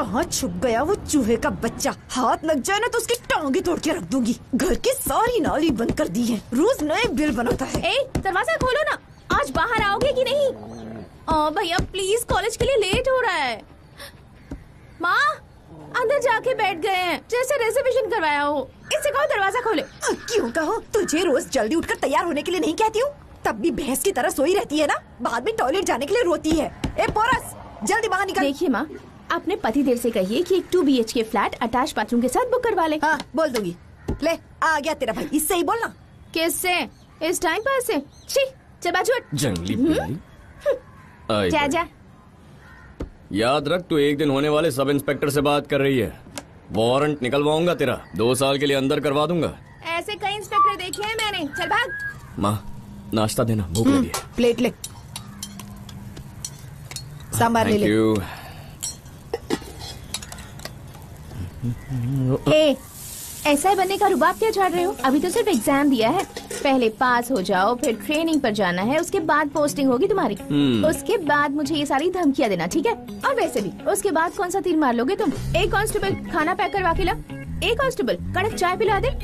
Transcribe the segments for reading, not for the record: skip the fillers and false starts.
कहाँ छुप गया वो चूहे का बच्चा? हाथ लग जाए ना तो उसकी टांगे तोड़ के रख दूंगी। घर की सारी नाली बंद कर दी है, रोज नए बिल बनाता है। ए, दरवाजा खोलो ना, आज बाहर आओगे कि नहीं? भैया प्लीज, कॉलेज के लिए लेट हो रहा है। माँ अंदर जाके बैठ गए हैं, जैसे रिजर्वेशन करवाया हो। इससे कहो दरवाजा खोले। क्यों कहो? तुझे रोज जल्दी उठकर तैयार होने के लिए नहीं कहती हूँ? तब भी भैंस की तरह सोई रहती है ना, बाद में टॉयलेट जाने के लिए रोती है। ए पोरस, जल्दी बाहर निकल। देखिए माँ, अपने पति देव से कहिए कि एक 2 BHK फ्लैट अटैच बाथरूम के साथ बुक करवा ले। हाँ बोल दूंगी। ले आ गया तेरा भाई, इससे ही बोलना। किससे? इस टाइम पास से? छी, चल बाजू हट। जंगली बिल्ली। जा जा। याद रख, तू एक दिन होने वाले सब इंस्पेक्टर से बात कर रही है। वारंट निकलवाऊंगा तेरा, 2 साल के लिए अंदर करवा दूंगा। ऐसे कई इंस्पेक्टर देखे हैं मैंने। चल भाग। माँ नाश्ता देना, भूख लगी है। प्लेट ले, सांभर ले ले। ए, ऐसा बनने का रुबाब क्या झाड़ रहे हो? अभी तो सिर्फ एग्जाम दिया है, पहले पास हो जाओ, फिर ट्रेनिंग पर जाना है, उसके बाद पोस्टिंग होगी तुम्हारी। उसके बाद मुझे ये सारी धमकियाँ देना, ठीक है? और वैसे भी उसके बाद कौन सा तीर मार लोगे तुम? एक कांस्टेबल खाना पैक करवा के ला। एक कांस्टेबल कड़क चाय पिला दे।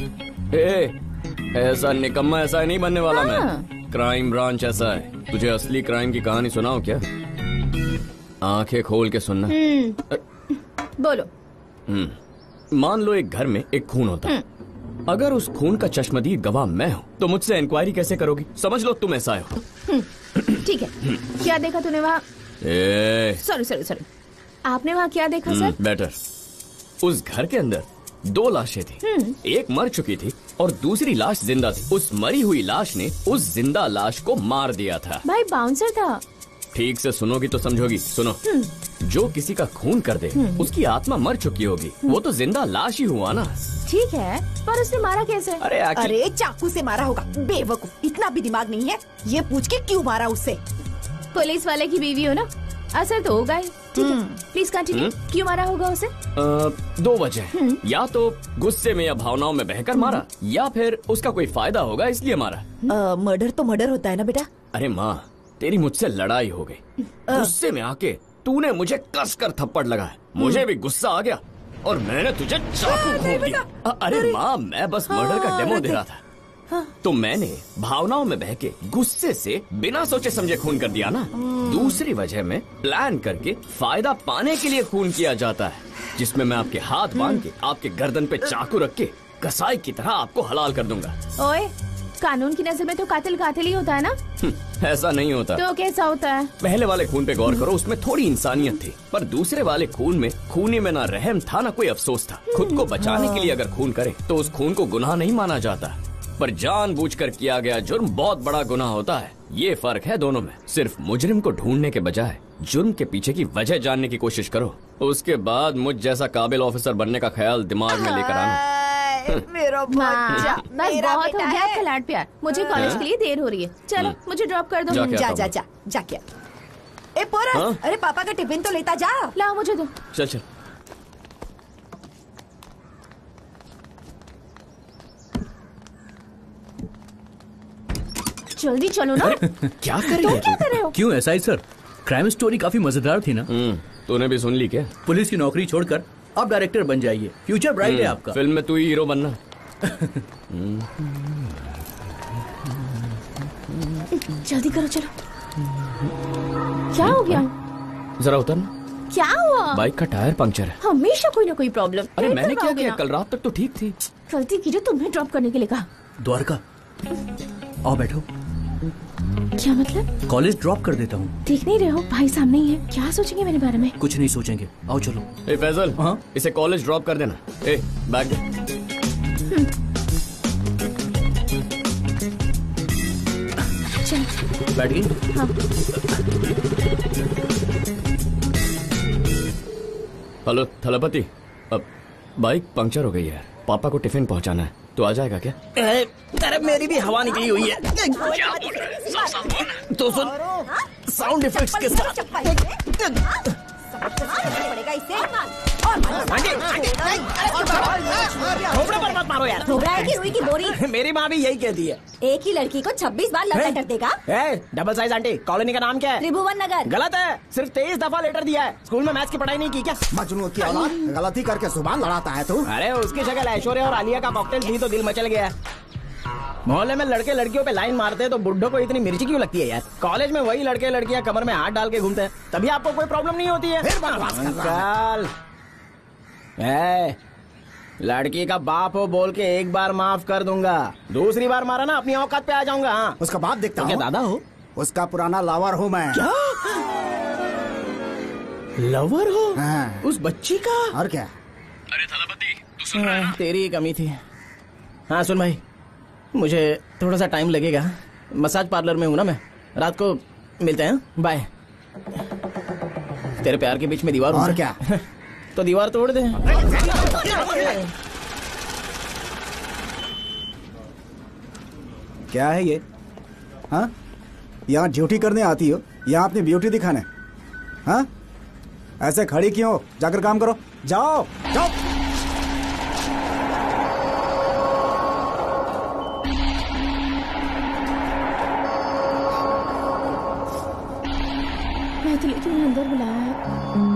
ऐसा निकम्मा ऐसा नहीं बनने वाला मैं। क्राइम ब्रांच ऐसा है। तुझे असली क्राइम की कहानी सुनाऊं क्या? आंखें खोल के सुनना। बोलो। मान लो एक घर में एक खून होता है। अगर उस खून का चश्मदीद गवाह मैं हूँ तो मुझसे इंक्वायरी कैसे करोगी? समझ लो तुम ऐसा हो। ठीक है, क्या देखा तूने वहाँ? सॉरी, आपने वहाँ क्या देखा सर? बेटर, उस घर के अंदर 2 लाशें थी। एक मर चुकी थी और दूसरी लाश जिंदा थी। उस मरी हुई लाश ने उस जिंदा लाश को मार दिया था। भाई बाउंसर था। ठीक से सुनोगी तो समझोगी। सुनो, जो किसी का खून कर दे उसकी आत्मा मर चुकी होगी, वो तो जिंदा लाश ही हुआ ना। ठीक है, पर उसने मारा कैसे? अरे चाकू से मारा होगा, बेवकूफ। इतना भी दिमाग नहीं है? ये पूछ के क्यों मारा उससे? पुलिस वाले की बीवी हो ना, असर तो होगा ही। ठीक है, प्लीज कंटिन्यू। क्यों मारा होगा उसे? 2 वजह। या तो गुस्से में या भावनाओं में बहकर मारा, या फिर उसका कोई फायदा होगा इसलिए मारा। मर्डर तो मर्डर होता है ना बेटा। अरे माँ, तेरी मुझसे लड़ाई हो गई। गुस्से में आके तूने मुझे कसकर थप्पड़ लगाया। मुझे भी गुस्सा आ गया और मैंने तुझे चाकू घोंप दिया। अरे माँ, मैं बस मर्डर का डेमो दे रहा था। तो मैंने भावनाओं में बह के गुस्से से बिना सोचे समझे खून कर दिया ना। दूसरी वजह में प्लान करके फायदा पाने के लिए खून किया जाता है, जिसमें मैं आपके हाथ बांध के आपके गर्दन पे चाकू रख के कसाई की तरह आपको हलाल कर दूंगा। ओए, कानून की नजर में तो कातिल कातिल ही होता है ना? ऐसा नहीं होता। तो कैसा होता है? पहले वाले खून पे गौर करो, उसमें थोड़ी इंसानियत थी, पर दूसरे वाले खून में खूनी में ना रहम था ना कोई अफसोस था। खुद को बचाने के लिए अगर खून करे तो उस खून को गुनाह नहीं माना जाता, पर जानबूझकर किया गया जुर्म बहुत बड़ा गुनाह होता है। ये फर्क है दोनों में। सिर्फ मुजरिम को ढूंढने के बजाय जुर्म के पीछे की वजह जानने की कोशिश करो, उसके बाद मुझ जैसा काबिल ऑफिसर बनने का ख्याल दिमाग में लेकर आना। मेरा बच्चा, बस बहुत हो गया आपका लाड प्यार। मुझे कॉलेज के लिए देर हो रही है, चलो मुझे ड्रॉप कर दो। जा क्या? ए पोरस, अरे पापा का टिफिन तो लेता जा। लाओ मुझे दो। चल। जल्दी चलो ना। क्या कर रहे हो? क्यों ऐसा ही सर? क्राइम स्टोरी काफी मजेदार थी ना। तूने भी सुन ली क्या? पुलिस की नौकरी छोड़कर आप डायरेक्टर बन जाइए, फ्यूचर ब्राइट है आपका। फिल्म में तू ही हीरो बनना। जल्दी करो, चलो। क्या हो गया? जरा उतरना। क्या हुआ? बाइक का टायर पंक्चर है। हमेशा कोई ना कोई प्रॉब्लम। अरे मैंने क्या किया? कल रात तक तो ठीक थी। गलती की जो तुम्हें ड्रॉप करने के लिए कहा। द्वारका, आओ बैठो। क्या मतलब? कॉलेज ड्रॉप कर देता हूँ। देख नहीं रहे हो भाई सामने ही है, क्या सोचेंगे मेरे बारे में? कुछ नहीं सोचेंगे, आओ चलो। ए फैजल, इसे कॉलेज ड्रॉप कर देना। ए बैग दे। चल बैठ गई? हाँ। हेलो थलपति, अब बाइक पंक्चर हो गई है, पापा को टिफिन पहुंचाना है, तो आ जाएगा क्या? अरे मेरी भी हवा निकली हुई है। क्या बोल रहे हैं? तो सुन, साउंड इफेक्ट्स के साथ। पड़ेगा इसे। थोपड़े पर मत मारो यार। थोबड़ा है कि रुई की बोरी? मेरी माँ भी यही कहती है। एक ही लड़की को 26 बार लव लेटर देगा? डबल साइज आंटी, कॉलोनी का नाम क्या है? त्रिभुवन नगर। गलत है, सिर्फ 23 दफा लेटर दिया है। स्कूल में मैथ्स की पढ़ाई नहीं की क्या? मजनू की औलाद, गलती करके जुबान लड़ाता है तू। अरे उसकी शक्ल ऐश्वर्या और आलिया का कॉकटेल थी तो दिल मचल गया। मोहल्ले में लड़के लड़कियों पे लाइन मारते हैं तो बुड्ढों को इतनी मिर्ची क्यों लगती है यार? कॉलेज में वही लड़के लड़कियां कमर में हाथ डाल के घूमते हैं, तभी आपको कोई प्रॉब्लम नहीं होती है। फिर बकवास कर रहा है। अंकल, लड़की का बाप हो बोल के एक बार माफ कर दूंगा, दूसरी बार मारा ना अपनी औकात पे आ जाऊंगा। हाँ, उसका बाप देखता तो क्या हूँ। दादा हो? उसका पुराना लवर हूँ मैं। क्या लवर हो? हाँ। उस बच्ची का? और क्या? अरे थलापति, तू सुन रहा है ना? तेरी ही कमी थी। हाँ सुन भाई, मुझे थोड़ा सा टाइम लगेगा, मसाज पार्लर में हूँ ना मैं, रात को मिलते हैं। बाय। तेरे प्यार के बीच में दीवार और क्या? तो दीवार तोड़ दे। क्या है ये? हाँ, यहाँ ड्यूटी करने आती हो या अपनी ब्यूटी दिखाने? हाँ, ऐसे खड़ी क्यों? जाकर काम करो, जाओ जाओ। मैथिली तुम्हें अंदर बुलाया है।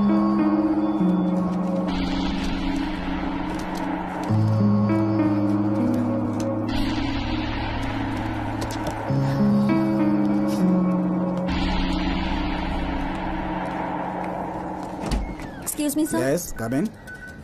Excuse me sir. Yes, come in.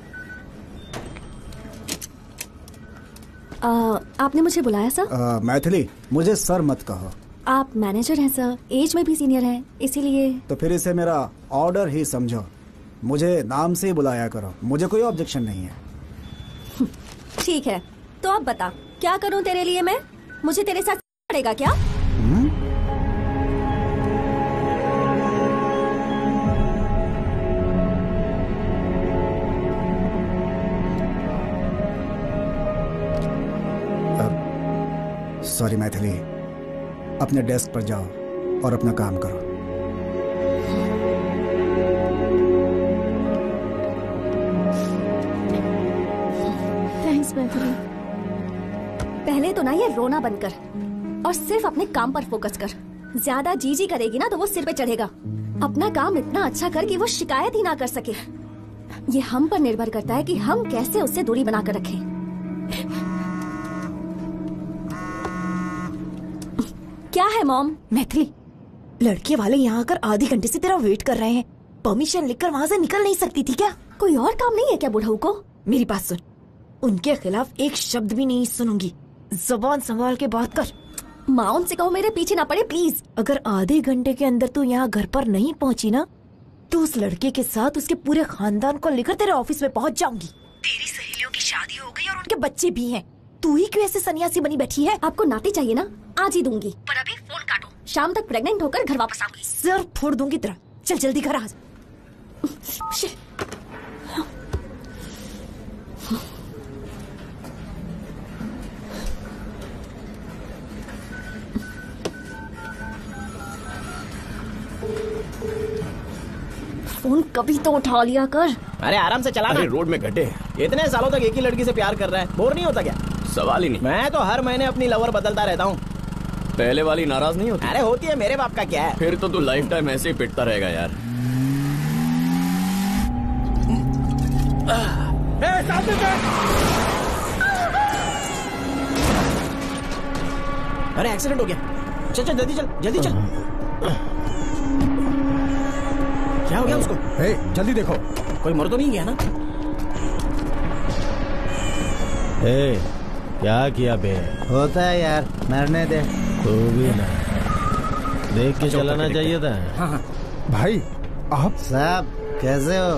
आपने मुझे बुलाया सर? मैथिली, मुझे सर मत कहो। आप मैनेजर हैं सर, एज में भी सीनियर हैं, इसीलिए। तो फिर इसे मेरा ऑर्डर ही समझो, मुझे नाम से ही बुलाया करो, मुझे कोई ऑब्जेक्शन नहीं है। ठीक है, तो अब बता क्या करूं तेरे लिए मैं? मुझे तेरे साथ पड़ेगा क्या? सॉरी मैथिली, अपने डेस्क पर जाओ और अपना काम करो। थैंक्स मैथिली। पहले तो ना ये रोना बंद कर और सिर्फ अपने काम पर फोकस कर। ज्यादा जी करेगी ना तो वो सिर पे चढ़ेगा। अपना काम इतना अच्छा कर कि वो शिकायत ही ना कर सके। ये हम पर निर्भर करता है कि हम कैसे उससे दूरी बनाकर रखें। क्या है मॉम? मैथिली, लड़के वाले यहाँ आकर आधे घंटे से तेरा वेट कर रहे हैं। परमिशन लेकर वहाँ से निकल नहीं सकती थी क्या? कोई और काम नहीं है क्या बुढ़ऊ को? मेरी बात सुन, उनके खिलाफ एक शब्द भी नहीं सुनूंगी। जबान संभाल के बात कर। माँ उनसे कहो मेरे पीछे ना पड़े प्लीज। अगर आधे घंटे के अंदर तू यहाँ घर पर नहीं पहुँची ना तो उस लड़के के साथ उसके पूरे खानदान को लेकर तेरे ऑफिस में पहुँच जाऊंगी। तेरी सहेलियों की शादी हो गई और उनके बच्चे भी हैं। तू ही क्यों ऐसे सन्यासी बनी बैठी है? आपको नाते चाहिए ना, आज ही दूंगी, पर अभी फोन काटो। शाम तक प्रेग्नेंट होकर घर वापस आऊंगी। सर फोड़ दूंगी तेरा। चल जल्दी घर आ। फोन कभी तो उठा लिया कर। अरे आराम से चला ना। अरे रोड में घटे हैं। इतने सालों तक एक ही लड़की से प्यार कर रहा है, बोर नहीं होता क्या? सवाल ही नहीं। मैं तो हर महीने अपनी लवर बदलता रहता हूँ। पहले वाली नाराज नहीं होती? अरे होती है, मेरे बाप का क्या है। फिर तो तू लाइफ टाइम ऐसे ही पिटता रहेगा यार। अरे एक्सीडेंट हो गया। चल चल जल्दी चल, जल्दी चल। क्या हो गया उसको? जल्दी देखो। कोई मर तो नहीं गया ना? क्या किया बे? होता है यार, मरने दे। तू भी ना देख के चलाना चाहिए था। हाँ। भाई आप साहब कैसे हो?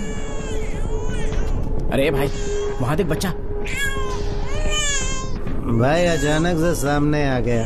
अरे भाई वहाँ देख बच्चा। भाई अचानक से सामने आ गया।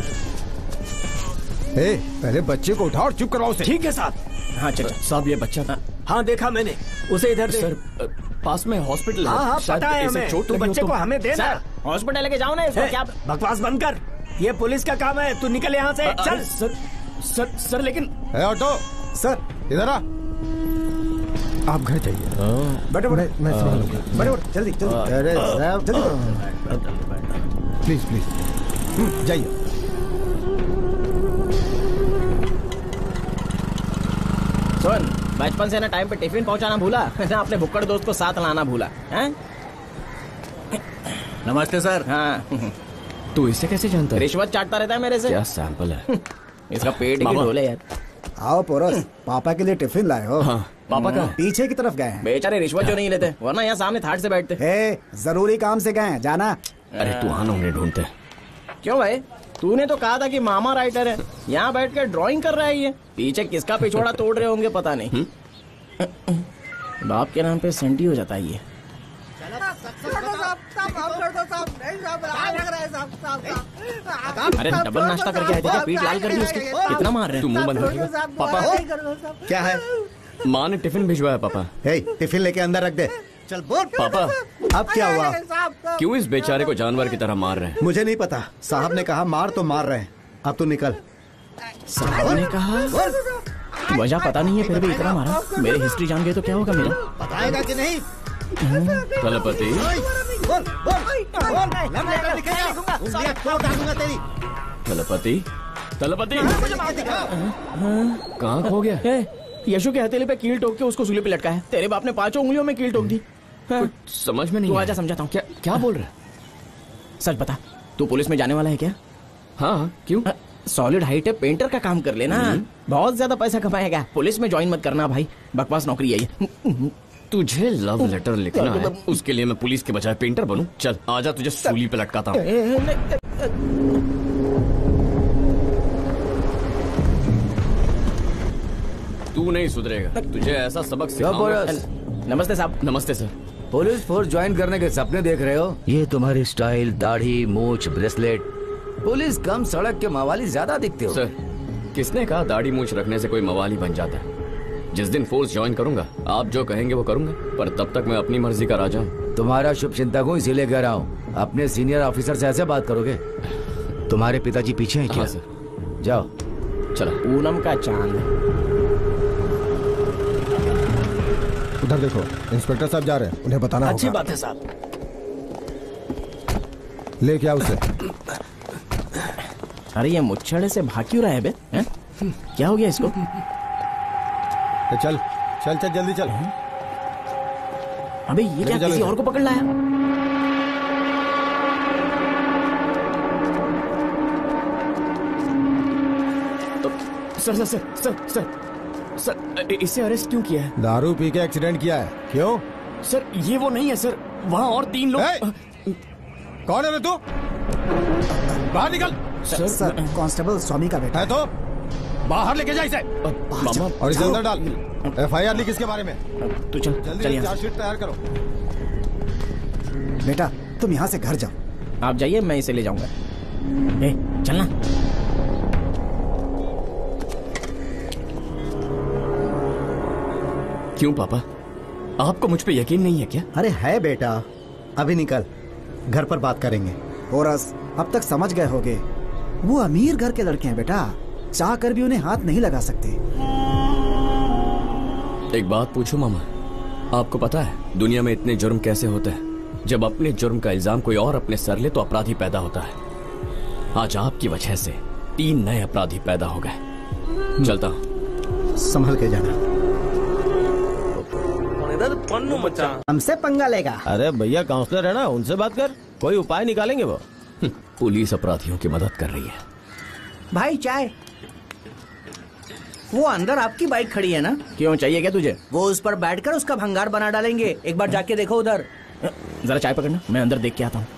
पहले बच्चे को उठाओ और चुप करवाओ उसे। ठीक है साहब। हाँ चल साहब ये बच्चा था। हाँ देखा मैंने उसे इधर दे। सर पास में हॉस्पिटल है। हाँ शायद पता है इसे हमें। चोट तू लगी हो बच्चे तो- को हमें देना। हॉस्पिटल लेके जाओ ना इसको। क्या बकवास बंद कर, ये पुलिस का काम है। तू निकल यहाँ से। चल। सर लेकिन ऑटो सर इधर आ। आप घर जाइए। बैठो मैं संभालूंगा। बैठो जल्दी जल्दी। अरे साहब जल्दी प्लीज प्लीज जाइए। सुन, बचपन से ना टाइम पे टिफिन पहुंचाना भूला ना अपने भुक्कड़ दोस्त को साथ लाना भूला हैं? नमस्ते सर। हाँ, तू इसे कैसे जानता है? रिश्वत चाटता रहता है मेरे से। क्या सैंपल है? इसका पेट ही मामा। ढोले यार। आओ पोरस, पापा के लिए टिफिन लाए हो? हाँ, पापा का पीछे की तरफ गए हैं। बेचारे रिश्वत जो नहीं लेते, वरना यहाँ सामने थाट से बैठते। हे, जरूरी काम से गए हैं, जाना। अरे तू आना, उन्हें ढूंढते। क्यों भाई, तूने तो कहा था कि मामा राइटर है, यहाँ बैठ कर ड्राइंग कर रहा है ये। पीछे किसका पिछवाड़ा तोड़ रहे होंगे पता नहीं। बाप के नाम पे सेंटी हो जाता है ये। अरे डबल नाश्ता करके आए थे क्या? पीठ लाल कर दी उसकी। कितना मार रहे तू हैं? मुंह बंद रखेगा? पापा, क्या है? माँ ने टिफिन भिजवाया पापा। हे, टिफिन लेके अंदर रख दे। चल बोल पापा, अब क्या हुआ? क्यों इस बेचारे को जानवर की तरह मार रहे हैं? मुझे नहीं पता, साहब ने कहा मार तो मार रहे हैं। अब तू निकल। साहब ने कहा? वजह पता नहीं है फिर भी इतना मारा। मेरी हिस्ट्री जान गए तो क्या होगा मेरा? बताएगा कि नहीं? तलपति, बोल बोल बोल तेरी। तलपति, तलपति, कहाँ खो गया? यशु के हथेली पे कील ठोक के उसको सूली पे लटका है। तेरे बाप ने 5 उंगलियों में कील ठोक दी। समझ में नहीं। तू आजा, समझाता हूँ। क्या क्या बोल रहा है? सच बता, तू पुलिस में जाने वाला है क्या? हाँ, क्यों? सॉलिड हाइट है, पेंटर का काम कर लेना, बहुत ज्यादा पैसा कमाएगा। पुलिस में ज्वाइन मत करना भाई, बकवास नौकरी है ये। तुझे लव लेटर लिखना है, उसके लिए मैं पुलिस के बजाय पेंटर बनूं? चल आजा, तुझे सूली पे लटकाता हूँ। तू नहीं सुधरेगा, तुझे ऐसा सबक सिखाऊंगा। नमस्ते साहब। नमस्ते सर। पुलिस फोर्स ज्वाइन करने के सपने देख रहे हो? ये तुम्हारी स्टाइल, दाढ़ी, मूछ, ब्रेसलेट, पुलिस कम, सड़क के मवाली ज्यादा दिखते हो। सर, किसने कहा दाढ़ी मूछ रखने से कोई मवाली बन जाता है? जिस दिन फोर्स ज्वाइन करूंगा, आप जो कहेंगे वो करूंगा, पर तब तक मैं अपनी मर्जी का राजा हूँ। तुम्हारा शुभ चिंतक हूँ, इसीलिए कह रहा हूँ। अपने सीनियर ऑफिसर से ऐसे बात करोगे? तुम्हारे पिताजी पीछे हैं क्या? हाँ सर। जाओ। चलो। पूनम का चांद। उधर देखो, इंस्पेक्टर साहब जा रहे हैं, उन्हें बताना अच्छी होगा। बात है साहब। ले क्या उसे? अरे ये मुच्छड़े से भाग क्यों रहा है बे? क्या हो गया इसको? चल चल चल जल्दी चल। अबे ये क्या, किसी और को पकड़ लाया? Sir sir sir sir sir sir, इसे अरेस्ट क्यों किया है? दारू पी के एक्सीडेंट किया है। क्यों? सर ये वो नहीं है सर, वहाँ और 3 लोग। कौन है रे तू? बाहर निकल। सर कांस्टेबल स्वामी का बेटा है तो बाहर लेके जा इसे। मामा, और इसे अंदर डाल। FIR लिख इसके बारे में। तू चल जल्दी चार्जशीट तैयार करो। बेटा तुम यहाँ से घर जाओ। आप जाइए, मैं इसे ले जाऊंगा। चलना। क्यों पापा, आपको मुझ पे यकीन नहीं है क्या? अरे है बेटा, अभी निकल, घर पर बात करेंगे। पोरस, अब तक समझ गए होगे, वो अमीर घर के लड़के हैं बेटा, चाह कर भी उन्हें हाथ नहीं लगा सकते। एक बात पूछूं मामा, आपको पता है दुनिया में इतने जुर्म कैसे होते हैं? जब अपने जुर्म का इल्जाम कोई और अपने सर ले तो अपराधी पैदा होता है। आज आपकी वजह से 3 नए अपराधी पैदा हो गए। चलता हूं। संभल के जाना। हमसे पंगा लेगा? अरे भैया काउंसलर है ना, उनसे बात कर, कोई उपाय निकालेंगे वो। पुलिस अपराधियों की मदद कर रही है। भाई चाय। वो अंदर आपकी बाइक खड़ी है ना? क्यों, चाहिए क्या तुझे? वो उस पर बैठकर उसका भंगार बना डालेंगे, एक बार जाके देखो उधर। जरा चाय पकड़ना, मैं अंदर देख के आता हूँ।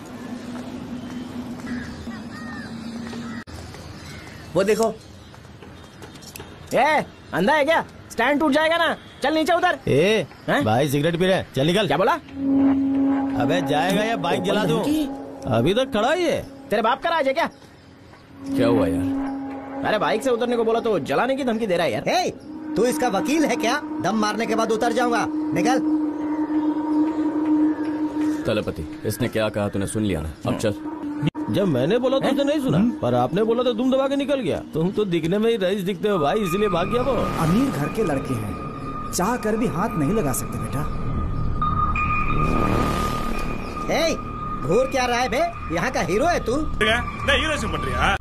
वो देखो। अंधा है क्या? स्टैंड टूट जाएगा ना, चल नीचे उधर। भाई सिगरेट पी रहे हैं, चल निकल। क्या बोला? अबे जाएगा या बाइक जला दूं? अभी तक खड़ा ही है। तेरे बाप का राज है क्या? क्या हुआ यार? अरे बाइक से उतरने को बोला तो जलाने की धमकी दे रहा है यार। हे, तू इसका वकील है क्या? दम मारने के बाद उतर जाऊंगा, निकल। तलपति, इसने क्या कहा तूने सुन लिया ना? अब चल। जब मैंने बोला तो उसे नहीं सुना, पर आपने बोला तो तुम दबा के निकल गया। तुम तो दिखने में ही रईस दिखते हो भाई, इसलिए भाग गया वो। अमीर घर के लड़के हैं, चाह कर भी हाथ नहीं लगा सकते बेटा। ए, घूर क्या रहा है बे? यहाँ का हीरो है तू? नहीं, हीरो से बन रही है।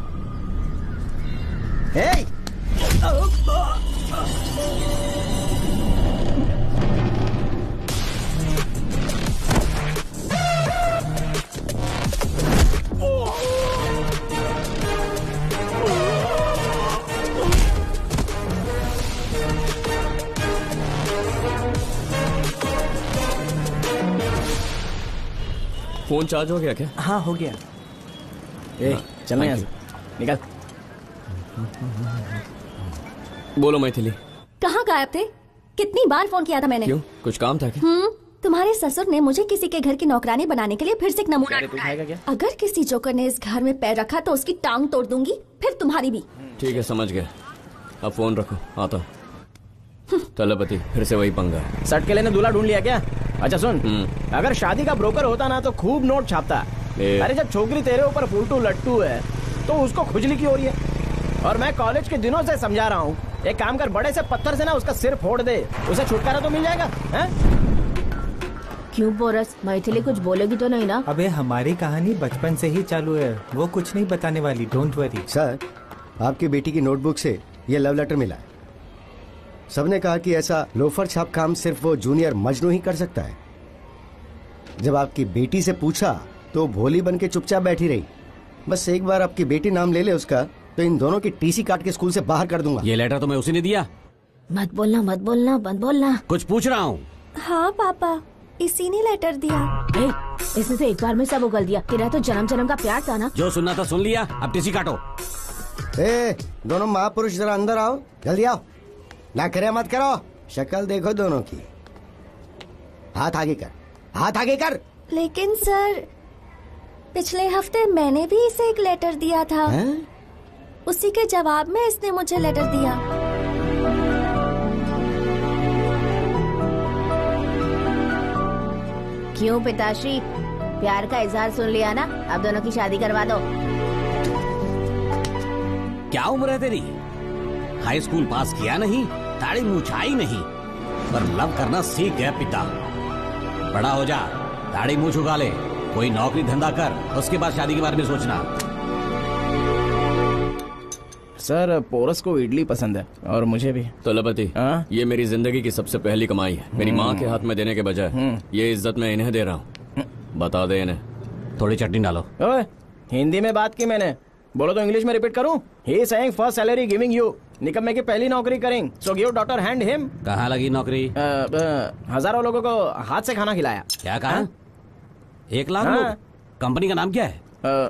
फोन चार्ज हो गया क्या? हाँ हो गया। ए, चलना यहाँ से, निकल। बोलो मैथिली। कहाँ गायब थे? कितनी बार फोन किया था मैंने? क्यों, कुछ काम था क्या? तुम्हारे ससुर ने मुझे किसी के घर की नौकरानी बनाने के लिए फिर से एक नमूना ढूंढा। अगर किसी जोकर ने इस घर में पैर रखा तो उसकी टांग तोड़ दूंगी, फिर तुम्हारी भी। ठीक है, समझ गया। अब फोन रखो, आता हूँ। तलपति, फिर से वही पंगा है। सट के लेने दूल्हा ढूंढ लिया क्या? अच्छा सुन, अगर शादी का ब्रोकर होता ना तो खूब नोट छापता। अरे जब छोकरी तेरे ऊपर फुलटू लट्टू है तो उसको खुजली की हो रही है। और मैं कॉलेज के दिनों से समझा रहा हूँ, एक काम कर, बड़े से पत्थर से ना उसका सिर फोड़ दे, उसे छुटकारा तो मिल जाएगा। है? क्यों पोरस, मैथिली कुछ बोलेगी तो नहीं ना? अबे हमारी कहानी बचपन से ही चालू है, वो कुछ नहीं बताने वाली, डोंट वरी। सर, आपकी बेटी की नोटबुक से ये लव लेटर मिला है। सबने कहा कि ऐसा लोफर छाप काम सिर्फ वो जूनियर मजनू ही कर सकता है। जब आपकी बेटी से पूछा तो भोली बन के चुपचाप बैठी रही। बस एक बार आपकी बेटी नाम ले ले उसका तो इन दोनों की टीसी काट के स्कूल से बाहर कर दूंगा। ये लेटर तो मैं उसी ने दिया। मत बोलना, मत बोलना, मत बोलना। कुछ पूछ रहा हूँ। हाँ पापा, इसी ने लेटर दिया। इसने तो एक बार में सब उगल दिया। तेरा तो जन्म जन्म का प्यार था ना। जो सुनना था सुन लिया, अब टीसी काटो। दोनों महापुरुष जरा अंदर आओ, जल्दी आओ। ना करे मत करो, शक्ल देखो दोनों की। हाथ आगे कर, हाथ आगे कर। लेकिन सर, पिछले हफ्ते मैंने भी इसे एक लेटर दिया था। उसी के जवाब में इसने मुझे लेटर दिया। क्यों पिताश्री, प्यार का इजहार सुन लिया ना? अब दोनों की शादी करवा दो। क्या उम्र है तेरी? हाई स्कूल पास किया नहीं, दाढ़ी मूछाई नहीं, पर लव करना सीख गया पिता। बड़ा हो जा, दाढ़ी मूछ उगा ले, कोई नौकरी धंधा कर, उसके बाद शादी के बारे में सोचना। सर, पोरस को इडली पसंद है और मुझे भी। तलपति, ये मेरी जिंदगी की सबसे पहली कमाई है। मेरी माँ के हाथ में देने के बजाय ये इज्जत मैं इन्हें दे रहा हूँ। बता दे इन्हें। थोड़ी चटनी डालो। ओए, हिंदी में बात की मैंने, बोलो तो इंग्लिश में रिपीट करूं? He is saying first salary giving you। निकम्मे की पहली नौकरी करें, so give daughter hand him। कहाँ लगी नौकरी? हजारों लोगों को हाथ से खाना खिलाया। क्या कहा? 1 लाख लोग? कंपनी का नाम क्या है?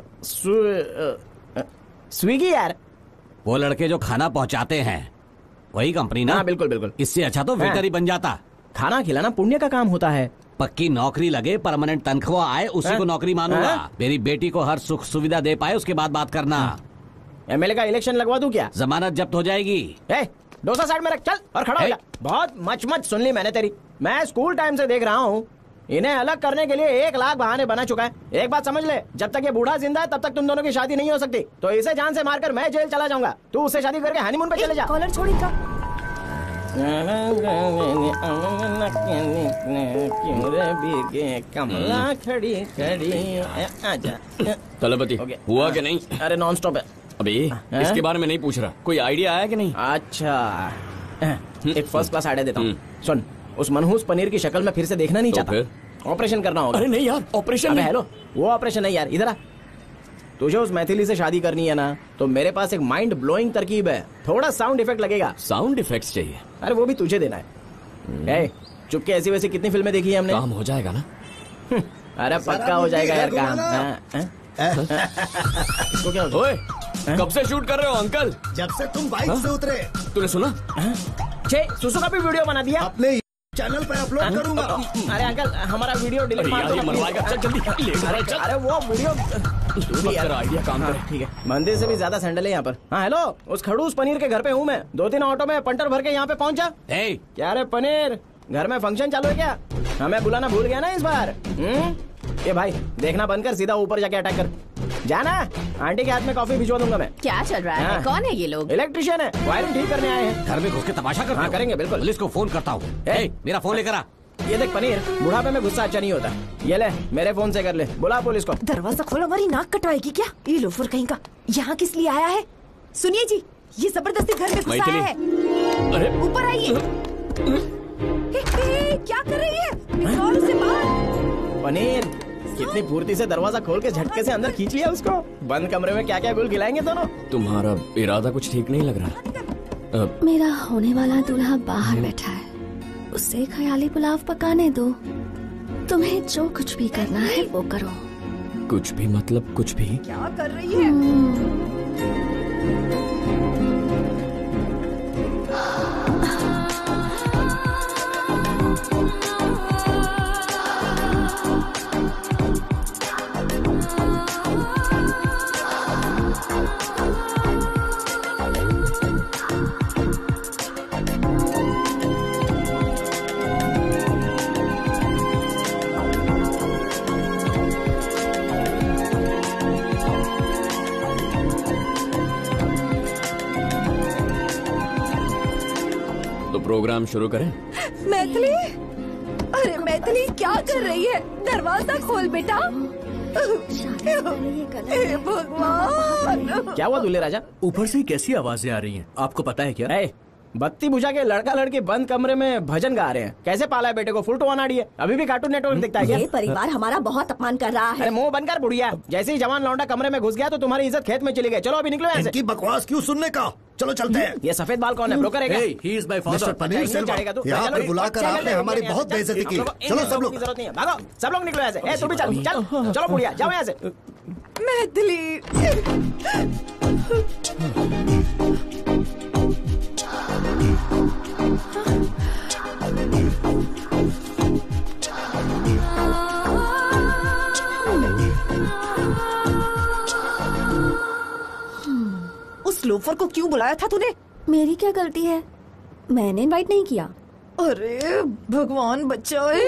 स्विगी यार। वो लड़के जो खाना पहुँचाते हैं वही कंपनी ना? बिल्कुल बिल्कुल। इससे अच्छा तो वेटर ही बन जाता। खाना खिलाना पुण्य का काम होता है। पक्की नौकरी लगे, परमानेंट तनख्वाह आए, उसी को नौकरी मानूंगा। मेरी बेटी को हर सुख सुविधा दे पाए, उसके बाद बात करना। एमएलए का इलेक्शन लगवा दूं क्या? जमानत जब्त हो जाएगी। डोसा साइड में रख, चल और खड़ा हो जा। बहुत मच सुन ली मैंने तेरी। मैं स्कूल टाइम से देख रहा हूँ, इन्हें अलग करने के लिए 1 लाख बहाने बना चुका है। एक बात समझ ले, जब तक ये बूढ़ा जिंदा है तब तक तुम दोनों की शादी नहीं हो सकती। तो इसे जान से मारकर मैं जेल चला जाऊंगा, तू उससे शादी करके हनीमून पे चले जा। कॉलर छोड़ी का। कमला खड़ी खड़ी आजा। तलपति, हुआ कि नहीं? अरे नॉन स्टॉप है। अबे इसके बारे में नहीं पूछ रहा, कोई आइडिया आया कि नहीं? अच्छा, एक फर्स्ट क्लास आइडिया देता हूँ। सुन, उस मनहूस पनीर की शक्ल में फिर से देखना नहीं चाहता। ऑपरेशन करना होगा। अरे नहीं यार, ऑपरेशन नहीं। हेलो, वो ऑपरेशन नहीं यार, इधर आ। तुझे उस मैथिली से शादी करनी है ना, तो मेरे पास एक माइंड ब्लोइंग तरकीब है। थोड़ा साउंड इफेक्ट लगेगा। साउंड इफेक्ट्स चाहिए? अरे वो भी तुझे देना है। चुपके ऐसी वैसी कितनी फिल्में देखी है हमने? काम हो जाएगा ना? अरे पक्का हो जाएगा यार काम। इसको क्या हो? ओए, कब से शूट कर रहे हो अंकल? जब से तुम बाइक से उतरे। तूने सुना? सुसु का भी वीडियो बना दिया अपने चैनल पे अपलोड करूंगा। अरे अंकल, हमारा वीडियो डिलीट मार दो। चल जल्दी ले। अरे वो वीडियो आइडिया काम करे। ठीक है, मंदिर से भी ज्यादा सैंडल है यहाँ पर। हाँ हेलो, उस खड़ूस पनीर के घर पे हूँ मैं। 2-3 ऑटो में पंटर भर के यहाँ पे पहुँचा। क्या रे पनीर, घर में फंक्शन चालू है क्या? हमें बुलाना भूल गया ना इस बार? ये भाई देखना बंद कर, सीधा ऊपर जाके अटैक कर। जाना, आंटी के हाथ में कॉफी भिजवा दूंगा मैं। क्या चल रहा है? हाँ। कौन है ये लोग? इलेक्ट्रिशियन है, वायरिंग ठीक करने आए हैं। घर में घुस के तमाशा करते हाँ, हो? करेंगे बिल्कुल। पुलिस को फोन करता हूँ। मेरा फोन लेकर आ। ये देख पनीर, बुढ़ापे में गुस्सा अच्छा नहीं होता। ये ले, मेरे फोन से कर ले, बुला पुलिस को। दरवाजा खोल, हमारी नाक कटवाएगी क्या? ये लोफर कहीं का यहाँ किस लिए आया है? सुनिए जी, ये जबरदस्ती घर में घुसा है। अरे ऊपर आइए। क्या कर रही है? निकाल उसे बाहर। पनीर, कितनी फुर्ती से दरवाजा खोल के झटके से अंदर खींच लिया उसको। बंद कमरे में क्या क्या गुल खिलाएंगे दोनों। तुम्हारा इरादा कुछ ठीक नहीं लग रहा। मेरा होने वाला दूल्हा बाहर बैठा है, उसे ख्याली पुलाव पकाने दो। तुम्हें जो कुछ भी करना है वो करो। कुछ भी मतलब कुछ भी? क्या कर रही है? प्रोग्राम शुरू करें? मैथिली, अरे मैथिली क्या कर रही है? दरवाजा खोल बेटा। हे भगवान। क्या हुआ दूल्हे राजा? ऊपर से कैसी आवाजें आ रही हैं? आपको पता है क्या? बत्ती बुझा के लड़का लड़की बंद कमरे में भजन गा रहे हैं। कैसे पाला है बेटे को? फुल टू अनाड़ी है। अभी भी कार्टून नेटवर्क दिखता है क्या? ये परिवार हमारा बहुत अपमान कर रहा है। अरे मुंह बनकर बुढ़िया, जैसे ही जवान लौंडा कमरे में घुस गया तो तुम्हारी इज्जत खेत में चली गई। चलो अभी निकलो यहाँ से। इनकी बकवास क्यों सुनने का? चलो चलते हैं। ये सफेद बाल कौन है? ब्रोकर है क्या? He is my father. Mister Paneer Selva, यहाँ पर बुलाकर आपने हमारी बहुत बेइज्जती की। चलो सब लोग। जरूरत नहीं है, भागो सब लोग निकलो यहाँ से। तू भी चल चल, चलो बुढ़िया जाओ यहाँ से। मैथिली, उस लोफर को क्यों बुलाया था तूने? मेरी क्या गलती है? मैंने इनवाइट नहीं किया। अरे भगवान बचाए।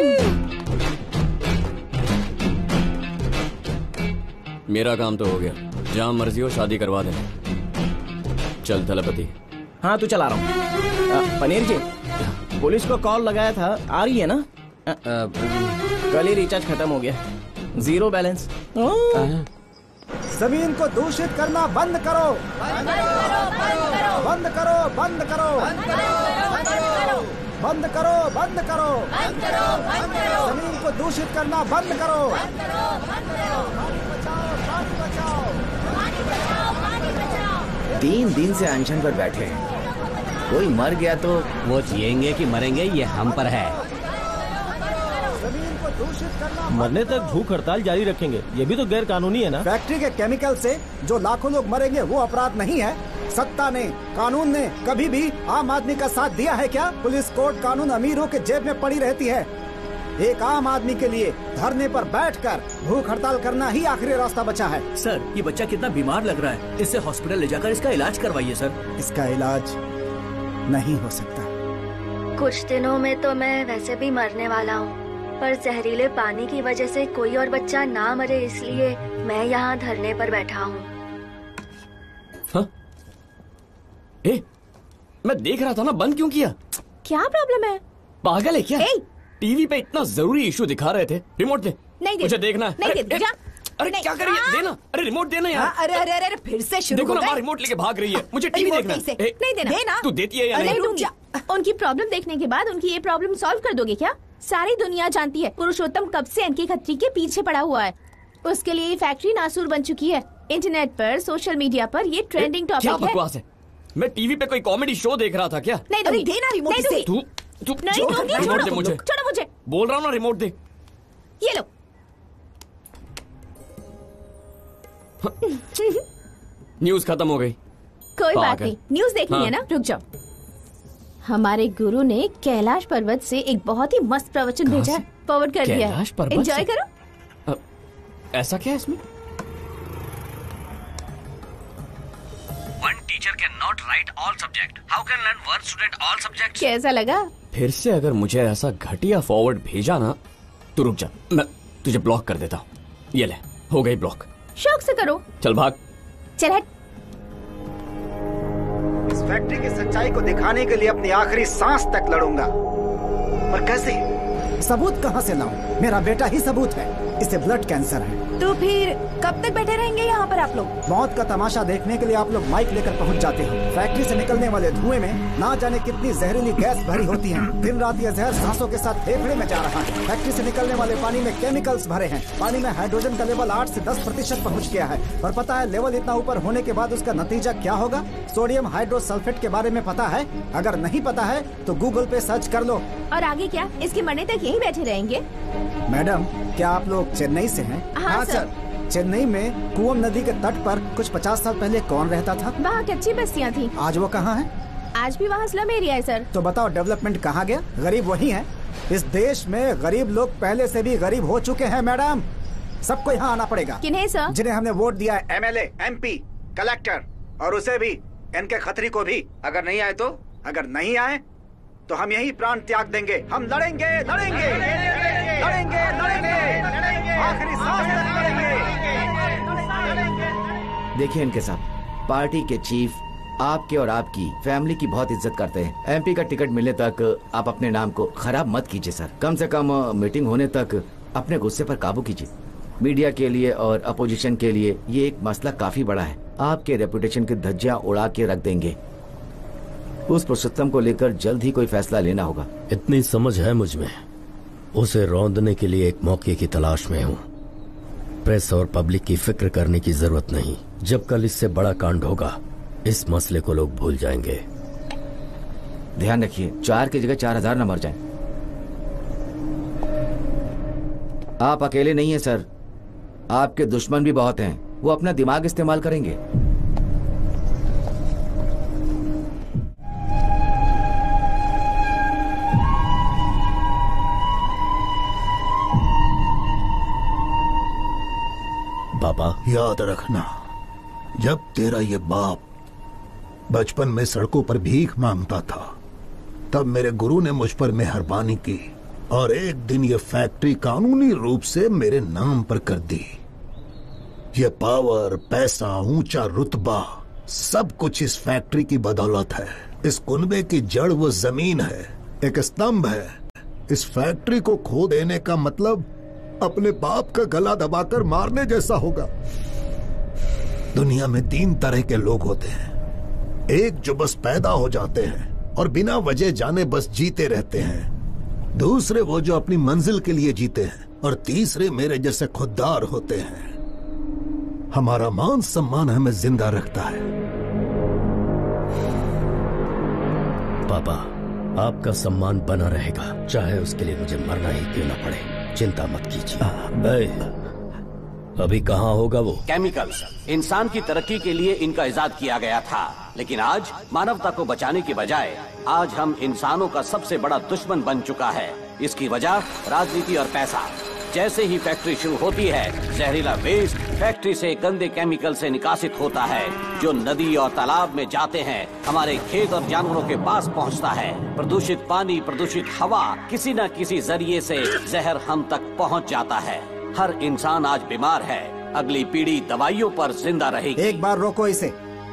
मेरा काम तो हो गया, जहाँ मर्जी हो शादी करवा दे। चल थलपति। हाँ तू चला रहा हूँ। पनीर जी, पुलिस को कॉल लगाया था, आ रही है ना? कल ही रिचार्ज खत्म हो गया, 0 बैलेंस। जमीन को दूषित करना बंद करो। बंद करो, बंद करो, बंद करो, बंद करो, बंद करो। जमीन को दूषित करना बंद करो। 3 दिन से अनशन पर बैठे हैं। कोई मर गया तो वो जिएंगे कि मरेंगे ये हम पर है। जमीन को दूषित करना। मरने तक भूख हड़ताल जारी रखेंगे। ये भी तो गैर कानूनी है ना? फैक्ट्री के केमिकल से जो लाखों लोग मरेंगे वो अपराध नहीं है। सत्ता ने, कानून ने कभी भी आम आदमी का साथ दिया है क्या? पुलिस, कोर्ट, कानून अमीरों के जेब में पड़ी रहती है। एक आम आदमी के लिए धरने पर बैठकर भूख हड़ताल करना ही आखिरी रास्ता बचा है। सर, ये बच्चा कितना बीमार लग रहा है, इसे हॉस्पिटल ले जाकर इसका इलाज करवाइए सर। इसका इलाज नहीं हो सकता। कुछ दिनों में तो मैं वैसे भी मरने वाला हूँ, पर जहरीले पानी की वजह से कोई और बच्चा ना मरे इसलिए मैं यहाँ धरने पर बैठा हूँ। हाँ? मैं देख रहा था ना, बंद क्यों किया? क्या प्रॉब्लम है? पागल है क्या? टीवी पे इतना जरूरी इशू दिखा रहे थे। रिमोट दे। नहीं दे। मुझे देखना है। नहीं दे। जा। अरे क्या कर रही है? देना। अरे रिमोट देना यार। अरे अरे अरे फिर से शुरू देखो हो ना, गए। रिमोट लेके भाग रही है। मुझे टीवी देखना है। नहीं देना। तू देती है या अरे नहीं? रुक जा। उनकी प्रॉब्लम देखने के बाद उनकी ये प्रॉब्लम सॉल्व कर दोगे क्या? सारी दुनिया जानती है पुरुषोत्तम कब से इनकी खत्री के पीछे पड़ा हुआ है। उसके लिए ये फैक्ट्री नासूर बन चुकी है। इंटरनेट पर, सोशल मीडिया पर ये ट्रेंडिंग टॉपिक है। क्या बकवास है? मैं टीवी पे कोई कॉमेडी शो देख रहा था क्या? नहीं दूंगी। देना रिमोट इसे। तू नहीं दूंगी। रिमोट दे मुझे। छोड़ो मुझे। बोल रहा हूँ ना, रिमोट दे। ये लो। न्यूज खत्म हो गई। कोई बात नहीं, न्यूज देखनी है ना? रुक जाओ। हमारे गुरु ने कैलाश पर्वत से एक बहुत ही मस्त प्रवचन भेजा है, फॉरवर्ड कर दिया है। कैलाश पर्वत एंजॉय से? करो। ऐसा क्या है इसमें? One teacher cannot write all subject. How can learn one student all subjects? कैसा लगा? फिर से अगर मुझे ऐसा घटिया फॉरवर्ड भेजा ना तो रुक जा, मैं तुझे ब्लॉक कर देता हूँ। ये ले, हो गई ब्लॉक। शौक से करो। चल भाग। चल हट। इस फैक्ट्री की सच्चाई को दिखाने के लिए अपनी आखिरी सांस तक लड़ूंगा। पर कैसे? सबूत कहाँ से लाऊं? मेरा बेटा ही सबूत है। इसे ब्लड कैंसर है। तो फिर कब तक बैठे रहेंगे यहाँ पर आप लोग? मौत का तमाशा देखने के लिए आप लोग माइक लेकर पहुँच जाते हो। फैक्ट्री से निकलने वाले धुएं में ना जाने कितनी जहरीली गैस भरी होती है। दिन रात यह जहर सांसों के साथ फेफड़े में जा रहा है। फैक्ट्री से निकलने वाले पानी में केमिकल्स भरे हैं। पानी में हाइड्रोजन का लेवल 8 से 10% पहुँच गया है। और पता है लेवल इतना ऊपर होने के बाद उसका नतीजा क्या होगा? सोडियम हाइड्रोसल्फेट के बारे में पता है? अगर नहीं पता है तो गूगल पे सर्च कर लो। और आगे क्या? इसके मरने तक यहीं बैठे रहेंगे? मैडम, क्या आप लोग चेन्नई से हैं? हाँ सर। चेन्नई में कुवम नदी के तट पर कुछ 50 साल पहले कौन रहता था? वहाँ कच्ची बस्तियाँ थी। आज वो कहाँ है? आज भी वहाँ स्लम एरिया है सर। तो बताओ डेवलपमेंट कहाँ गया? गरीब वही है। इस देश में गरीब लोग पहले से भी गरीब हो चुके हैं मैडम। सबको यहाँ आना पड़ेगा। किन्हें सर? जिन्हें हमने वोट दिया है, MLA, MP, कलेक्टर, और उसे भी, NK खत्री को भी। अगर नहीं आए तो? अगर नहीं आए तो हम यही प्राण त्याग देंगे। हम लड़ेंगे, लड़ेंगे, लड़ेंगे, लड़ेंगे, आखिरी सांस तक लड़ेंगे। देखिए इनके साथ पार्टी के चीफ आपके और आपकी फैमिली की बहुत इज्जत करते हैं। MP का टिकट मिलने तक आप अपने नाम को खराब मत कीजिए सर। कम से कम मीटिंग होने तक अपने गुस्से पर काबू कीजिए। मीडिया के लिए और अपोजिशन के लिए ये एक मसला काफी बड़ा है। आपके रेपुटेशन की धज्जियां उड़ा के रख देंगे। उस पुरुषोत्तम को लेकर जल्द ही कोई फैसला लेना होगा। इतनी समझ है मुझ में। उसे रौंदने के लिए एक मौके की तलाश में हूँ। प्रेस और पब्लिक की फिक्र करने की जरूरत नहीं। जब कल इससे बड़ा कांड होगा इस मसले को लोग भूल जाएंगे। ध्यान रखिए 4 की जगह 4000 न मर जाएं। आप अकेले नहीं हैं सर, आपके दुश्मन भी बहुत हैं। वो अपना दिमाग इस्तेमाल करेंगे। पापा, याद रखना, जब तेरा ये बाप बचपन में सड़कों पर भीख मांगता था तब मेरे गुरु ने मुझ पर मेहरबानी की और एक दिन ये फैक्ट्री कानूनी रूप से मेरे नाम पर कर दी। ये पावर, पैसा, ऊंचा रुतबा, सब कुछ इस फैक्ट्री की बदौलत है। इस कुनबे की जड़ वो जमीन है, एक स्तंभ है। इस फैक्ट्री को खो देने का मतलब अपने बाप का गला दबाकर मारने जैसा होगा। दुनिया में 3 तरह के लोग होते हैं। एक जो बस पैदा हो जाते हैं और बिना वजह जाने बस जीते रहते हैं। दूसरे वो जो अपनी मंजिल के लिए जीते हैं। और तीसरे मेरे जैसे खुददार होते हैं। हमारा मान सम्मान हमें जिंदा रखता है। पापा, आपका सम्मान बना रहेगा, चाहे उसके लिए मुझे मरना ही क्यों ना पड़े। चिंता मत कीजिए। अभी कहाँ होगा वो? केमिकल्स इंसान की तरक्की के लिए इनका इजाद किया गया था, लेकिन आज मानवता को बचाने की बजाय आज हम इंसानों का सबसे बड़ा दुश्मन बन चुका है। इसकी वजह राजनीति और पैसा। जैसे ही फैक्ट्री शुरू होती है, जहरीला वेस्ट फैक्ट्री से गंदे केमिकल से निकासित होता है, जो नदी और तालाब में जाते हैं, हमारे खेत और जानवरों के पास पहुंचता है। प्रदूषित पानी, प्रदूषित हवा, किसी न किसी जरिए से जहर हम तक पहुंच जाता है। हर इंसान आज बीमार है। अगली पीढ़ी दवाइयों पर जिंदा रहेगी। एक बार रोको इसे।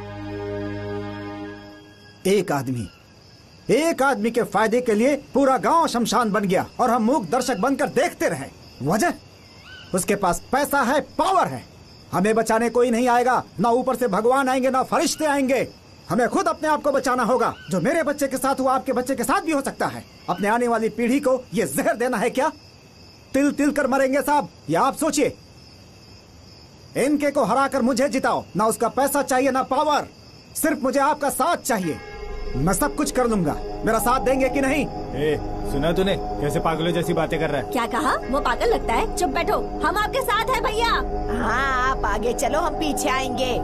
एक आदमी के फायदे के लिए पूरा गांव शमशान बन गया और हम मूक दर्शक बनकर देखते रहे। वजह? उसके पास पैसा है, पावर है। हमें बचाने कोई नहीं आएगा। ना ऊपर से भगवान आएंगे, ना फरिश्ते आएंगे। हमें खुद अपने आप को बचाना होगा। जो मेरे बच्चे के साथ हुआ आपके बच्चे के साथ भी हो सकता है। अपने आने वाली पीढ़ी को ये जहर देना है क्या? तिल तिल कर मरेंगे साहब। या आप सोचिए, इनके को हराकर मुझे जिताओ। ना उसका पैसा चाहिए, ना पावर, सिर्फ मुझे आपका साथ चाहिए। मैं सब कुछ कर लूंगा। मेरा साथ देंगे कि नहीं? सुना तूने कैसे पागलों जैसी बातें कर रहा है? क्या कहा? वो पागल लगता है। चुप बैठो, हम आपके साथ हैं भैया। हाँ, आप आगे चलो, हम पीछे आएंगे।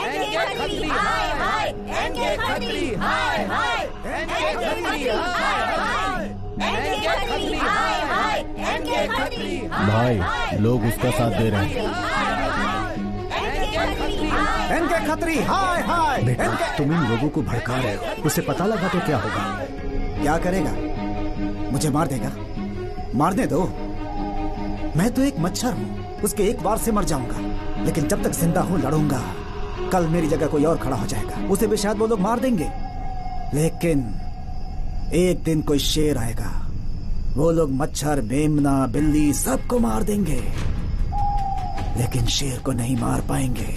भाई, लोग उसका साथ दे रहे हैं। NK Khatri, hi hi. बेटा, तुम इन लोगों को भड़का रहे हो। उसे पता लगा तो क्या होगा? क्या करेगा? मुझे मार देगा। मारने दो। मैं तो एक मच्छर हूँ, उसके एक बार से मर जाऊंगा। लेकिन जब तक जिंदा हूँ लड़ूंगा। कल मेरी जगह कोई और खड़ा हो जाएगा, उसे भी शायद वो लोग मार देंगे, लेकिन एक दिन कोई शेर आएगा, वो लोग मच्छर, मेमना, बिल्ली सबको मार देंगे, लेकिन शेर को नहीं मार पाएंगे।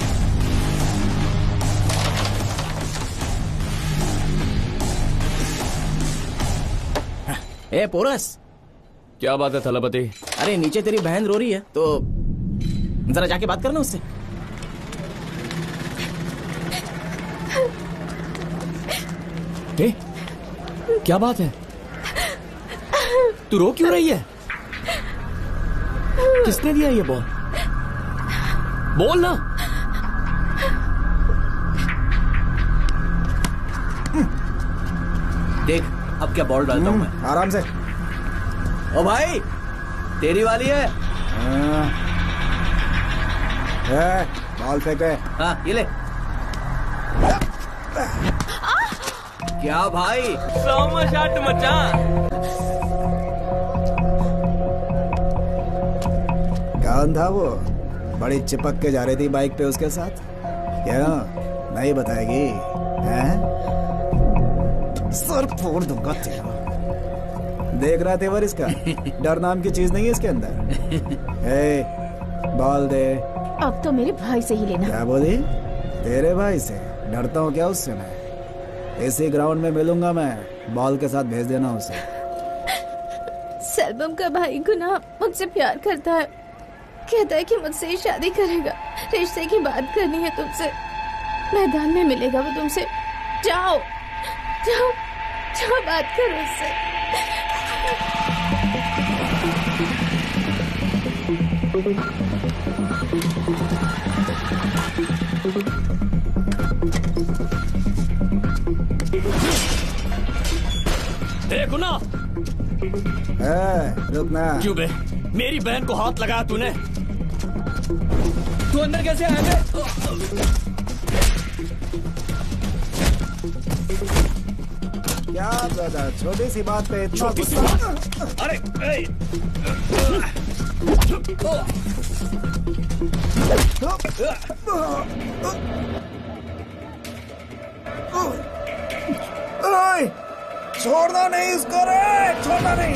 ए पोरस, क्या बात है थलापति? अरे नीचे तेरी बहन रो रही है, तो जरा जाके बात करना उससे। क्या बात है? तू रो क्यों रही है? किसने दिया ये बॉल? बोल ना। देख अब क्या बॉल डालता हूं मैं। आराम से। ओ भाई, तेरी वाली है। बॉल फेंके। हाँ ये ले। क्या भाई? शॉट मचा। कौन था वो? बड़ी चिपक के जा रही थी बाइक पे उसके साथ। क्या नहीं बताएगी? हैं? सर फोड़ दूंगा तेरा। देख रहा तेवर इसका? डर नाम की चीज नहीं है इसके अंदर। ए, बॉल दे। अब तो मेरे भाई से ही लेना। क्या बोली? तेरे भाई से? डरता हूँ क्या उससे मैं? इसी ग्राउंड में मिलूंगा मैं, बॉल के साथ भेज देना उसे। सैल्बम का भाई गुना मुझसे प्यार करता है, कहता है कि मुझसे ही शादी करेगा, रिश्ते की बात करनी है तुमसे, मैदान में मिलेगा वो तुमसे। जाओ जाओ जाओ, बात करो उससे। गुना, रुकना। क्यों बे? मेरी बहन को हाथ लगाया तूने? तू अंदर कैसे आया बे? क्या ब्रदर, छोटी सी बात पे इतना छोटी सी बात? अरे छोड़ना नहीं इसको रे, छोड़ना नहीं।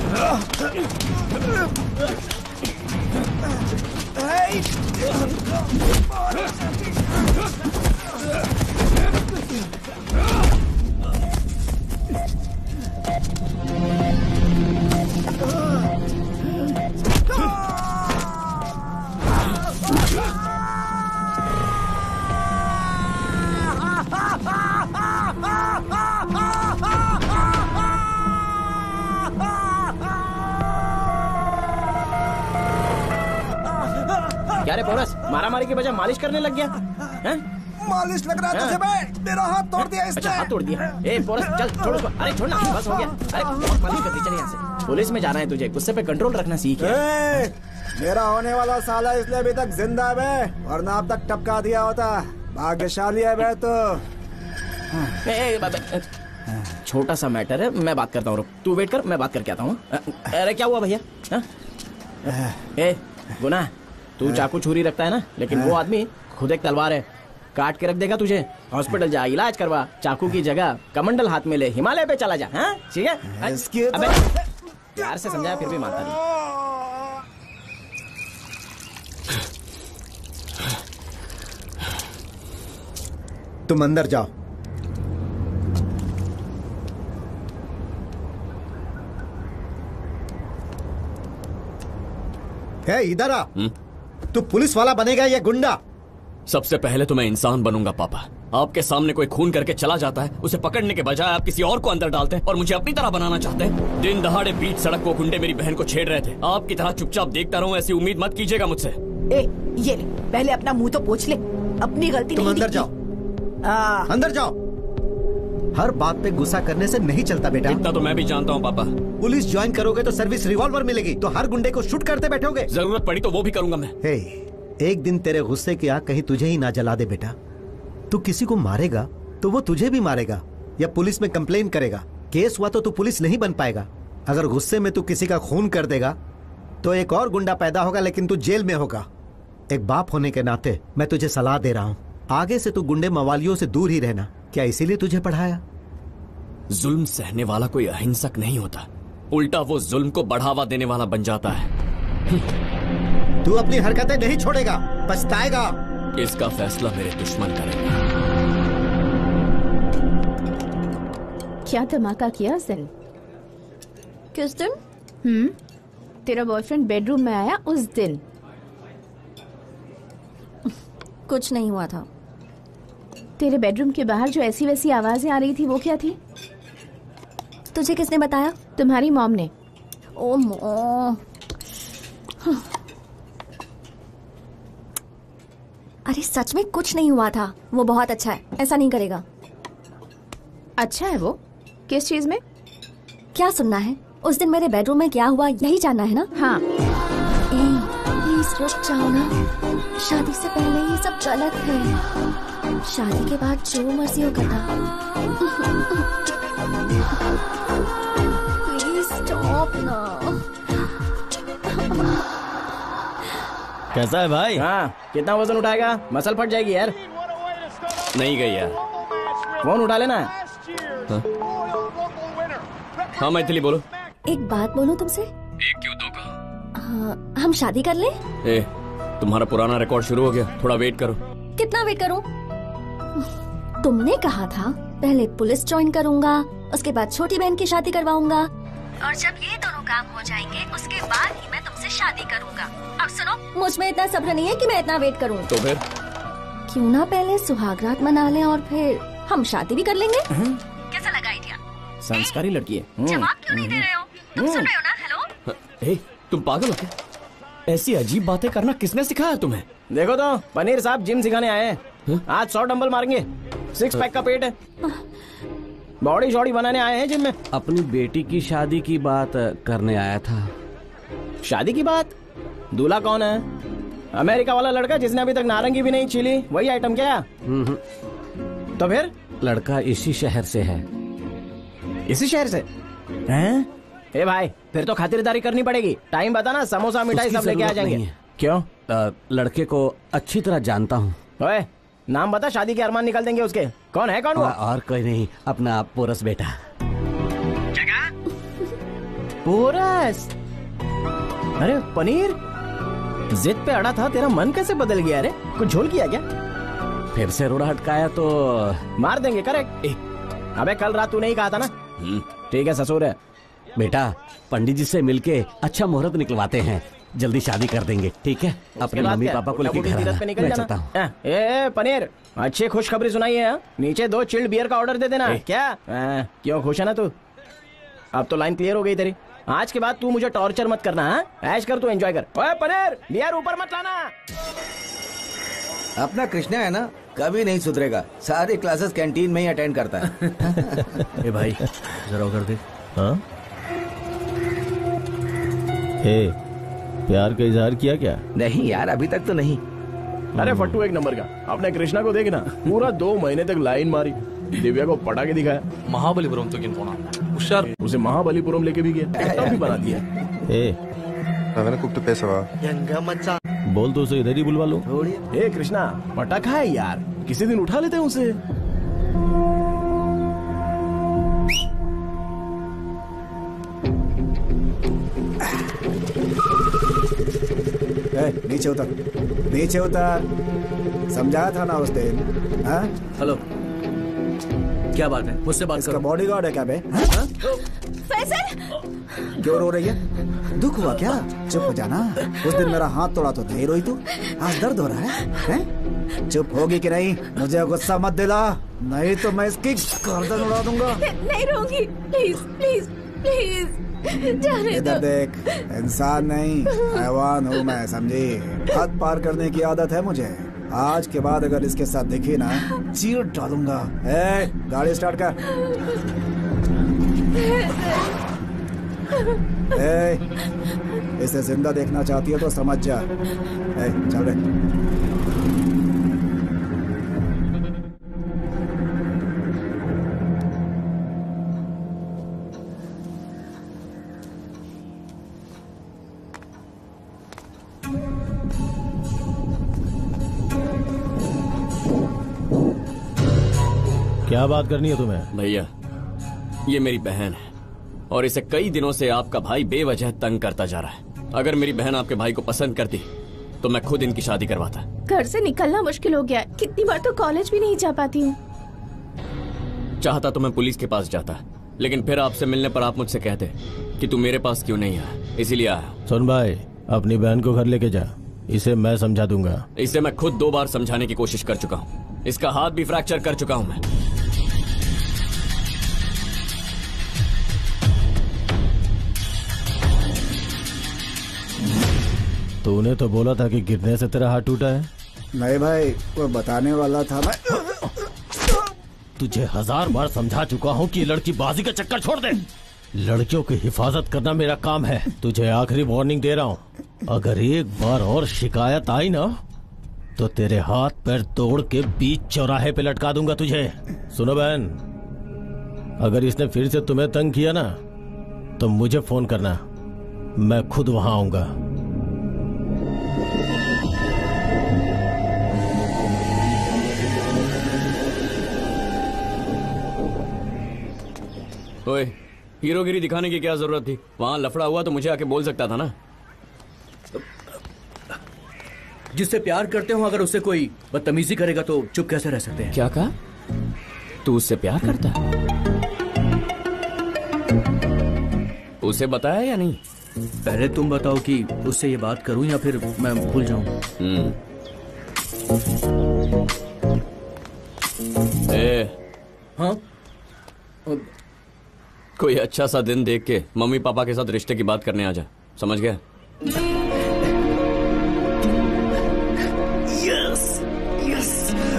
क्या रे पोरस, मारामारी की बजाय मालिश करने लग गया हैं? मालिश लग रहा है तुझे बे? मेरा हाथ तोड़ दिया इसने। अच्छा हाथ तोड़ दिया? ए पोरस चल छोड़ उसको। अरे छोड़ना, बस हो गया। अरे बहुत मालिश कर दी, चल यहाँ से। पुलिस में जाना है तुझे, गुस्से पे कंट्रोल रखना सीख। मेरा होने वाला साला इसलिए अभी तक जिंदा है बे, वरना अब तक टपका दिया होता। भाग्यशाली है बे तो। छोटा सा मैटर है, मैं बात करता हूँ, तू वेट कर, मैं बात करके आता हूँ। अरे क्या हुआ भैया? ए गुना, तू चाकू छुरी रखता है ना, लेकिन वो आदमी खुद एक तलवार है, काट के रख देगा तुझे। हॉस्पिटल जा, इलाज करवा, चाकू की जगह कमंडल हाथ में ले, हिमालय पे चला जा। हाँ ठीक है? अबे प्यार से समझाया फिर भी मानता नहीं। तुम अंदर जाओ। इधर आ। तू पुलिस वाला बनेगा या गुंडा? सबसे पहले तो मैं इंसान बनूंगा पापा। आपके सामने कोई खून करके चला जाता है, उसे पकड़ने के बजाय आप किसी और को अंदर डालते हैं और मुझे अपनी तरह बनाना चाहते हैं। दिन दहाड़े बीच सड़क को गुंडे मेरी बहन को छेड़ रहे थे, आपकी तरह चुपचाप देखता रहूं, ऐसी उम्मीद मत कीजिएगा मुझसे। ये ले, पहले अपना मुंह तो पोंछ ले, अपनी गलती तुम नहीं अंदर जाओ, अंदर जाओ। हर बात पे गुस्सा करने से नहीं चलता बेटा। इतना तो मैं भी जानता हूँ पापा। पुलिस ज्वाइन करोगे तो सर्विस रिवॉल्वर मिलेगी, तो हर गुंडे को शूट करते बैठोगे। जरूरत पड़ी तो वो भी करूंगा मैं। एक दिन तेरे गुस्से की आग कहीं तुझे ही ना जला दे बेटा। तू किसी को मारेगा तो वो तुझे भी मारेगा या पुलिस में कंप्लेन करेगा। केस हुआ तो तू पुलिस नहीं बन पाएगा। अगर गुस्से में तू किसी का खून कर देगा तो एक और गुंडा पैदा होगा, लेकिन तू जेल में होगा। एक बाप होने के नाते मैं तुझे सलाह दे रहा हूँ, आगे से तू गुंडे मवालियों से दूर ही रहना। क्या इसीलिए तुझे पढ़ाया? जुल्म सहने वाला कोई अहिंसक नहीं होता, उल्टा वो जुल्म को बढ़ावा देने वाला बन जाता है। तू अपनी हरकतें नहीं छोड़ेगा, पछताएगा। इसका फैसला मेरे दुश्मन करेंगे। क्या धमाका किया उस दिन? किस दिन? तेरा बॉयफ्रेंड बेडरूम में आया उस दिन। कुछ नहीं हुआ था। तेरे बेडरूम के बाहर जो ऐसी वैसी आवाजें आ रही थी वो क्या थी? तुझे किसने बताया? तुम्हारी मॉम ने। ओ मॉम। अरे सच में कुछ नहीं हुआ था, वो बहुत अच्छा है, ऐसा नहीं करेगा। अच्छा है वो? किस चीज में? क्या सुनना है? उस दिन मेरे बेडरूम में क्या हुआ यही जानना है ना? हाँ। प्लीज रुक जाओ ना, शादी से पहले ये सब गलत है, शादी के बाद जो मर्जी हो करना। प्लीज स्टॉप ना। कैसा है भाई? हाँ, कितना वजन उठाएगा? मसल फट जाएगी यार। नहीं गई यार। फोन उठा लेना। हाँ मैथिली बोलो। एक बात बोलूं तुमसे? एक क्यों दो का? हम शादी कर लें? ए, तुम्हारा पुराना रिकॉर्ड शुरू हो गया, थोड़ा वेट करो। कितना वेट करूं? तुमने कहा था पहले पुलिस ज्वाइन करूंगा, उसके बाद छोटी बहन की शादी करवाऊंगा, और जब ये दोनों काम हो जाएंगे उसके बाद ही मैं तुमसे शादी करूंगा। अब सुनो, मुझ में इतना सब्र नहीं है कि मैं इतना वेट करूं। तो फिर क्यों ना पहले सुहागरात मना लें और फिर हम शादी भी कर लेंगे? कैसा लगा आइडिया? संस्कारी लड़की है। जवाब क्यों नहीं दे रहे हो? तुम सुन रहे हो ना? हेलो। ए, तुम पागल हो क्या? ऐसी अजीब बातें करना किसने सिखाया तुम्हें? देखो तो पनीर साहब जिम सिखाने आए हैं। आज 100 डंबल मारेंगे, 6 पैक का पेट है, बॉडी शॉडी बनाने आए हैं जिम में। अपनी बेटी की शादी की बात करने आया था। शादी की बात? दूल्हा कौन है? अमेरिका वाला लड़का जिसने अभी तक नारंगी भी नहीं छीली, वही आइटम क्या? तो फिर? लड़का इसी शहर से है। इसी शहर से? हैं? ए भाई, फिर तो खातिरदारी करनी पड़ेगी। टाइम बता ना, समोसा मिठाई सब लेके आ जाएंगे। क्यों? लड़के को अच्छी तरह जानता हूँ। ओए, नाम बता, शादी के अरमान निकल देंगे उसके। कौन है? कौन वो? और कोई नहीं, अपना पोरस बेटा। पोरस? अरे पनीर, जिद पे अड़ा था, तेरा मन कैसे बदल गया? अरे कुछ झोल किया क्या? फिर से रोड़ा हटकाया तो मार देंगे। करेक्ट। अबे कल रात तूने ही कहा था ना। ठीक है ससुर है। बेटा, पंडित जी से मिलके अच्छा मुहूर्त निकलवाते हैं, जल्दी शादी कर देंगे, ठीक है? अपने मम्मी पापा को लेके घर आना, मैं चलता हूँ। ए पनीर, अच्छी खुशखबरी सुनाई है। नीचे 2 चिल्ड बियर का ऑर्डर दे देना। क्या? क्यों, खुश है ना तू? अब तो लाइन क्लियर हो गई तेरी। आज के बाद तू मुझे टॉर्चर मत करना। ऐश कर, तू एंजॉय कर। ओए पनीर, बियर ऊपर मत लाना। अपना कृष्णा है ना, कभी नहीं सुधरेगा। सारे क्लासेस कैंटीन में ही अटेंड करता है। ए भाई, जरा उधर देख। हाँ? ए, प्यार का इजहार किया क्या? नहीं यार, अभी तक तो नहीं। अरे फट्टू एक नंबर का। अपने कृष्णा को देखना, पूरा 2 महीने तक लाइन मारी, दिव्या को पटा के दिखाया। महाबलीपुरम तो किन पोना हुशार, उसे महाबलीपुरम लेके भी गया, टॉप भी बना दिया। बोल तो उसे इधर ही बुलवा लो। ए कृष्णा, पटाखा है यार, किसी दिन उठा लेते हैं उसे। नीचे उतर, नीचे उतर। समझाया था ना उस दिन। हाँ? हेलो, क्या बात है? मुझसे बात करो। बॉडीगार्ड है क्या बे? फैसल! क्यों रो रही है? दुख हुआ क्या? चुप हो जाना। उस दिन मेरा हाथ तोड़ा तो नहीं रोई तू, आज दर्द हो रहा है? चुप होगी कि नहीं? मुझे गुस्सा मत दिला, नहीं तो मैं इसकी गर्दन उड़ा दूंगा। नहीं रोगी, प्लीज प्लीज प्लीज। इधर देख, इंसान नहीं हैवान हूँ मैं, समझी? हद पार करने की आदत है मुझे। आज के बाद अगर इसके साथ दिखी ना, चीर डालूंगा। ए, गाड़ी स्टार्ट कर। ए, इसे जिंदा देखना चाहती है तो समझ जा। ए, चल रे। क्या बात करनी है तुम्हें? भैया, ये मेरी बहन है और इसे कई दिनों से आपका भाई बेवजह तंग करता जा रहा है। अगर मेरी बहन आपके भाई को पसंद करती तो मैं खुद इनकी शादी करवाता। घर से निकलना मुश्किल हो गया, कितनी बार तो कॉलेज भी नहीं जा पाती हूँ। चाहता तो मैं पुलिस के पास जाता, लेकिन फिर आपसे मिलने पर आप मुझसे कहते कि तू मेरे पास क्यों नहीं आया, इसीलिए आया। सुन भाई, अपनी बहन को घर लेके जा, इसे मैं समझा दूंगा। इसे मैं खुद 2 बार समझाने की कोशिश कर चुका हूँ, इसका हाथ भी फ्रैक्चर कर चुका हूँ मैं। तूने तो बोला था कि गिरने से तेरा हाथ टूटा है। नहीं भाई, वो बताने वाला था मैं। तुझे 1000 बार समझा चुका हूँ कि लड़की बाजी का चक्कर छोड़ दे। लड़कियों की हिफाजत करना मेरा काम है। तुझे आखिरी वार्निंग दे रहा हूँ, अगर एक बार और शिकायत आई ना तो तेरे हाथ पैर तोड़ के बीच चौराहे पे लटका दूंगा तुझे। सुनो बहन, अगर इसने फिर से तुम्हें तंग किया ना तो मुझे फोन करना, मैं खुद वहां आऊंगा। ओए, हीरोगिरी दिखाने की क्या जरूरत थी? वहां लफड़ा हुआ तो मुझे आके बोल सकता था ना। जिससे प्यार करते हो अगर उससे कोई बदतमीजी करेगा तो चुप कैसे रह सकते हैं? क्या कहा? तू उससे प्यार करता है? उसे बताया या नहीं? पहले तुम बताओ कि उससे ये बात करूं या फिर मैं भूल जाऊं। हाँ? कोई अच्छा सा दिन देख के मम्मी पापा के साथ रिश्ते की बात करने आ जा, समझ गया? Yes yes.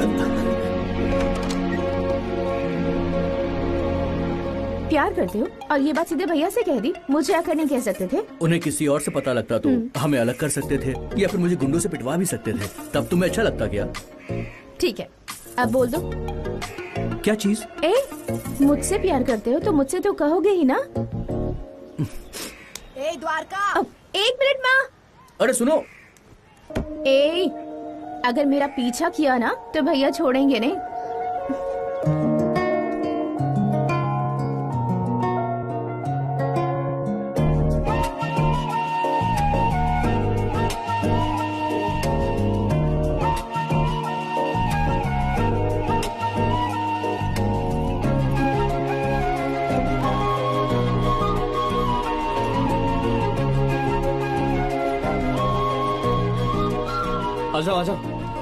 प्यार करते हो और ये बात सीधे भैया से कह दी, मुझे आकर नहीं कह सकते थे? उन्हें किसी और से पता लगता तो हमें अलग कर सकते थे या फिर मुझे गुंडों से पिटवा भी सकते थे। तब तुम्हें अच्छा लगता क्या? ठीक है, अब बोल दो। क्या चीज? मुझसे प्यार करते हो तो मुझसे तो कहोगे ही ना। ए द्वारका, अब 1 मिनट माँ। अरे सुनो, अगर मेरा पीछा किया ना तो भैया छोड़ेंगे नहीं। आजाओ आजाओ।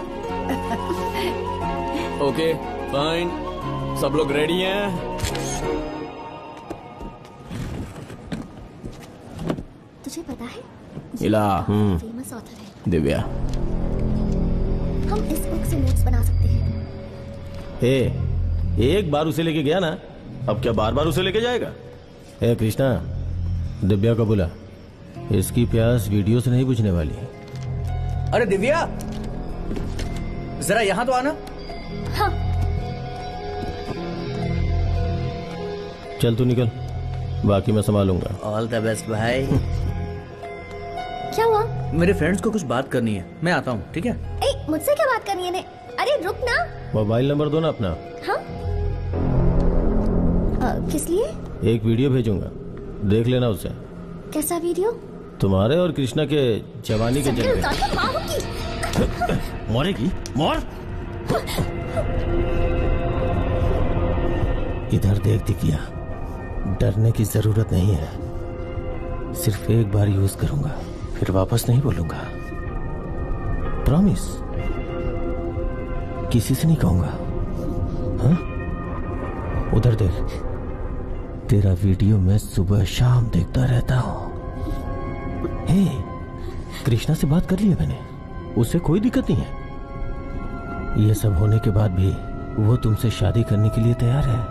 ओके फाइन, सब लोग रेडी हैं? तुझे पता है इला फेमस ऑथर है दिव्या। हम इस बुक से नोट्स बना सकते हैं। एक बार उसे लेके गया ना, अब क्या बार बार उसे लेके जाएगा? कृष्णा, दिव्या को बुला, इसकी प्यास वीडियो से नहीं बुझने वाली। अरे दिव्या, जरा यहाँ तो आना। हाँ। चल तू निकल, बाकी मैं संभालूंगा। ऑल द बेस्ट भाई। क्या हुआ? मेरे फ्रेंड्स को कुछ बात करनी है, मैं आता हूँ। ठीक है? मुझसे क्या बात करनी है ने? अरे रुक ना। मोबाइल नंबर दो ना अपना। हाँ? किस लिए? एक वीडियो भेजूंगा, देख लेना उसे। कैसा वीडियो? तुम्हारे और कृष्णा के जवानी के जलवे। मरेगी? मर। इधर देख दिखिया, डरने की जरूरत नहीं है। सिर्फ एक बार यूज करूंगा, फिर वापस नहीं बोलूंगा। प्रॉमिस, किसी से नहीं कहूंगा। हाँ? उधर देख, तेरा वीडियो मैं सुबह शाम देखता रहता हूं। कृष्णा से बात कर ली है मैंने, उससे कोई दिक्कत नहीं है। ये सब होने के बाद भी वो तुमसे शादी करने के लिए तैयार है।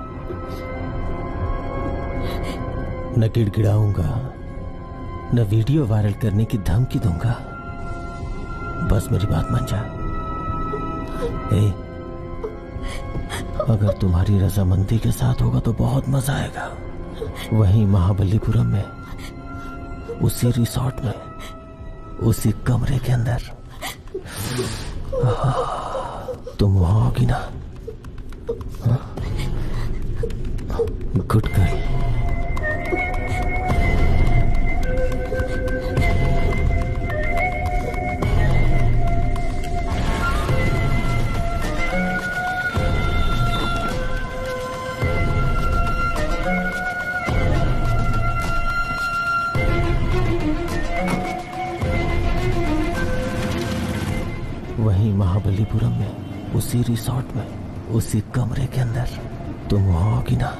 न गिड़गिड़ाऊंगा, न वीडियो वायरल करने की धमकी दूंगा। बस मेरी बात मान जा। अगर तुम्हारी रजामंदी के साथ होगा तो बहुत मजा आएगा। वहीं महाबलीपुरम में, उसी रिसोर्ट में, उसी कमरे के अंदर। तुम वहां होगी ना? Good girl. वहीं महाबलीपुरम में, उसी रिसोर्ट में, उसी कमरे के अंदर तुम होगी ना?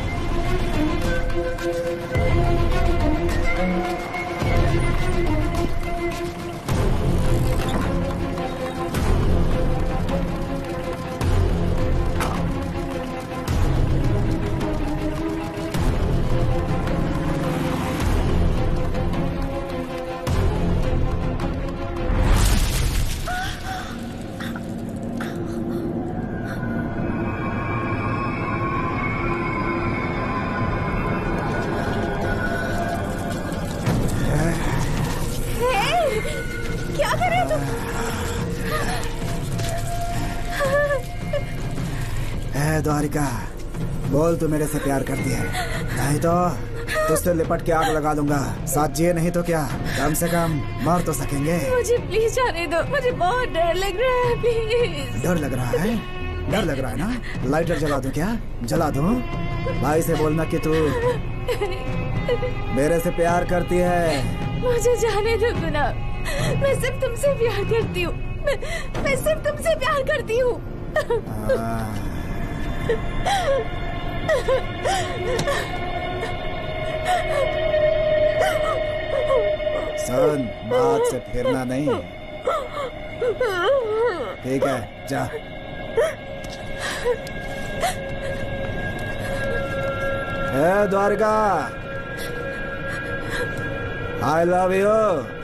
द्वारिका, बोल तू मेरे से प्यार करती है, नहीं तो तुझसे लिपट के आग लगा दूंगा। साथ जिए नहीं तो क्या, कम से कम मर तो सकेंगे। मुझे प्लीज जाने दो, मुझे बहुत डर लग रहा है। प्लीज। डर लग रहा है? डर लग रहा है ना? लाइटर जला दूं क्या? जला दूं? भाई से बोलना कि तू मेरे से प्यार करती है। मुझे जाने दो गुलाब, मैं सिर्फ तुमसे प्यार करती हूँ। मैं सिर्फ तुमसे प्यार करती हूँ। सुन, बात से फिरना नहीं। ठीक है, जा। Dwarka, I love you.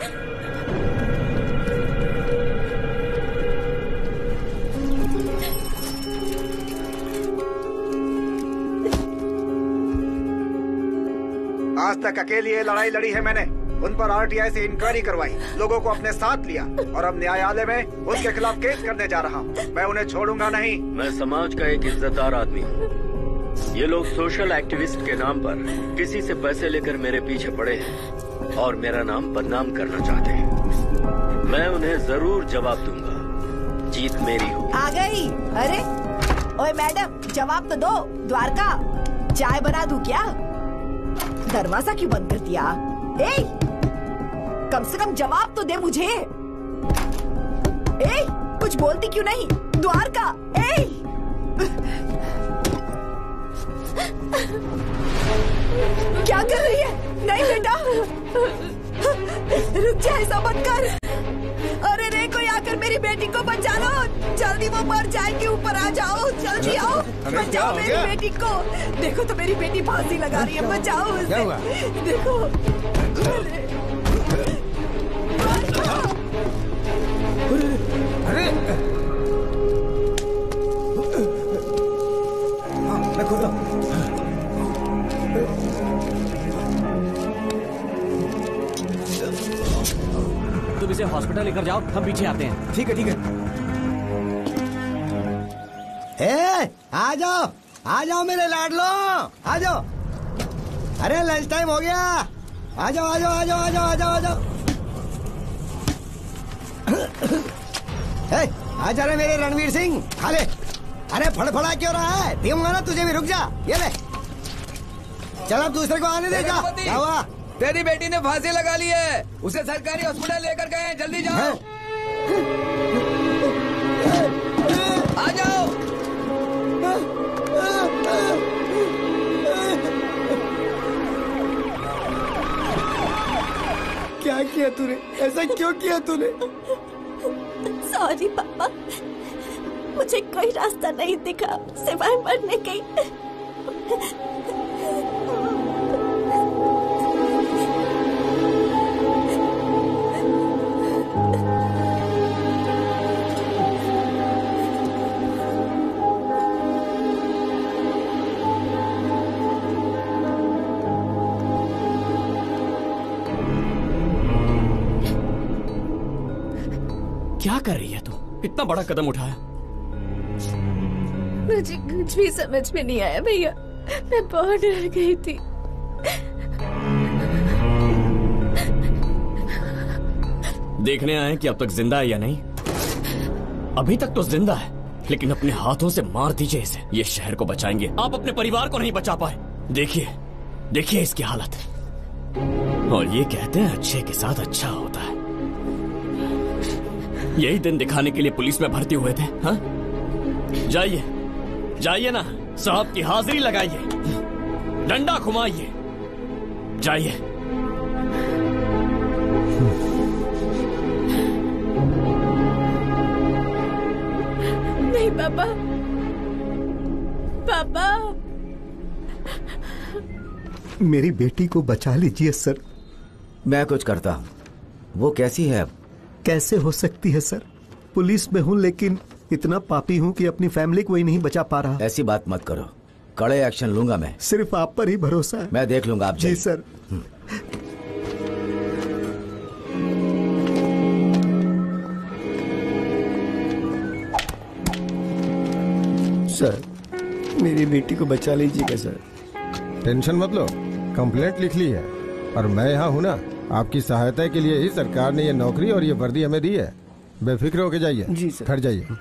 आज तक अकेली ये लड़ाई लड़ी है मैंने। उन पर आरटीआई से इंक्वायरी करवाई, लोगों को अपने साथ लिया और अब न्यायालय में उसके खिलाफ केस करने जा रहा हूँ। मैं उन्हें छोड़ूंगा नहीं। मैं समाज का एक इज्जतदार आदमी हूँ। ये लोग सोशल एक्टिविस्ट के नाम पर किसी से पैसे लेकर मेरे पीछे पड़े हैं और मेरा नाम बदनाम करना चाहते हैं। मैं उन्हें जरूर जवाब दूंगा। जीत मेरी हो। आ गई। अरे ओए मैडम, जवाब तो दो। द्वारका, चाय बना दूं क्या? दरवाजा क्यों बंद कर दिया? ए, कम से कम जवाब तो दे मुझे। ए, कुछ बोलती क्यों नहीं? द्वारका, ए! क्या कर रही है? नहीं बेटा, रुक जा, ऐसा मत कर। अरे रे, कोई आकर मेरी बेटी को बचा लो। जल्दी, वो मर जाएगी। ऊपर आ जाओ, जल्दी आओ, बचाओ मेरी बेटी को। देखो तो मेरी बेटी फांसी लगा रही है, बचाओ उसे। देखो। अरे मैं खोलता हूँ। तुम इसे हॉस्पिटल लेकर जाओ, हम पीछे आते हैं। ठीक है, ठीक है। आ जाओ मेरे लाडलो, आ जाओ। अरे लंच टाइम हो गया, आ जाओ, आ जाओ, आ जाओ, आ जाओ, आ जाओ, आ जाओ। आ जा रहे मेरे रणवीर सिंह, खा ले। अरे फड़फड़ा क्यों रहा है? दूंगा ना तुझे भी, रुक जा। ये ले, चल अब दूसरे को आने दे। जा, क्या हुआ? तेरी बेटी ने फांसी लगा ली है, उसे सरकारी हॉस्पिटल लेकर गए, जल्दी जाओ। आ जाओ। क्या किया तूने? ऐसा क्यों किया तूने? सॉरी पापा, मुझे कोई रास्ता नहीं दिखा सिवाय मरने की। क्या कर रही है तू? इतना बड़ा कदम उठाया। मुझे कुछ भी समझ में नहीं आया भैया। मैं बहुत डर गई थी। देखने आए कि अब तक जिंदा है या नहीं। अभी तक तो जिंदा है, लेकिन अपने हाथों से मार दीजिए इसे। ये शहर को बचाएंगे, आप अपने परिवार को नहीं बचा पाए। देखिए देखिए इसकी हालत। और ये कहते हैं अच्छे के साथ अच्छा होता है। यही दिन दिखाने के लिए पुलिस में भर्ती हुए थे। हाँ, जाइए जाइए ना, साहब की हाजिरी लगाइए, डंडा घुमाइए, जाइए। नहीं पापा, पापा। मेरी बेटी को बचा लीजिए सर। मैं कुछ करता हूँ। वो कैसी है अब? कैसे हो सकती है सर? पुलिस में हूँ, लेकिन इतना पापी हूँ कि अपनी फैमिली को ही नहीं बचा पा रहा। ऐसी बात मत करो, कड़े एक्शन लूंगा मैं। सिर्फ आप पर ही भरोसा है। मैं देख लूंगा। आप जी सर। सर, मेरी बेटी को बचा लीजिएगा सर। टेंशन मत लो, कंप्लेंट लिख ली है और मैं यहाँ हूँ ना। आपकी सहायता के लिए ही सरकार ने ये नौकरी और ये वर्दी हमें दी है। बेफिक्र होके जाइए। जी सर। खड़ जाइए।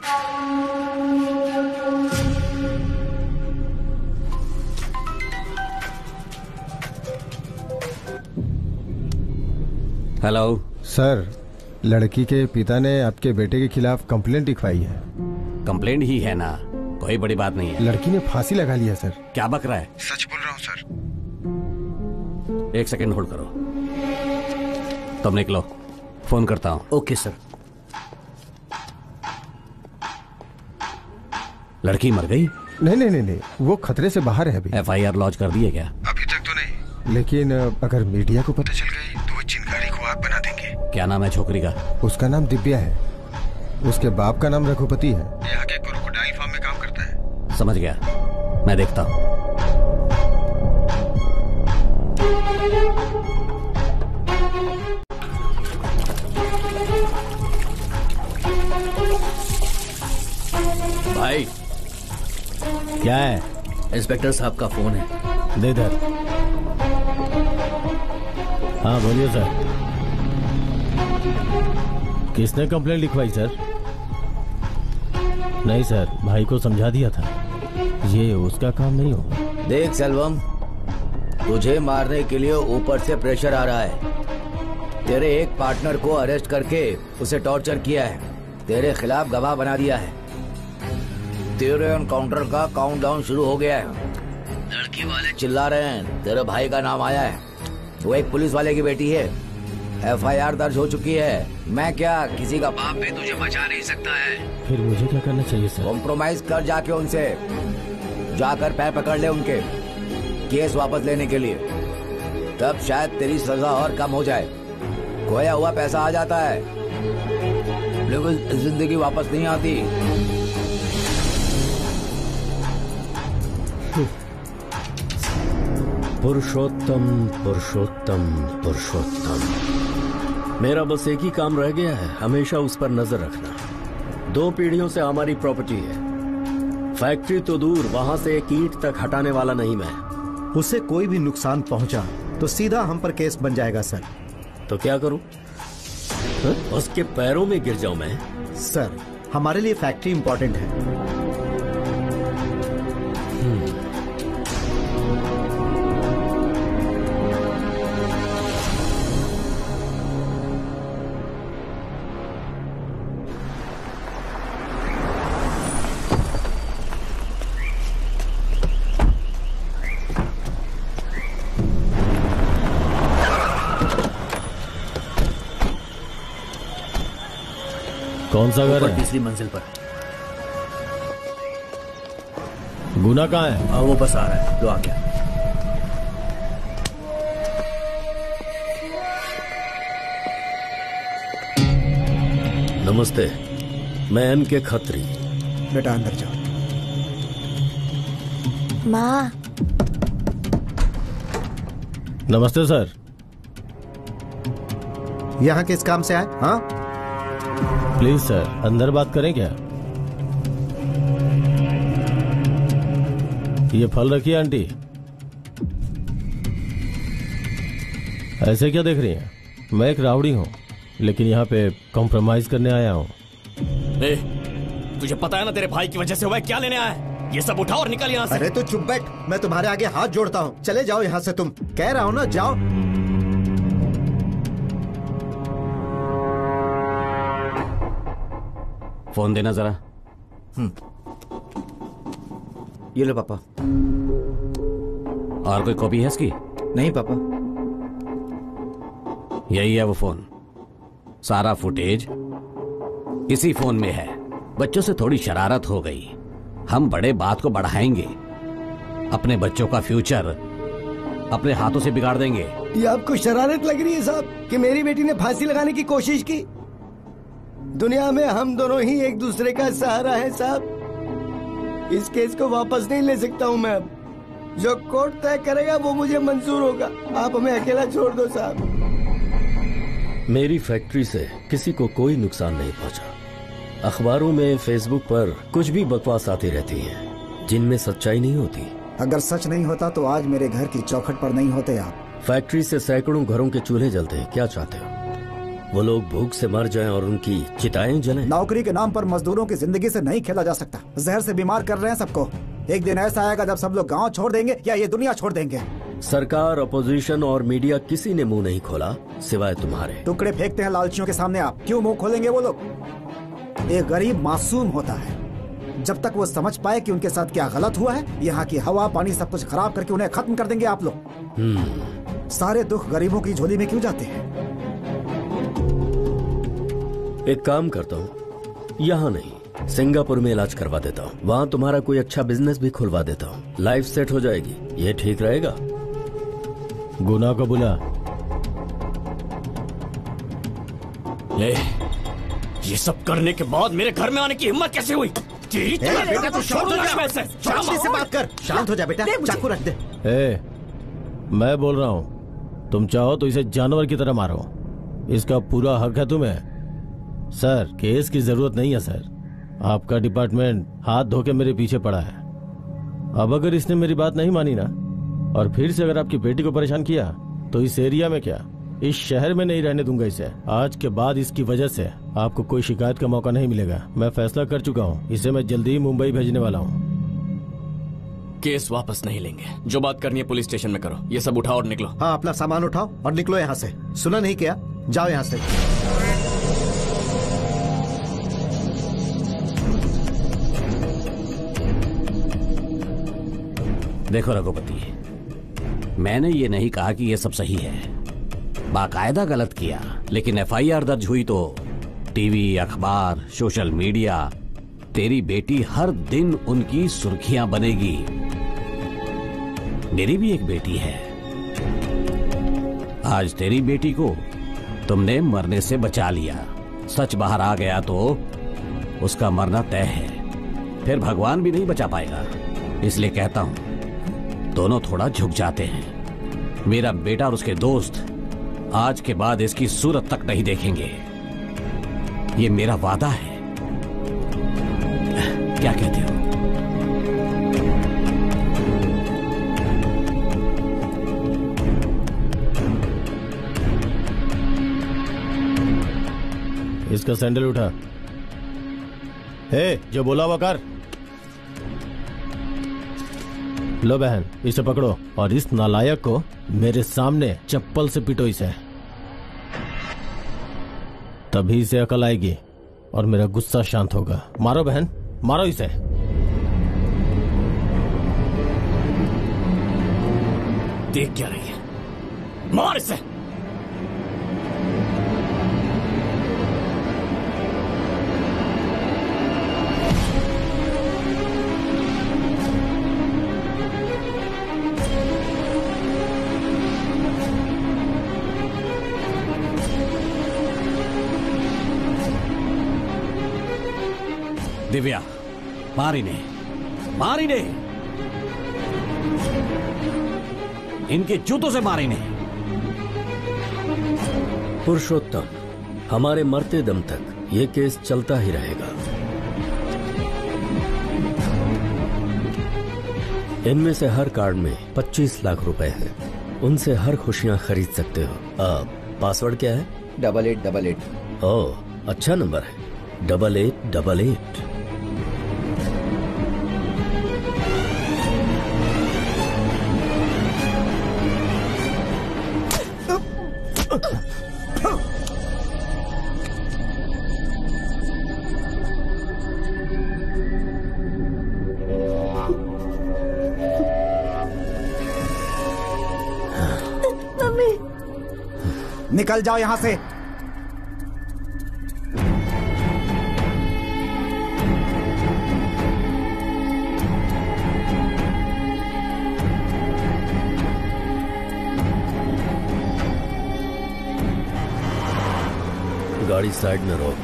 हेलो सर, लड़की के पिता ने आपके बेटे के खिलाफ कंप्लेंट लिखवाई है। कंप्लेंट ही है ना, कोई बड़ी बात नहीं है। लड़की ने फांसी लगा लिया सर। क्या बक रहा है? सच बोल रहा हूँ सर। एक सेकंड होल्ड करो, तुम निकलो, फोन करता हूँ। Okay sir. लड़की मर गई? नहीं नहीं नहीं नहीं, वो खतरे से बाहर है अभी। FIR लॉन्च कर दी है क्या? अभी तक तो नहीं, लेकिन अगर मीडिया को पता चल गई तो चिंगारी को आग बना देंगे। क्या नाम है छोकरी का? उसका नाम दिव्या है, उसके बाप का नाम रघुपति है। यहाँ के क्रोकोडाइल फार्म में काम करता है। समझ गया, मैं देखता हूँ। भाई क्या है? इंस्पेक्टर साहब का फोन है। दे इधर। हाँ बोलिए सर। किसने कंप्लेंट लिखवाई सर? नहीं सर, भाई को समझा दिया था, ये उसका काम नहीं होगा। देख सेल्वम, तुझे मारने के लिए ऊपर से प्रेशर आ रहा है। तेरे एक पार्टनर को अरेस्ट करके उसे टॉर्चर किया है, तेरे खिलाफ गवाह बना दिया है। तेरे एनकाउंटर का काउंटडाउन शुरू हो गया है। लड़की वाले चिल्ला रहे हैं, तेरे भाई का नाम आया है। वो एक पुलिस वाले की बेटी है, FIR दर्ज हो चुकी है। मैं क्या, किसी का बाप भी तुझे बचा नहीं सकता है। फिर मुझे क्या करना चाहिए सर? कॉम्प्रोमाइज कर जाके उनसे, जाकर पैर पकड़ ले उनके, केस वापस लेने के लिए। तब शायद तेरी सजा और कम हो जाए। खोया हुआ पैसा आ जाता है, लेकिन जिंदगी वापस नहीं आती। पुरुषोत्तम पुरुषोत्तम पुरुषोत्तम। मेरा बस एक ही काम रह गया है, हमेशा उस पर नजर रखना। 2 पीढ़ियों से हमारी प्रॉपर्टी है। फैक्ट्री तो दूर, वहां से एक ईंट तक हटाने वाला नहीं मैं। उसे कोई भी नुकसान पहुंचा तो सीधा हम पर केस बन जाएगा सर। तो क्या करूं? उसके पैरों में गिर जाऊं मैं? सर, हमारे लिए फैक्ट्री इंपॉर्टेंट है। कौन सा घर है? तीसरी मंजिल पर। गुना कहाँ है? वो बस आ रहा है, लो आ गया। नमस्ते, मैं MK खत्री। बेटा अंदर जाओ। माँ। नमस्ते सर। यहाँ किस काम से आए? हाँ, प्लीज सर, अंदर बात करें क्या? ये फल रखिए आंटी। ऐसे क्या देख रही हैं? मैं एक रावड़ी हूँ, लेकिन यहाँ पे कॉम्प्रोमाइज करने आया हूँ। तुझे पता है ना तेरे भाई की वजह से हुआ है, क्या लेने आया है? ये सब उठाओ और निकल यहाँ से। अरे तो चुप बैठ, मैं तुम्हारे आगे हाथ जोड़ता हूँ। चले जाओ यहाँ से, तुम कह रहा हूँ ना, जाओ। फोन देना जरा। ये लो पापा। और कोई कॉपी है इसकी? नहीं पापा। यही है वो फोन। सारा फुटेज इसी फोन में है। बच्चों से थोड़ी शरारत हो गई, हम बड़े बात को बढ़ाएंगे। अपने बच्चों का फ्यूचर अपने हाथों से बिगाड़ देंगे। ये आपको शरारत लग रही है साहब कि मेरी बेटी ने फांसी लगाने की कोशिश की? दुनिया में हम दोनों ही एक दूसरे का सहारा है साहब। इस केस को वापस नहीं ले सकता हूँ मैं अब। जो कोर्ट तय करेगा वो मुझे मंजूर होगा। आप हमें अकेला छोड़ दो साहब। मेरी फैक्ट्री से किसी को कोई नुकसान नहीं पहुंचा। अखबारों में, फेसबुक पर कुछ भी बकवास आती रहती है जिनमें सच्चाई नहीं होती। अगर सच नहीं होता तो आज मेरे घर की चौखट पर नहीं होते आप। फैक्ट्री से सैकड़ों घरों के चूल्हे जलते हैं, क्या चाहते हो? वो लोग भूख से मर जाएं और उनकी चिताएं जलें? नौकरी के नाम पर मजदूरों की जिंदगी से नहीं खेला जा सकता। जहर से बीमार कर रहे हैं सबको। एक दिन ऐसा आएगा जब सब लोग गांव छोड़ देंगे या ये दुनिया छोड़ देंगे। सरकार, अपोजिशन और मीडिया किसी ने मुंह नहीं खोला सिवाय तुम्हारे। टुकड़े फेंकते हैं लालचियों के सामने, आप क्यों मुंह खोलेंगे? वो लोग, एक गरीब मासूम होता है। जब तक वो समझ पाए कि उनके साथ क्या गलत हुआ है, यहाँ की हवा पानी सब कुछ खराब करके उन्हें खत्म कर देंगे आप लोग। सारे दुख गरीबों की झोली में क्यों जाते हैं? एक काम करता हूँ, यहाँ नहीं सिंगापुर में इलाज करवा देता हूँ। वहाँ तुम्हारा कोई अच्छा बिजनेस भी खुलवा देता हूँ। लाइफ सेट हो जाएगी। ये ठीक रहेगा? गुनाह को बुला ले। ये सब करने के बाद मेरे घर में आने की हिम्मत कैसे हुई? बेटा तू शांत हो जा। शांति से बात कर। शांत हो जा बेटा, चाकू रख दे। मैं बोल रहा हूँ, तुम चाहो तो इसे जानवर की तरह मारो। इसका पूरा हक है तुम्हें। सर, केस की जरूरत नहीं है सर। आपका डिपार्टमेंट हाथ धो के मेरे पीछे पड़ा है। अब अगर इसने मेरी बात नहीं मानी ना, और फिर से अगर आपकी बेटी को परेशान किया, तो इस एरिया में क्या, इस शहर में नहीं रहने दूंगा इसे। आज के बाद इसकी वजह से आपको कोई शिकायत का मौका नहीं मिलेगा। मैं फैसला कर चुका हूँ। इसे मैं जल्दी ही मुंबई भेजने वाला हूँ। केस वापस नहीं लेंगे। जो बात करनी है पुलिस स्टेशन में करो। ये सब उठाओ और निकलो। हाँ, अपना सामान उठाओ और निकलो यहाँ से। सुना नहीं क्या? जाओ यहाँ से। देखो रघुपति, मैंने ये नहीं कहा कि ये सब सही है। बाकायदा गलत किया, लेकिन एफआईआर दर्ज हुई तो टीवी, अखबार, सोशल मीडिया, तेरी बेटी हर दिन उनकी सुर्खियां बनेगी। मेरी भी एक बेटी है। आज तेरी बेटी को तुमने मरने से बचा लिया। सच बाहर आ गया तो उसका मरना तय है। फिर भगवान भी नहीं बचा पाएगा। इसलिए कहता हूं, दोनों थोड़ा झुक जाते हैं। मेरा बेटा और उसके दोस्त आज के बाद इसकी सूरत तक नहीं देखेंगे। ये मेरा वादा है। क्या कहते हो? इसका सैंडल उठा। जो बोला वो कर। लो बहन, इसे पकड़ो और इस नालायक को मेरे सामने चप्पल से पीटो इसे। तभी इसे अकल आएगी और मेरा गुस्सा शांत होगा। मारो बहन, मारो इसे। देख क्या रही है? मार इसे। दिव्या, मारी ने, मारी ने, इनके जूतों से मारी ने। पुरुषोत्तम, हमारे मरते दम तक ये केस चलता ही रहेगा। इनमें से हर कार्ड में 25 लाख रुपए हैं। उनसे हर खुशियां खरीद सकते हो। पासवर्ड क्या है? 8888। ओह, अच्छा नंबर है, 8888। निकल जाओ यहां से। गाड़ी साइड में रोक।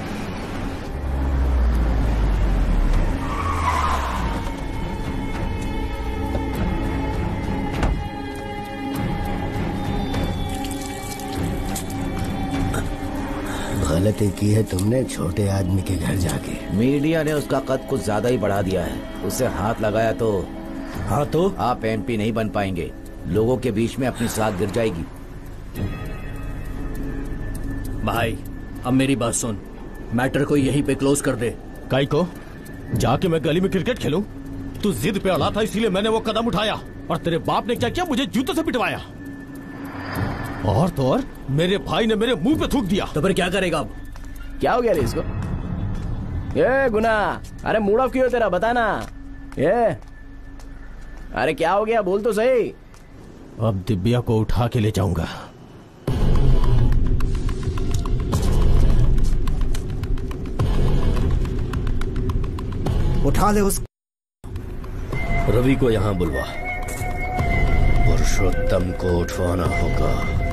गलती की है तुमने छोटे आदमी के घर जाके। मीडिया ने उसका कद कुछ ज्यादा ही बढ़ा दिया है। उसे हाथ लगाया तो हाँ तो आप एमपी नहीं बन पाएंगे। लोगों के बीच में अपनी साख गिर जाएगी। भाई अब मेरी बात सुन, मैटर को यहीं पे क्लोज कर दे। काई को जाके मैं गली में क्रिकेट खेलूं? तू जिद पे अड़ा था इसीलिए मैंने वो कदम उठाया। और तेरे बाप ने क्या किया? मुझे जूते से पिटवाया। और तो और मेरे भाई ने मेरे मुंह पे थूक दिया। तो फिर क्या करेगा अब? क्या हो गया रे इसको? ये गुना, अरे मूड ऑफ क्यों तेरा, बता ना। ये अरे क्या हो गया, बोल तो सही। अब दिव्या को उठा के ले जाऊंगा। उठा ले उस। रवि को यहाँ बुलवा। पुरुषोत्तम को उठवाना होगा।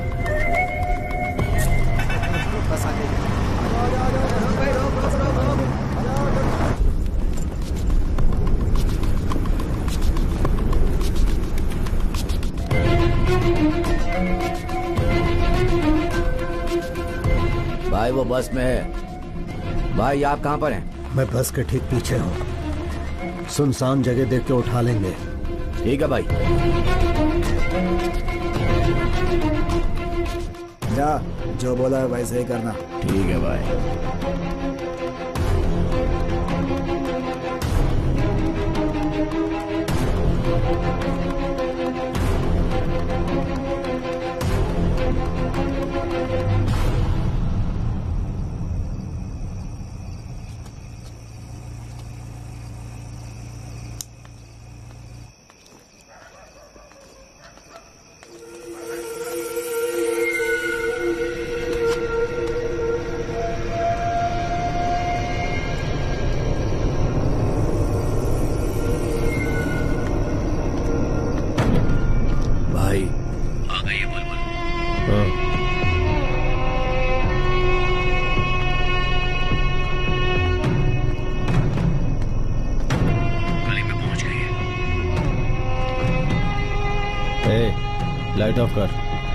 भाई वो बस में है। भाई आप कहाँ पर हैं? मैं बस के ठीक पीछे हूँ। सुनसान जगह देख के उठा लेंगे। ठीक है भाई। जा, जो बोला है वैसे ही करना। ठीक है भाई। लाइट ऑफ कर।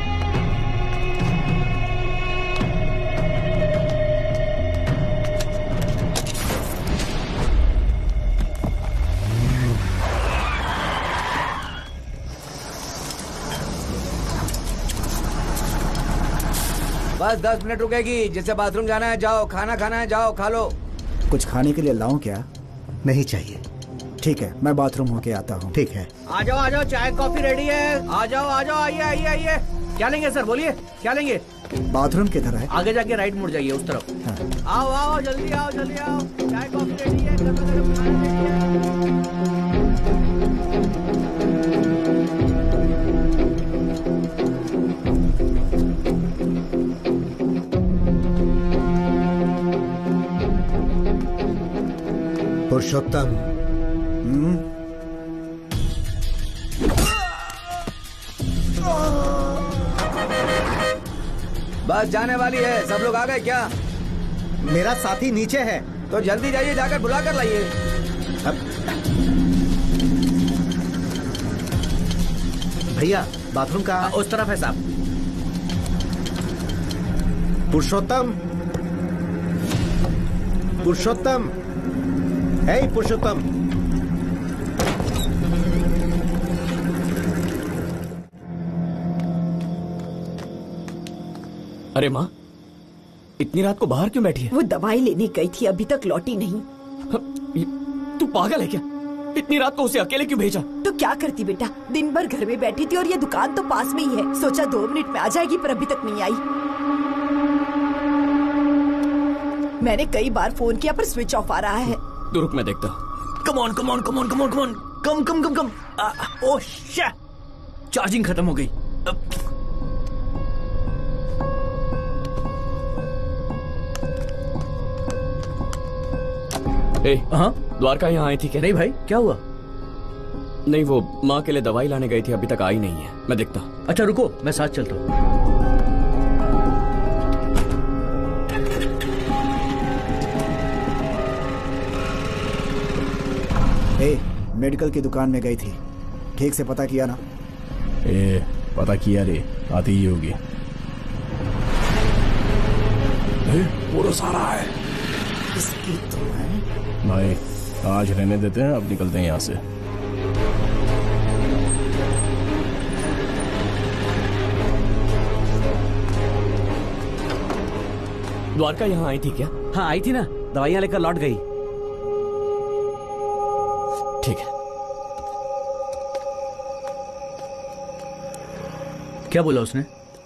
बस 10 मिनट रुकेगी। जिसे बाथरूम जाना है जाओ, खाना खाना है जाओ खा लो। कुछ खाने के लिए लाऊं क्या? नहीं चाहिए। ठीक है, मैं बाथरूम होके आता हूँ। ठीक है। आ जाओ, चाय कॉफी रेडी है। आ जाओ, आइए आइए। क्या लेंगे सर, बोलिए क्या लेंगे? बाथरूम किधर है? आगे जाके राइट मुड़ जाइए उस तरफ। हाँ। आओ जल्दी आओ। चाय कॉफी रेडी है, गरम खाना रेडी है। पुरुषोत्तम, बस जाने वाली है। सब लोग आ गए क्या? मेरा साथी नीचे है। तो जल्दी जाइए, जाकर बुला कर लाइए। भैया बाथरूम कहाँ? उस तरफ है साहब। पुरुषोत्तम, पुरुषोत्तम, हे पुरुषोत्तम। अरे माँ, इतनी रात को बाहर क्यों बैठी है? वो दवाई लेने गई थी, अभी तक लौटी नहीं। तू पागल है क्या? इतनी रात को उसे अकेले क्यों भेजा? तो क्या करती बेटा, दिन भर घर में बैठी थी और ये दुकान तो पास में ही है। सोचा 2 मिनट में आ जाएगी, पर अभी तक नहीं आई। मैंने कई बार फोन किया पर स्विच ऑफ आ रहा है। तो रुक, मैं देखता हूँ। Come on come on come on come on come on, come come come come. Oh shit, charging खत्म हो गई। हाँ, द्वारका यहाँ आई थी क्या? नहीं भाई, क्या हुआ? नहीं, वो माँ के लिए दवाई लाने गई थी, अभी तक आई नहीं है। मैं देखता हूँ। अच्छा रुको, मैं साथ चलता हूँ। मेडिकल की दुकान में गई थी, ठीक से पता किया ना? पता किया रे, आती ही होगी। पूरा सारा है इसकी तो है। भाई आज रहने देते हैं, अब निकलते हैं यहाँ से। द्वारका यहाँ आई थी क्या? हाँ आई थी ना, दवाइयाँ लेकर लौट गई। ठीक है। क्या बोला उसने?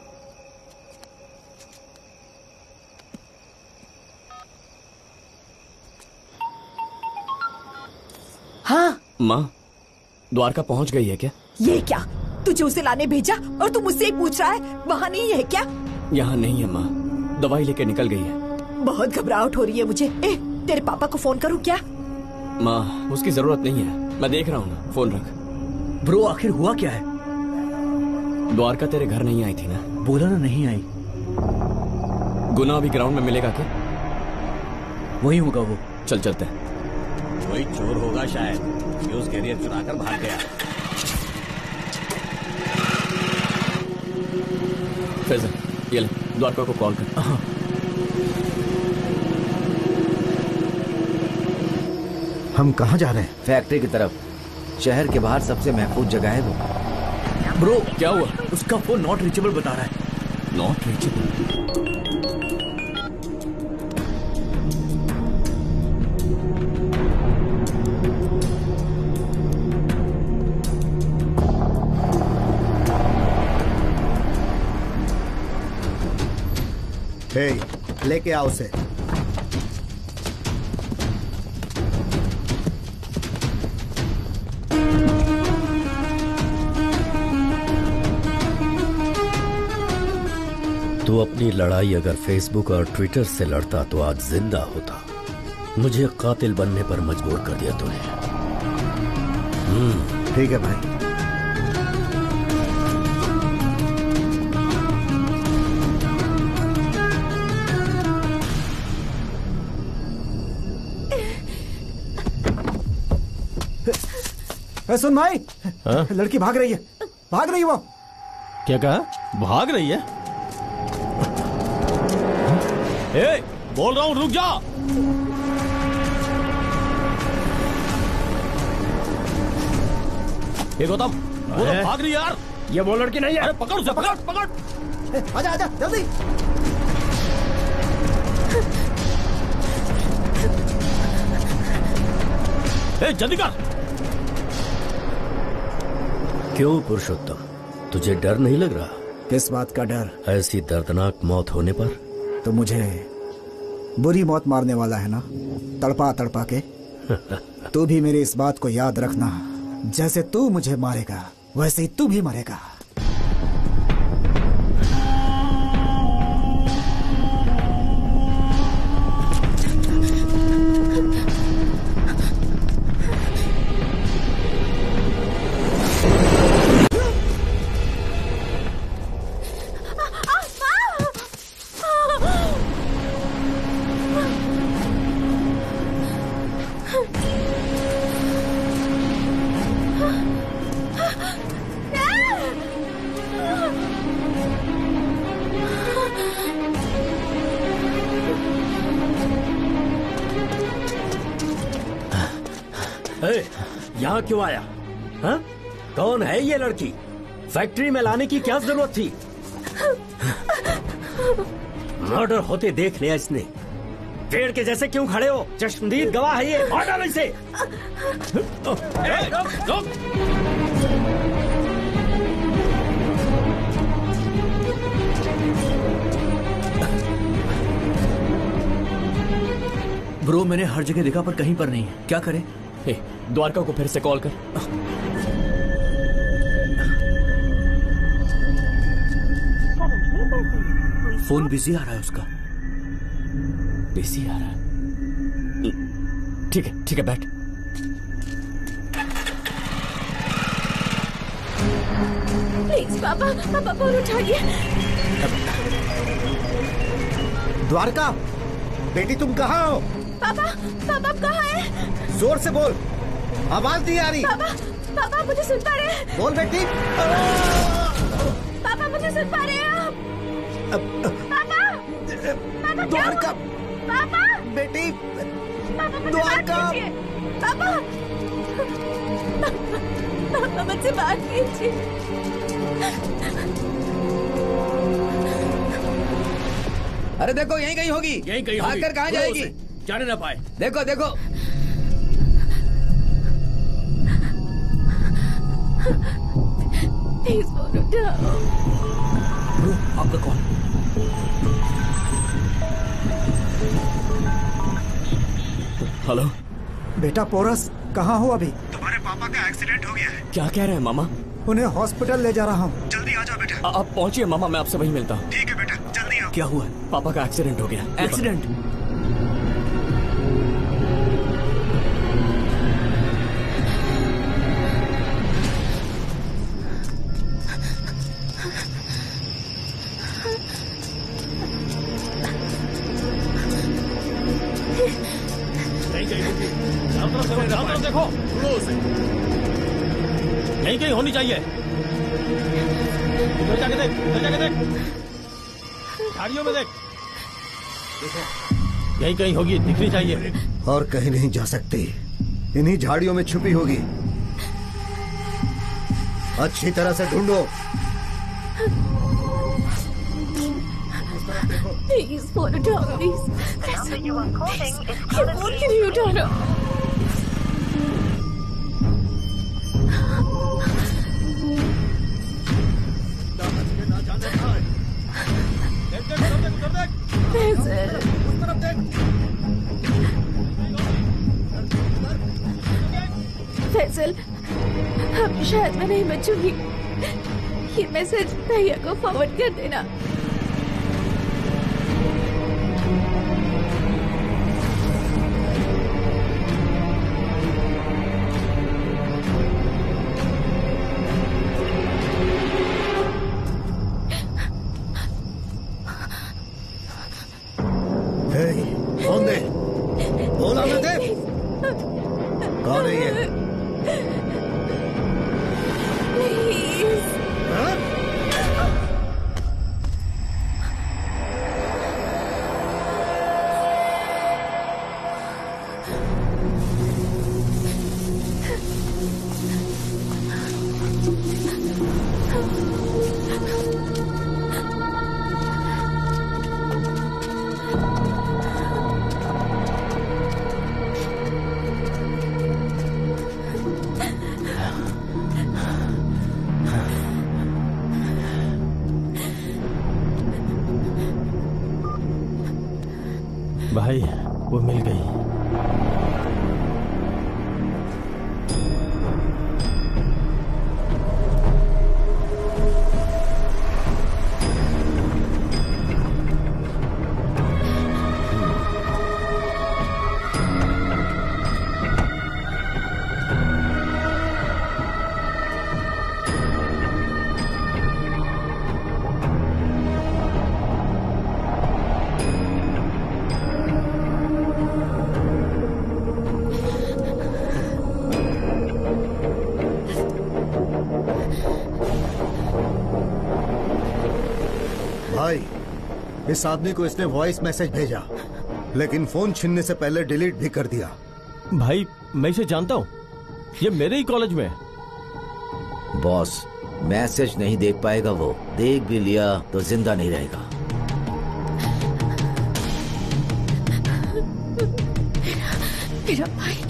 हाँ माँ, द्वारका पहुँच गई है क्या? ये क्या, तुझे उसे लाने भेजा और तू मुझसे ही पूछ रहा है? वहाँ नहीं है क्या? यहाँ नहीं है माँ, दवाई लेकर निकल गई है। बहुत घबराहट हो रही है मुझे। तेरे पापा को फोन करूँ क्या? माँ, उसकी जरूरत नहीं है, मैं देख रहा हूँ ना। फोन रख। ब्रो आखिर हुआ क्या है? द्वारका तेरे घर नहीं आई थी ना? बोला ना नहीं आई। गुना अभी ग्राउंड में मिलेगा क्या? वही होगा वो। चल चलते हैं। कोई चोर होगा शायद, ये उस कैरियर चुरा कर भाग गया। फैजल, ये ले, द्वारका को कॉल कर। हाँ। हम कहाँ जा रहे हैं? फैक्ट्री की तरफ। शहर के बाहर सबसे महफूज जगह है वो। ब्रो क्या हुआ? उसका फोन नॉट रीचेबल बता रहा है। Not reachable? लेके आओ उसे। तू अपनी लड़ाई अगर फेसबुक और ट्विटर से लड़ता तो आज जिंदा होता। मुझे कातिल बनने पर मजबूर कर दिया तूने। ठीक है भाई। सुन भाई, लड़की भाग रही है, भाग रही है वो। क्या कहा? भाग रही है? ए, बोल रहा हूँ रुक जा। ये गौतम, वो तो भाग रही है यार। ये वो लड़की नहीं है। अरे पकड़ उसे, पकड़ पकड़। आजा आजा जल्दी। ए, जल्दी कर। क्यों पुरुषोत्तम, तुझे डर नहीं लग रहा? किस बात का डर? ऐसी दर्दनाक मौत होने पर? तो मुझे बुरी मौत मारने वाला है ना, तड़पा तड़पा के। तू भी मेरी इस बात को याद रखना, जैसे तू मुझे मारेगा वैसे ही तू भी मरेगा। यहाँ क्यों आया? हाँ? कौन है ये लड़की? फैक्ट्री में लाने की क्या जरूरत थी? मर्डर होते देख लिया इसने। पेड़ के जैसे क्यों खड़े हो? चश्मदीद गवाह है ये, मार डालो इसे। ब्रो मैंने हर जगह देखा पर कहीं पर नहीं है, क्या करें? द्वारका को फिर से कॉल कर। फोन बिजी आ रहा है उसका। बिजी आ रहा है? ठीक है बैठ। प्लीज पापा फोन उठाइए। द्वारका, बेटी तुम कहाँ हो? पापा आप कहाँ हैं? जोर से बोल, आवाज नहीं आ रही। पापा मुझे सुन पा रहे हैं? बोल बेटी। पापा मुझे सुन पा रहे हैं आप? पापा द्वारका, पापा बेटी, द्वारका, पापा मुझसे बात कीजिए। अरे देखो यहीं कहीं होगी। यहीं कहीं होगी। भागकर कहाँ जाएगी? जाने ना पाए। देखो प्लीज फोन उठाओ। आपका कॉल। हेलो बेटा पोरस, कहाँ हो अभी? तुम्हारे पापा का एक्सीडेंट हो गया है। क्या कह रहे हैं मामा? उन्हें हॉस्पिटल ले जा रहा हूँ। जल्दी आ जाओ बेटा। आप पहुंचिए मामा, मैं आपसे वहीं मिलता हूँ। ठीक है बेटा, जल्दी आओ। क्या हुआ है? पापा का एक्सीडेंट हो गया। एक्सीडेंट? देखो यहीं कहीं होनी चाहिए। इधर जाके देख, झाड़ियों में देख, यहीं कहीं होगी, दिखनी चाहिए। और कहीं नहीं जा सकती, इन्हीं झाड़ियों में छुपी होगी। अच्छी तरह से ढूंढो। प्लीज फोन उठाओ प्लीज। ये फोन क्यों नहीं उठा रहा? फैसल, अब शायद मैं नहीं बचूंगी। ये मैसेज भैया को फॉरवर्ड कर देना। फोन दे, बोला मैं दे। कौन है ये? भाई वो मिल गई। भाई, इस आदमी को इसने वॉइस मैसेज भेजा, लेकिन फोन छीनने से पहले डिलीट भी कर दिया। भाई मैं इसे जानता हूँ, ये मेरे ही कॉलेज में है। बॉस, मैसेज नहीं देख पाएगा वो, देख भी लिया तो जिंदा नहीं रहेगा। मेरा भाई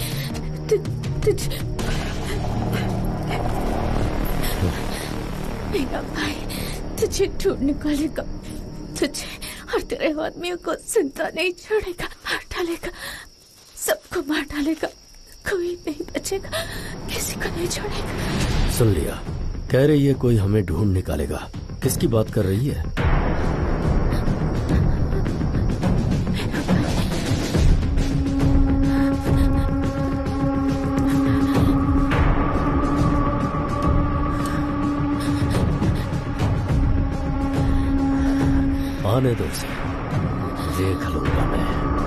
मेरा भाई तुझे ढूंढ निकालेगा, तुझे और तेरे आदमियों को जिंदा नहीं छोड़ेगा, मार डालेगा, सबको मार डालेगा, कोई नहीं बचेगा, किसी को नहीं छोड़ेगा। सुन लिया, कह रही है कोई हमें ढूंढ निकालेगा। किसकी बात कर रही है? आने दो उसे, देख लूंगा मैं।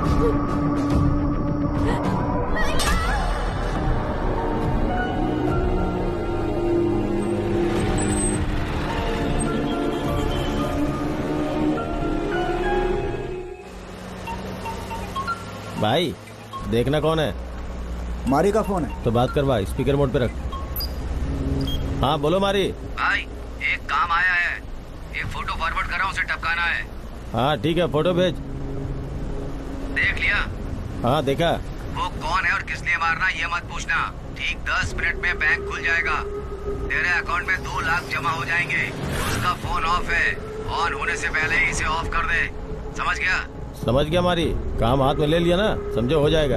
भाई देखना कौन है? मारी का फोन है। तो बात कर भाई, स्पीकर मोड पे रख। हाँ बोलो मारी। भाई एक काम आया है, एक फोटो फॉरवर्ड कर रहा हूँ, उसे टपकाना है। हाँ ठीक है, फोटो भेज। देख लिया? हाँ देखा। वो कौन है और किस लिए मारना ये मत पूछना। ठीक 10 मिनट में बैंक खुल जाएगा, तेरे अकाउंट में 2 लाख जमा हो जाएंगे। उसका फोन ऑफ है, ऑन होने से पहले ही इसे ऑफ कर दे, समझ गया? समझ गया मारी, काम हाथ में ले लिया ना, समझो हो जाएगा।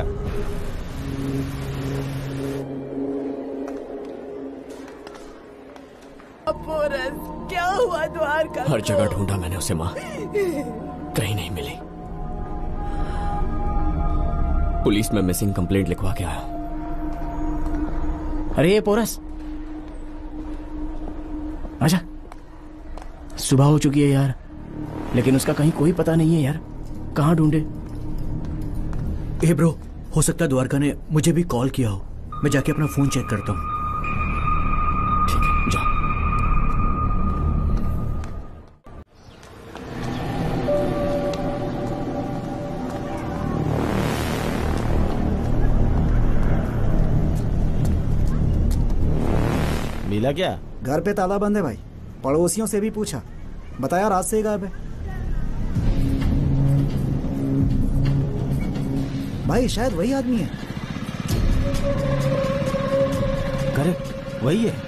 क्या हुआ द्वारका? हर जगह ढूंढा मैंने उसे माँ, कहीं नहीं मिली। पुलिस में मिसिंग कंप्लेंट लिखवा के आया। अरे ये पोरस, आजा। सुबह हो चुकी है यार, लेकिन उसका कहीं कोई पता नहीं है यार, कहाँ ढूंढे? ए ब्रो, हो सकता है द्वारका ने मुझे भी कॉल किया हो, मैं जाके अपना फोन चेक करता हूँ। ठीक है जा। मिला क्या? घर पे ताला बंद है भाई, पड़ोसियों से भी पूछा, बताया रात से ही गायब है। भाई शायद वही आदमी है। करेक्ट, वही है।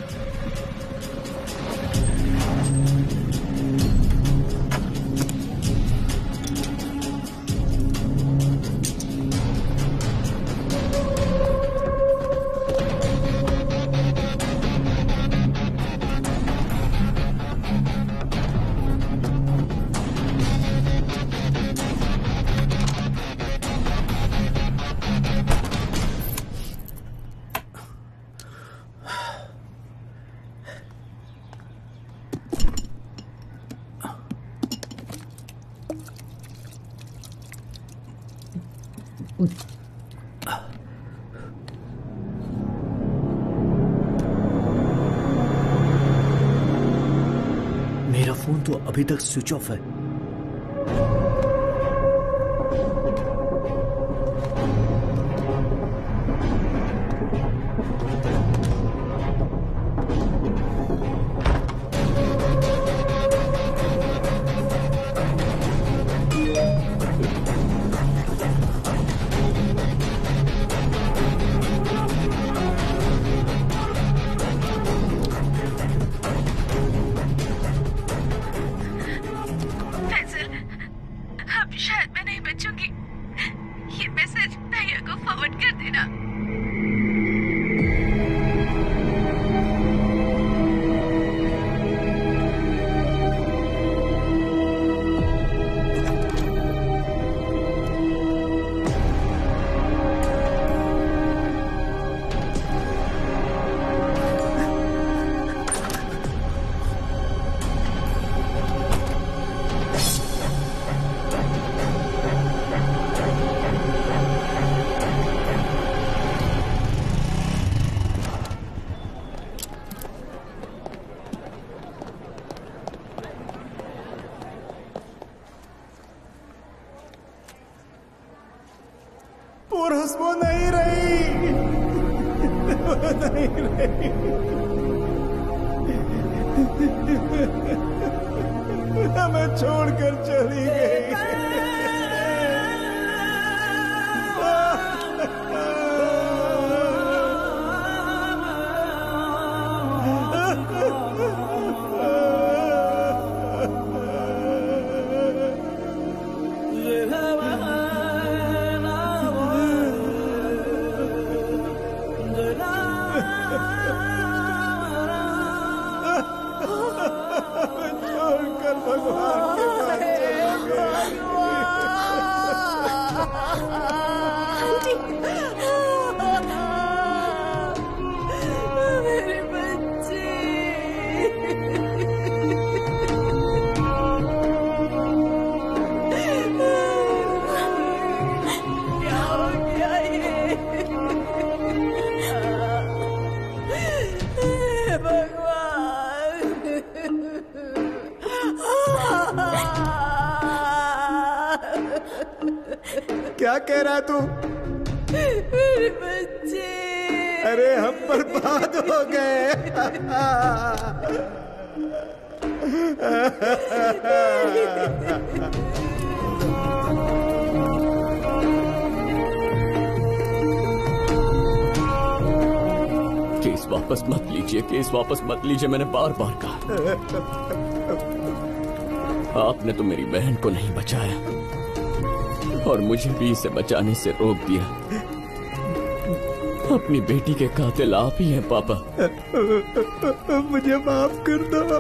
मेरा फोन तो अभी तक स्विच ऑफ है। पुरुष वो नहीं रही, वो नहीं रही। हमें छोड़कर चली गई। क्या कह रहा तू? मेरे बच्चे। अरे हम बर्बाद हो गए। केस वापस मत लीजिए, केस वापस मत लीजिए, मैंने बार बार कहा। आपने तो मेरी बहन को नहीं बचाया और मुझे भी इसे बचाने से रोक दिया। अपनी बेटी के कातिल आप ही हैं पापा। मुझे माफ कर दो।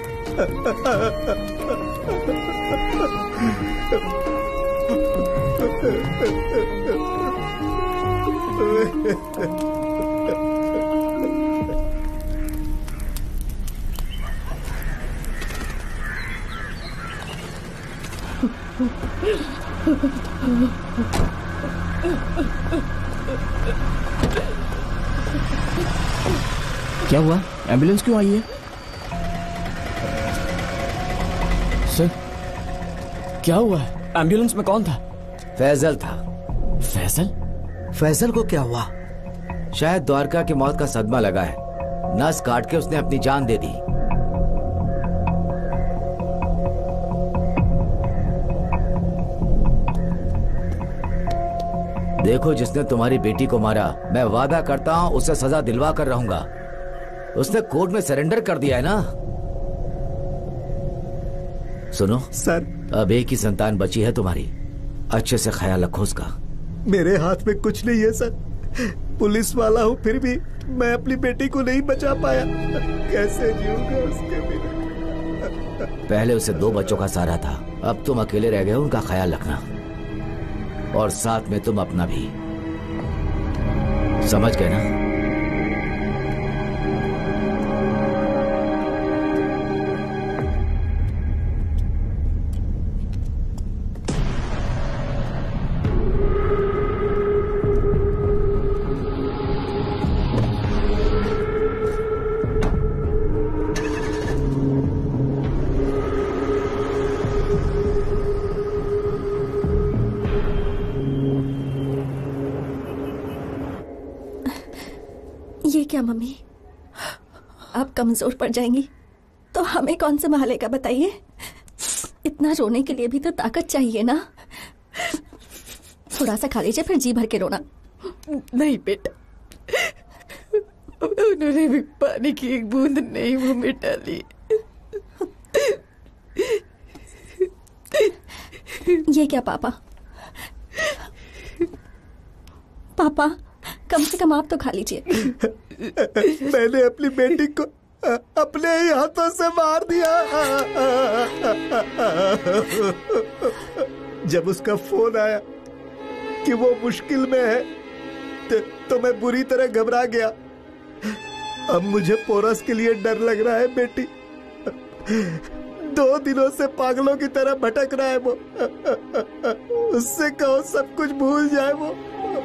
क्या हुआ? एम्बुलेंस क्यों आई है? सर, क्या हुआ है? एम्बुलेंस में कौन था? फैजल था। फैजल? फैजल को क्या हुआ? शायद द्वारका की मौत का सदमा लगा है। नस काट के उसने अपनी जान दे दी। देखो, जिसने तुम्हारी बेटी को मारा, मैं वादा करता हूं उसे सजा दिलवा कर रहूंगा। उसने कोर्ट में सरेंडर कर दिया है ना। सुनो सर, अब एक ही संतान बची है तुम्हारी, अच्छे से ख्याल रखो उसका। मेरे हाथ में कुछ नहीं है सर, पुलिस वाला हूँ, फिर भी मैं अपनी बेटी को नहीं बचा पाया। कैसे जीऊंगा उसके बिना? पहले उसे 2 बच्चों का सहारा था, अब तुम अकेले रह गए, उनका ख्याल रखना और साथ में तुम अपना भी। समझ गए ना? ये क्या मम्मी, आप कमजोर पड़ जाएंगी तो हमें कौन संभालेगा बताइए? इतना रोने के लिए भी तो ताकत चाहिए ना। थोड़ा सा खा लीजिए, फिर जी भर के रोना। नहीं बेटा, उन्होंने भी पानी की एक बूंद नहीं मुंह में डाली। ये क्या पापा? पापा, कम से कम आप तो खा लीजिए। मैंने अपनी बेटी को अपने ही हाथों से मार दिया। जब उसका फोन आया कि वो मुश्किल में है तो मैं बुरी तरह घबरा गया। अब मुझे पोरस के लिए डर लग रहा है। बेटी 2 दिनों से पागलों की तरह भटक रहा है वो। उससे कहो सब कुछ भूल जाए वो।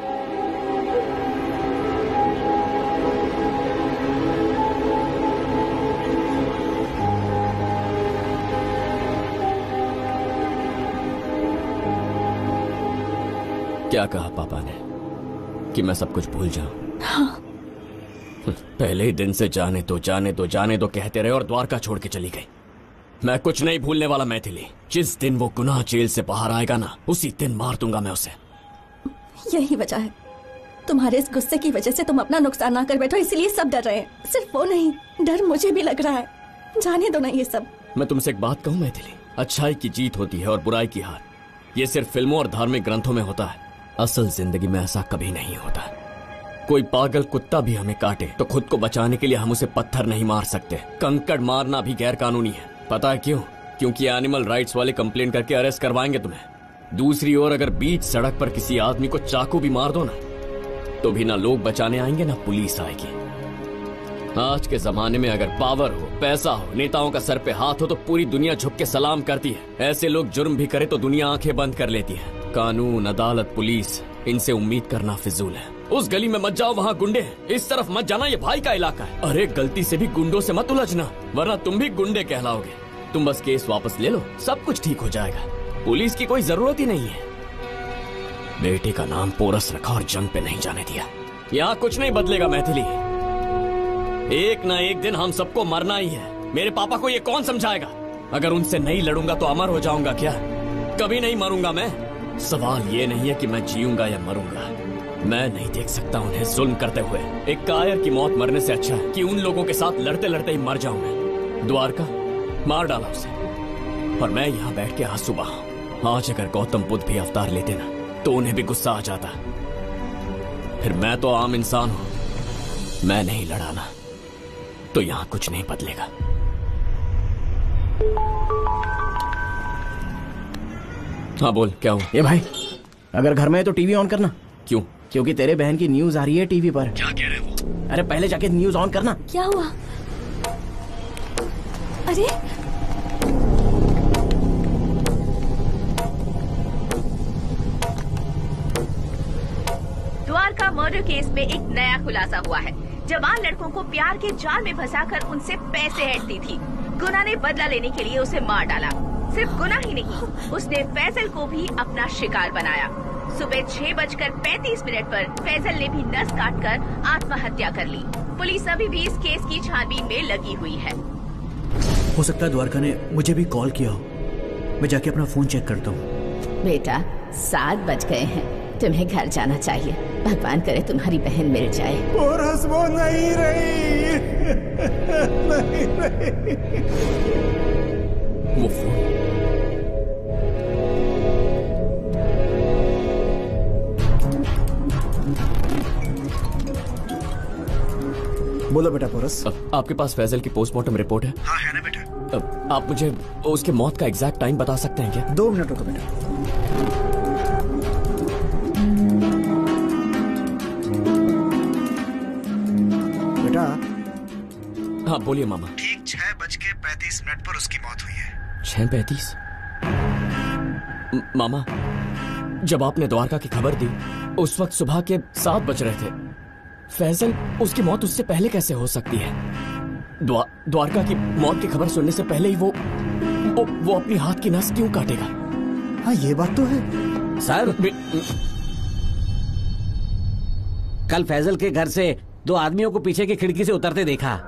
क्या कहा पापा ने कि मैं सब कुछ भूल जाऊं? हाँ। पहले ही दिन से जाने दो जाने दो जाने दो कहते रहे और द्वारका छोड़ के चली गई। मैं कुछ नहीं भूलने वाला मैथिली। जिस दिन वो गुनाह जेल से बाहर आएगा ना, उसी दिन मार दूंगा मैं उसे। यही वजह है, तुम्हारे इस गुस्से की वजह से तुम अपना नुकसान ना कर बैठो, इसलिए सब डर रहे हैं। सिर्फ वो नहीं, डर मुझे भी लग रहा है। जाने दो ना ये सब। मैं तुमसे एक बात कहूं मैथिली, अच्छाई की जीत होती है और बुराई की हार। ये सिर्फ फिल्मों और धार्मिक ग्रंथों में होता है, असल जिंदगी में ऐसा कभी नहीं होता। कोई पागल कुत्ता भी हमें काटे तो खुद को बचाने के लिए हम उसे पत्थर नहीं मार सकते। कंकड़ मारना भी गैर कानूनी है। पता है क्यों? क्योंकि एनिमल राइट्स वाले कंप्लेंट करके अरेस्ट करवाएंगे तुम्हें। दूसरी ओर अगर बीच सड़क पर किसी आदमी को चाकू भी मार दो ना, तो भी ना लोग बचाने आएंगे ना पुलिस आएगी। आज के जमाने में अगर पावर हो, पैसा हो, नेताओं का सर पे हाथ हो तो पूरी दुनिया झुक के सलाम करती है। ऐसे लोग जुर्म भी करे तो दुनिया आंखें बंद कर लेती है। कानून, अदालत, पुलिस, इनसे उम्मीद करना फिजूल है। उस गली में मत जाओ, वहाँ गुंडे हैं। इस तरफ मत जाना, ये भाई का इलाका है। अरे गलती से भी गुंडों से मत उलझना, वरना तुम भी गुंडे कहलाओगे। तुम बस केस वापस ले लो, सब कुछ ठीक हो जाएगा। पुलिस की कोई जरूरत ही नहीं है। बेटे का नाम पोरस रखा और जंग पे नहीं जाने दिया। यहाँ कुछ नहीं बदलेगा मैथिली। एक ना एक दिन हम सबको मरना ही है। मेरे पापा को ये कौन समझाएगा? अगर उनसे नहीं लड़ूंगा तो अमर हो जाऊंगा क्या? कभी नहीं मरूंगा मैं। सवाल ये नहीं है कि मैं जीऊंगा या मरूंगा। मैं नहीं देख सकता उन्हें जुल्म करते हुए। एक कायर की मौत मरने से अच्छा है कि उन लोगों के साथ लड़ते लड़ते ही मर जाऊं मैं। द्वारका मार डाला उसे और मैं यहाँ बैठ के आंसू बहाऊं। आज अगर गौतम बुद्ध भी अवतार लेते ना तो उन्हें भी गुस्सा आ जाता। फिर मैं तो आम इंसान हूं, मैं नहीं लड़ाना तो यहाँ कुछ नहीं बदलेगा। हाँ बोल, क्या हुआ? ये भाई अगर घर में है तो टीवी ऑन करना। क्यों? क्योंकि तेरे बहन की न्यूज आ रही है टीवी पर। क्या कह रहे हो? अरे पहले जाके न्यूज ऑन करना। क्या हुआ? अरे द्वारका मर्डर केस में एक नया खुलासा हुआ है। जवान लड़कों को प्यार के जाल में फंसाकर उनसे पैसे ऐंठती थी। गुना ने बदला लेने के लिए उसे मार डाला। सिर्फ गुना ही नहीं, उसने फैजल को भी अपना शिकार बनाया। सुबह 6:35 पर फैजल ने भी नस काटकर आत्महत्या कर ली। पुलिस अभी भी इस केस की छानबीन में लगी हुई है। हो सकता है द्वारका ने मुझे भी कॉल किया हो। मैं जाके अपना फोन चेक करता हूँ। बेटा 7 बज गए हैं, तुम्हें घर जाना चाहिए। भगवान करे तुम्हारी बहन मिल जाए। पोरस वो नहीं रही, नहीं रही। वो फोन बोलो बेटा पोरस। आपके पास फैजल की पोस्टमार्टम रिपोर्ट है? हाँ है ना बेटा। आप मुझे उसके मौत का एग्जैक्ट टाइम बता सकते हैं क्या? 2 मिनट रुको बेटा। बेटा हाँ बोलिए मामा। ठीक 6:35 पर उसकी मौत हुई है। 6:35? मामा जब आपने द्वारका की खबर दी उस वक्त सुबह के 7 बज रहे थे। फैजल उसकी मौत उससे पहले कैसे हो सकती है? द्वारका की मौत की खबर सुनने से पहले ही वो अपनी हाथ की नस क्यों काटेगा? हाँ ये बात तो है। सर कल फैजल के घर से 2 आदमियों को पीछे की खिड़की से उतरते देखा।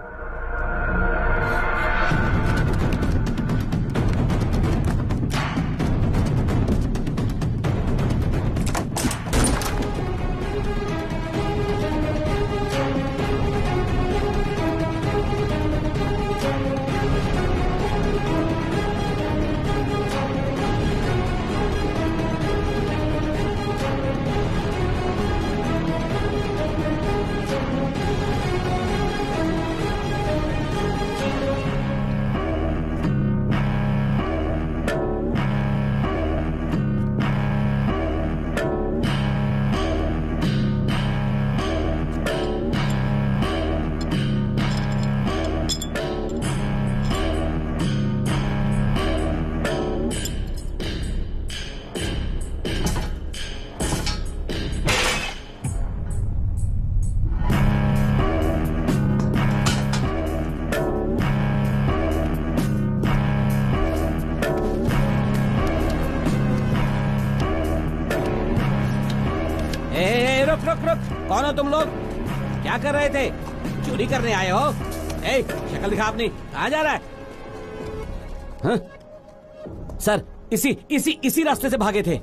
रुक। कौन हो तुम लोग? क्या कर रहे थे? चोरी करने आए हो? ए, शक्ल दिखा अपनी। कहाँ जा रहा है? हाँ? सर इसी रास्ते से भागे थे।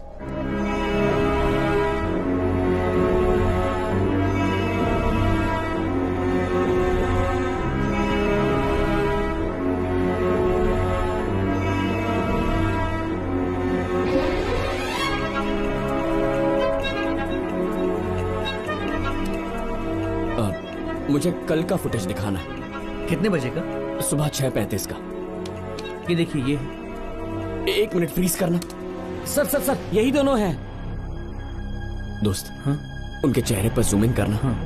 मुझे कल का फुटेज दिखाना है। कितने बजे का? सुबह 6:35 का। ये देखिए ये। 1 मिनट फ्रीज करना। सर यही दोनों हैं। दोस्त हाँ? उनके चेहरे पर जूम इन करना। हाँ?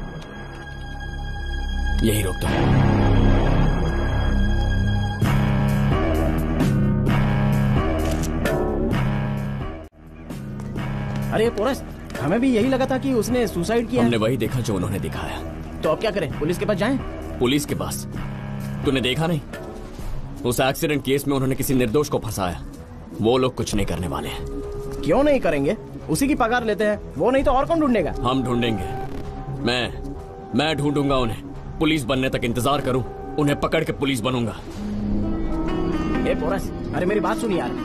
यही रोक दो। अरे पोरस हमें भी यही लगा था कि उसने सुसाइड किया। हमने वही देखा जो उन्होंने दिखाया। तो अब क्या करें? पुलिस के पास जाएं? पुलिस के पास? तूने देखा नहीं? उस एक्सीडेंट केस में उन्होंने किसी निर्दोष को फंसाया। वो लोग कुछ नहीं करने वाले हैं। क्यों नहीं करेंगे? उसी की पगार लेते हैं, वो नहीं तो और कौन ढूंढेगा? हम ढूंढेंगे। मैं ढूंढूंगा उन्हें। पुलिस बनने तक इंतजार करूं, उन्हें पकड़ के पुलिस बनूंगा। ए पोरस, अरे मेरी बात सुन यार।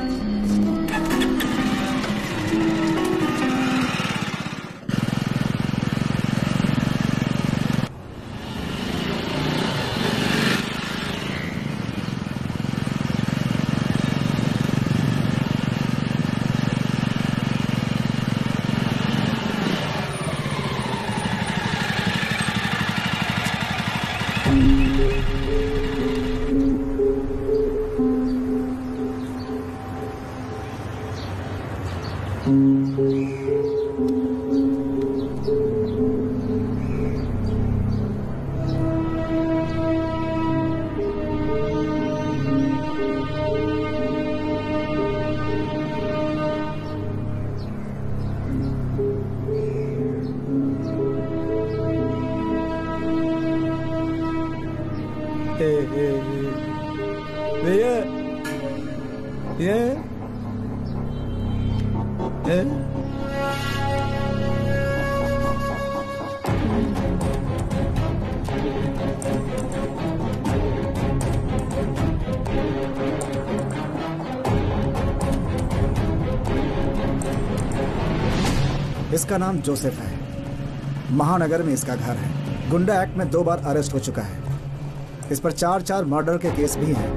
इसका नाम जोसेफ है। महानगर में इसका घर है। गुंडा एक्ट में 2 बार अरेस्ट हो चुका है। इस पर 4 मर्डर के केस भी हैं।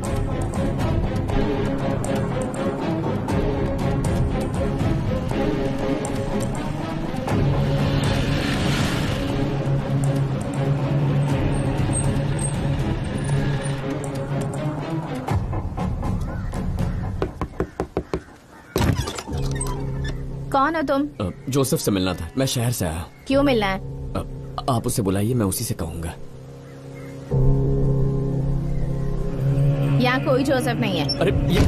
कौन हो तुम? जोसेफ से मिलना था। मैं शहर से आया। क्यों मिलना है? आप उसे बुलाइए, मैं उसी से कहूंगा। यहाँ कोई जोसेफ नहीं है। अरे ये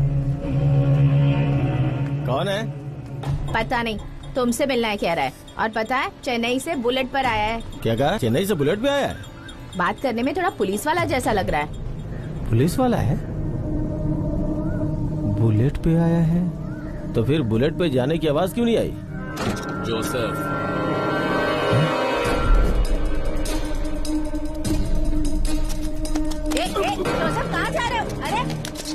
कौन है? पता नहीं, तुमसे मिलना है कह रहा है। और पता है, चेन्नई से बुलेट पर आया है। क्या कहा? चेन्नई से बुलेट पे आया है? बात करने में थोड़ा पुलिस वाला जैसा लग रहा है। पुलिस वाला है? बुलेट पे आया है? तो फिर बुलेट पे जाने की आवाज क्यों नहीं आई? जोसेफ, जोसेफ कहाँ जा रहे हो? अरे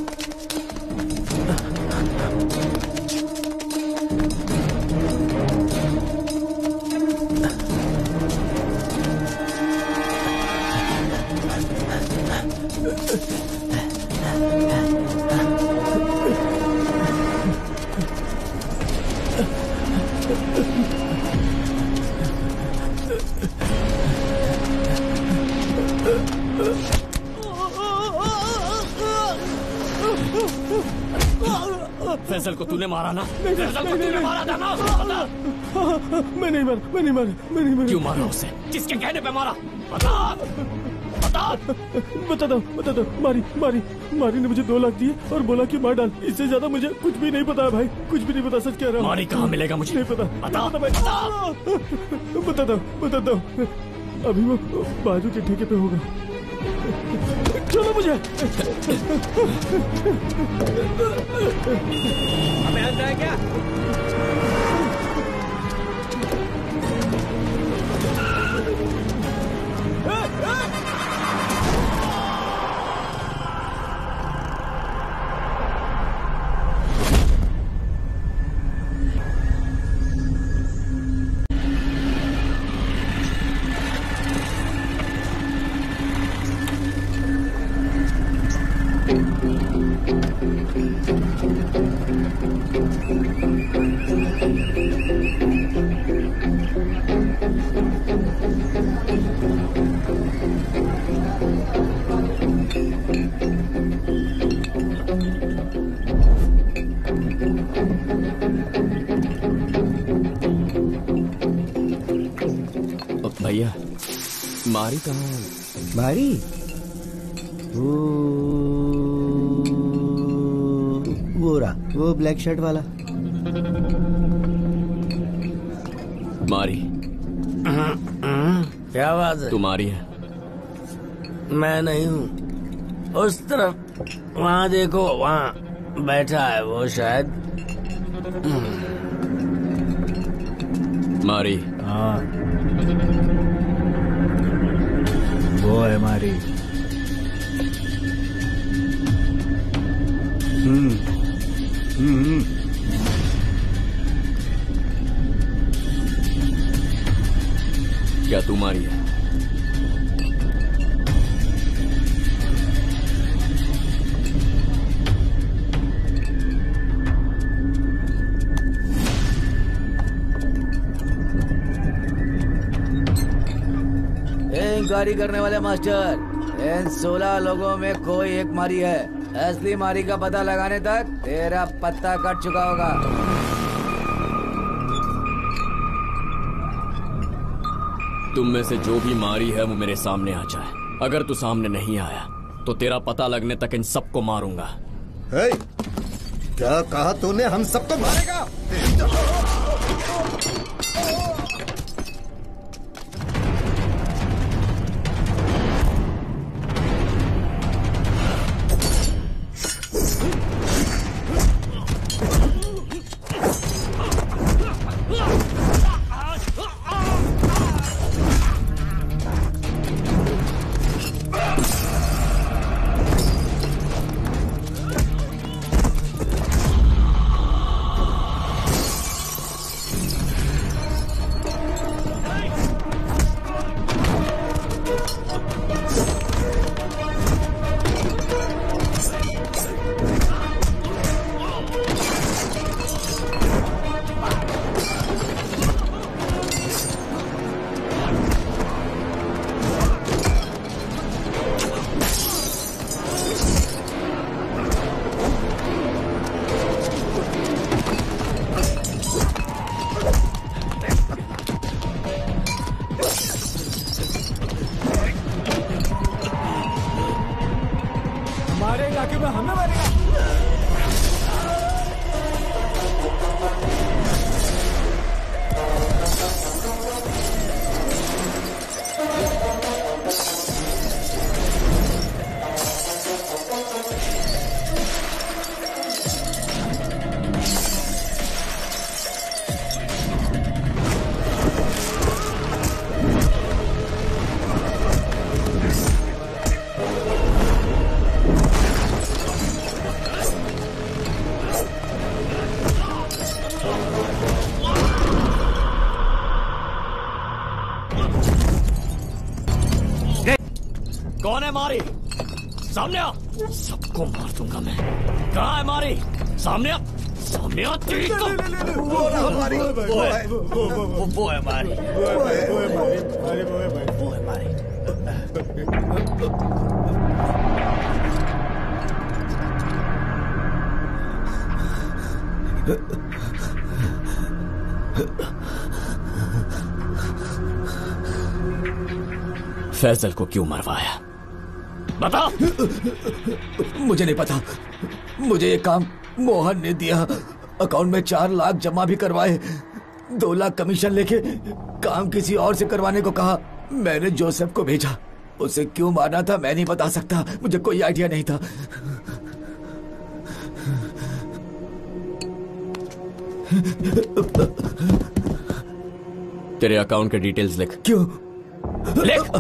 फैसल को तूने मारा ना? फैसल को तूने मारा था ना? बता। मैं नहीं मारा। क्यों मारा उसे? किसके कहने पे मारा? बता। बता दो। मारी ने मुझे 2 लाख दिए और बोला कि मार डाल। इससे ज्यादा मुझे कुछ भी नहीं पता है भाई, कुछ भी नहीं पता। सच कह रहा हूँ। मारी कहाँ मिलेगा मुझे? नहीं पता। बता दो। अभी वो बाजू के ठेके पे होगा। चलो मुझे। हमें अंदर है क्या? भैया, मारी कहाँ? मारी? वो रहा, वो ब्लैक शर्ट वाला। मारी। क्या बात है? तुम्हारी है। मैं नहीं हूँ। उस तरफ वहाँ देखो, वहाँ बैठा है वो शायद। मारी। हाँ, वो है मारी। क्या तू मारी है? इंक्वायरी करने वाले मास्टर, इन 16 लोगों में कोई एक मारी है। असली मारी का पता लगाने तक तेरा पत्ता कट चुका होगा। तुम में से जो भी मारी है वो मेरे सामने आ जाए। अगर तू सामने नहीं आया तो तेरा पता लगने तक इन सबको मारूंगा। हे, क्या कहा तूने? हम सबको मारेगा? हमारे इलाके में हमें मारेगा। कौन है मारी? सामने आ, सबको मार दूंगा मैं। कहाँ है मारी? सामने आ, सामने आ। वो है मारी। वो है मारी। फैजल को क्यों मरवाया? बता। मुझे नहीं पता। मुझे ये काम मोहन ने दिया। अकाउंट में 4 लाख जमा भी करवाए, 2 लाख कमीशन लेके काम किसी और से करवाने को कहा। मैंने जोसेफ को भेजा। उसे क्यों मारना था मैं नहीं बता सकता, मुझे कोई आइडिया नहीं था। तेरे अकाउंट के डिटेल्स लिख। क्यों? लिख।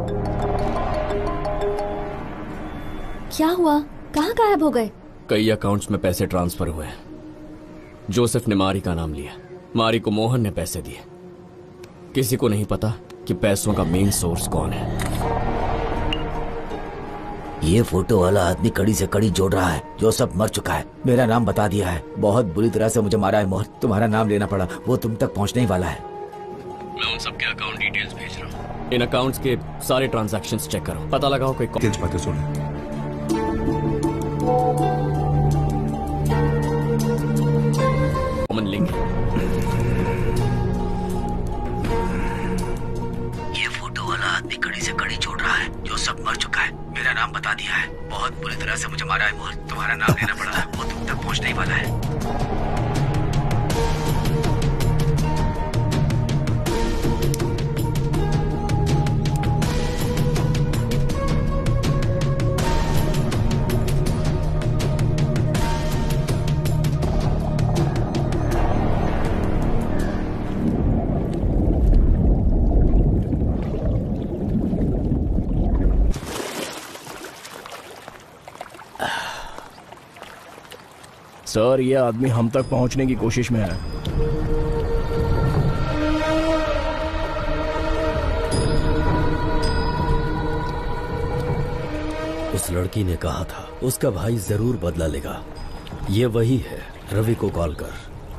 क्या हुआ? कहाँ गायब हो गए? कई अकाउंट्स में पैसे ट्रांसफर हुए हैं। जोसेफ ने मारी का नाम लिया, मारी को मोहन ने पैसे दिए। किसी को नहीं पता कि पैसों का मेन सोर्स कौन है। ये फोटो वाला आदमी कड़ी से कड़ी जोड़ रहा है। जोसेफ मर चुका है, मेरा नाम बता दिया है, बहुत बुरी तरह से मुझे मारा है। मोहन, तुम्हारा नाम लेना पड़ा, वो तुम तक पहुंचने ही वाला है। मैं उन सबके अकाउंट डिटेल्स भेज रहा हूँ। इन अकाउंट्स के सारे ट्रांजैक्शंस चेक करो, पता लगाओ कोई बातें सुनो। Common link. ये फोटो वाला आदमी कड़ी से कड़ी जोड़ रहा है। जोसेफ मर चुका है, मेरा नाम बता दिया है, बहुत बुरी तरह से मुझे मारा है। मोहन, तुम्हारा नाम लेना पड़ा है, वो तुम तक पहुंचने ही वाला है। सर, ये आदमी हम तक पहुंचने की कोशिश में है। उस लड़की ने कहा था उसका भाई जरूर बदला लेगा। ये वही है। रवि को कॉल कर।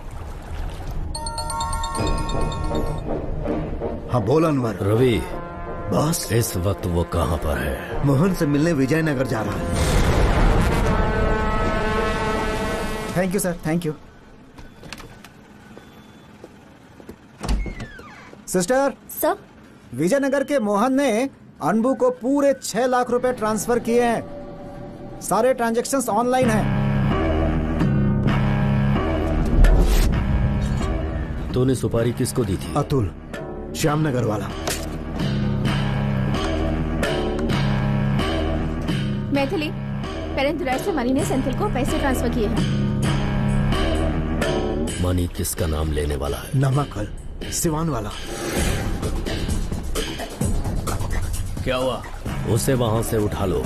हाँ बोल अनवर। रवि बॉस, इस वक्त वो कहाँ पर है? मोहन से मिलने विजयनगर जा रहा है। Thank you sir, thank you. Sister. Sir. Vijayanagar के मोहन ने अनबू को पूरे 6 लाख रुपए ट्रांसफर किए हैं। सारे ट्रांजैक्शंस ऑनलाइन हैं। तूने सुपारी किसको दी थी? अतुल, श्यामनगर वाला। मैथिली, पेरेंट से मनी ने सेंथिल को पैसे ट्रांसफर किए हैं। मनी किसका नाम लेने वाला है? नमकल, सिवान वाला। क्या हुआ? उसे वहां से उठा लो।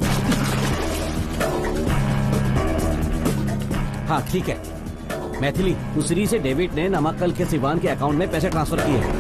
हाँ ठीक है। मैथिली, उसी से डेविड ने नमक्कल के सिवान के अकाउंट में पैसे ट्रांसफर किए हैं।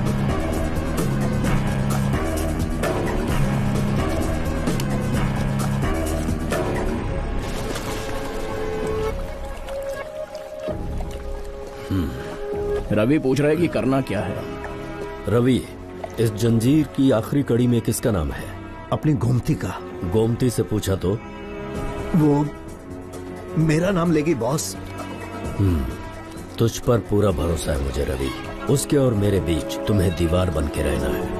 रवि पूछ रहा है कि करना क्या है। रवि, इस जंजीर की आखिरी कड़ी में किसका नाम है? अपनी गोमती का। गोमती से पूछा तो वो मेरा नाम लेगी बॉस। तुझ पर पूरा भरोसा है मुझे रवि। उसके और मेरे बीच तुम्हें दीवार बन के रहना है।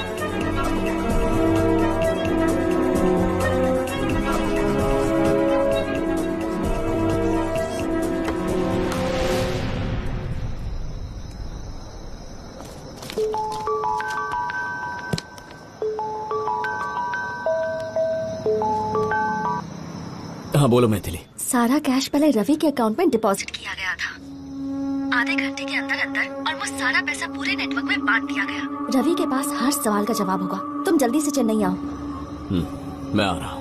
हाँ बोलो मैथिली। सारा कैश पहले रवि के अकाउंट में डिपॉजिट किया गया था। आधे घंटे के अंदर अंदर और वो सारा पैसा पूरे नेटवर्क में बांट दिया गया। रवि के पास हर सवाल का जवाब होगा। तुम जल्दी से चेन्नई आओ। मैं आ रहा हूँ।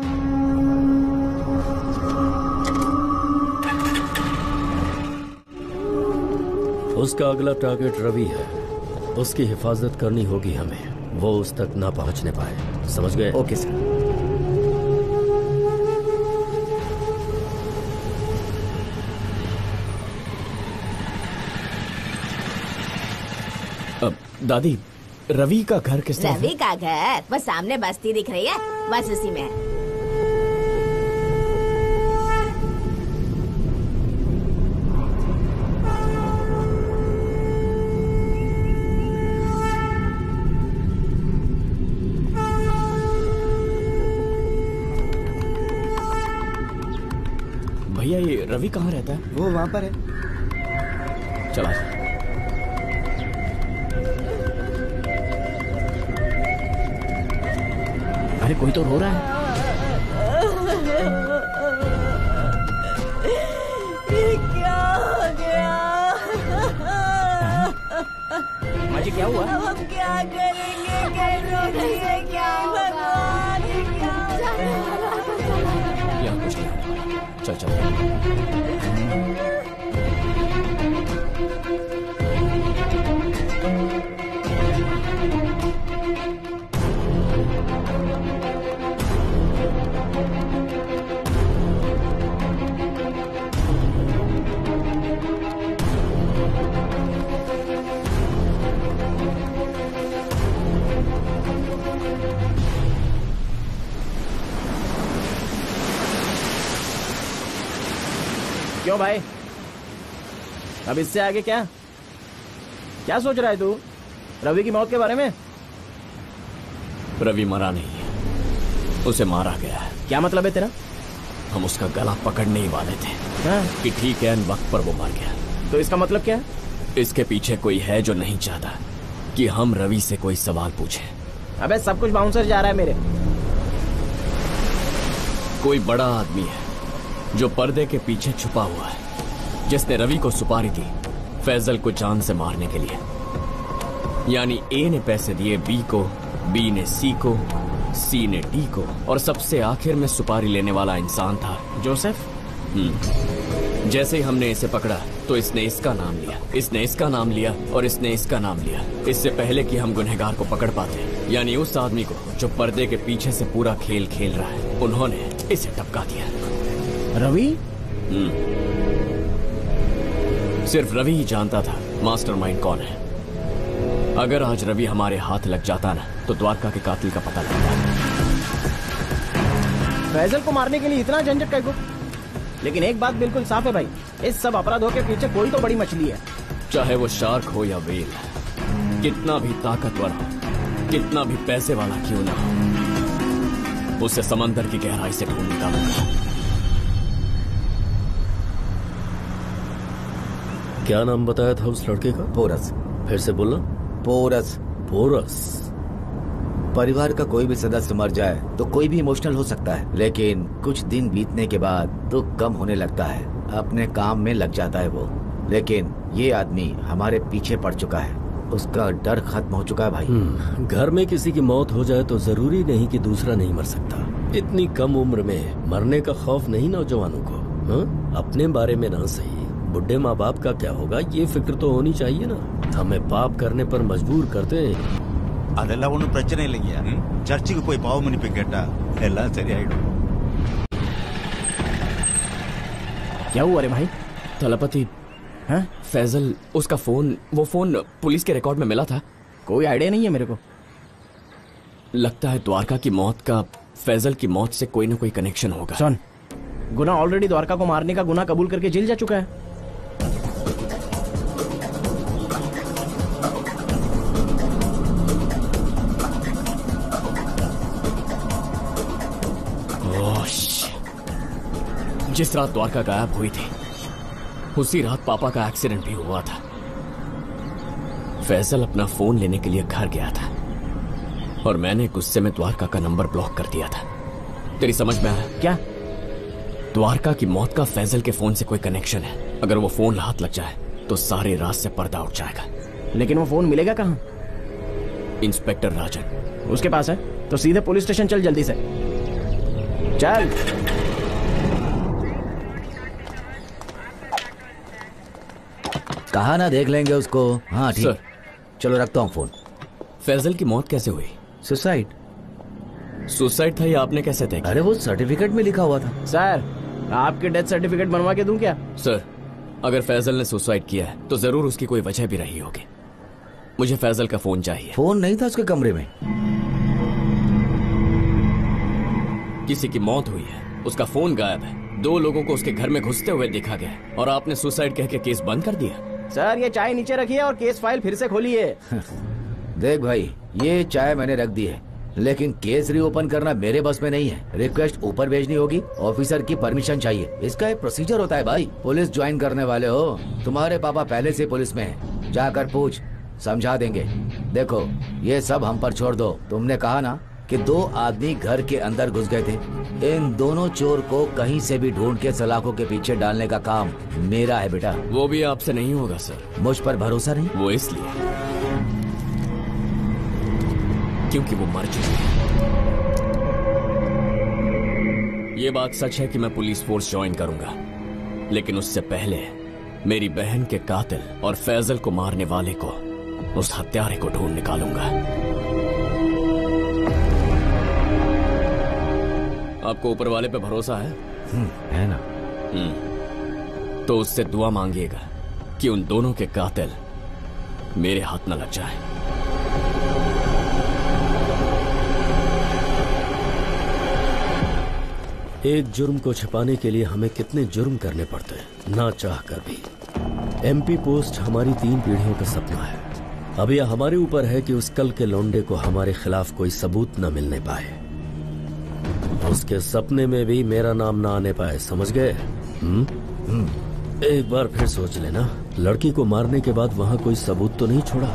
उसका अगला टारगेट रवि है। उसकी हिफाजत करनी होगी हमें। वो उस तक ना पहुंचने पाए। समझ गए? Okay sir. दादी, रवि का घर किस तरफ है? रवि का घर बस सामने बस्ती दिख रही है, बस उसी में है। भैया, ये रवि कहाँ रहता है? वो वहाँ पर है। चला। अरे कोई तो रो रहा है। ये क्या हो गया? माँ जी क्या हुआ? अब हम क्या करेंगे? कैसे करेंगे? क्या भगवान, ये क्या हो गया? यहाँ कुछ नहीं। चल चल। क्यों भाई? अब इससे आगे क्या क्या सोच रहा है तू रवि की मौत के बारे में? रवि मरा नहीं है, उसे मारा गया है। क्या मतलब है तेरा? हम उसका गला पकड़ने ही वाले थे। हाँ? कि ठीक है, वक्त पर वो मर गया। तो इसका मतलब क्या है? इसके पीछे कोई है जो नहीं चाहता कि हम रवि से कोई सवाल पूछें। अबे सब कुछ बाउंसर जा रहा है मेरे। कोई बड़ा आदमी है जो पर्दे के पीछे छुपा हुआ है, जिसने रवि को सुपारी दी फैजल को जान से मारने के लिए। यानी ए ने पैसे दिए बी को, बी ने सी को, सी ने डी को, और सबसे आखिर में सुपारी लेने वाला इंसान था जोसेफ। जैसे ही हमने इसे पकड़ा तो इसने इसका नाम लिया, इसने इसका नाम लिया और इसने इसका नाम लिया। इससे पहले कि हम गुनहगार को पकड़ पाते, यानी उस आदमी को जो पर्दे के पीछे से पूरा खेल खेल रहा है, उन्होंने इसे टपका दिया। रवि? सिर्फ रवि ही जानता था मास्टरमाइंड कौन है। अगर आज रवि हमारे हाथ लग जाता ना तो द्वारका के कातिल का पता लगता। फैजल को मारने के लिए इतना झंझट का? लेकिन एक बात बिल्कुल साफ है भाई, इस सब अपराधों के पीछे कोई तो बड़ी मछली है। चाहे वो शार्क हो या व्हेल, कितना भी ताकतवर हो, कितना भी पैसे वाला क्यों ना हो, उसे समंदर की गहराई से ढूंढ निकालूंगा। क्या नाम बताया था उस लड़के का? पोरस। फिर से बोलना। पोरस। पोरस। परिवार का कोई भी सदस्य मर जाए तो कोई भी इमोशनल हो सकता है, लेकिन कुछ दिन बीतने के बाद दुख कम होने लगता है, अपने काम में लग जाता है वो। लेकिन ये आदमी हमारे पीछे पड़ चुका है, उसका डर खत्म हो चुका है भाई। घर में किसी की मौत हो जाए तो जरूरी नहीं कि दूसरा नहीं मर सकता। इतनी कम उम्र में मरने का खौफ नहीं नौजवानों को। अपने बारे में ना सही, बुढ़े माँ बाप का क्या होगा ये फिक्र तो होनी चाहिए ना। हमें पाप करने पर मजबूर करते हैं। அதெல்லாம் ஒன்றும் பிரச்சனை இல்லைங்க. சர்ச்சுக்கு போய் பாவ மன்னிப்பு கேட்டா எல்லாம் சரியாயிடும். क्या हुआ रे भाई? तलपति, फैजल, उसका वो फोन पुलिस के रिकॉर्ड में मिला था। कोई आइडिया नहीं है मेरे को। लगता है द्वारका की मौत का फैजल की मौत से कोई ना कोई कनेक्शन होगा। सुन, गुना ऑलरेडी द्वारका को मारने का गुना कबूल करके जेल जा चुका है। जिस रात द्वारका गायब हुई थी उसी रात पापा का एक्सीडेंट भी हुआ था। फैजल अपना फोन लेने के लिए घर गया था और मैंने गुस्से में द्वारका का नंबर ब्लॉक कर दिया था। तेरी समझ में आया? क्या? द्वारका की मौत का फैजल के फोन से कोई कनेक्शन है। अगर वो फोन हाथ लग जाए तो सारे रात से पर्दा उठ जाएगा। लेकिन वो फोन मिलेगा कहाँ? इंस्पेक्टर राजन उसके पास है तो सीधे पुलिस स्टेशन चल, जल्दी से चल। कहा ना देख लेंगे उसको। हाँ ठीक, चलो रखता हूँ फोन। फैजल की मौत कैसे हुई? सुसाइड। सुसाइड था या आपने कैसे देखा? अरे वो सर्टिफिकेट में लिखा हुआ था। सर, आपके डेथ सर्टिफिकेट बनवा के दूं क्या? सर, अगर फैजल ने सुसाइड किया है तो जरूर उसकी कोई वजह भी रही होगी। मुझे फैजल का फोन चाहिए। फोन नहीं था उसके कमरे में। किसी की मौत हुई है, उसका फोन गायब है, 2 लोगों को उसके घर में घुसते हुए देखा गया और आपने सुसाइड कह के केस बंद कर दिया। सर, ये चाय नीचे रखिए और केस फाइल फिर से खोलिए। देख भाई, ये चाय मैंने रख दी है, लेकिन केस रीओपन करना मेरे बस में नहीं है। रिक्वेस्ट ऊपर भेजनी होगी, ऑफिसर की परमिशन चाहिए। इसका एक प्रोसीजर होता है भाई। पुलिस ज्वाइन करने वाले हो, तुम्हारे पापा पहले से पुलिस में है, जाकर पूछ, समझा देंगे। देखो, ये सब हम पर छोड़ दो। तुमने कहा ना कि 2 आदमी घर के अंदर घुस गए थे। इन दोनों चोर को कहीं से भी ढूंढ के सलाखों के पीछे डालने का काम मेरा है बेटा। वो भी आपसे नहीं होगा सर। मुझ पर भरोसा नहीं? वो इसलिए क्योंकि वो मर चुके हैं। ये बात सच है कि मैं पुलिस फोर्स ज्वाइन करूंगा, लेकिन उससे पहले मेरी बहन के कातिल और फैजल को मारने वाले को, उस हत्यारे को ढूंढ निकालूंगा। आपको ऊपर वाले पे भरोसा है? है ना? तो उससे दुआ मांगिएगा कि उन दोनों के कातिल मेरे हाथ न लग जाए। एक जुर्म को छिपाने के लिए हमें कितने जुर्म करने पड़ते हैं, ना चाह कर भी। एमपी पोस्ट हमारी 3 पीढ़ियों का सपना है। अब यह हमारे ऊपर है कि उस कल के लौंडे को हमारे खिलाफ कोई सबूत न मिलने पाए, उसके सपने में भी मेरा नाम ना आने पाए। समझ गए? एक बार फिर सोच लेना, लड़की को मारने के बाद वहां कोई सबूत तो नहीं छोड़ा।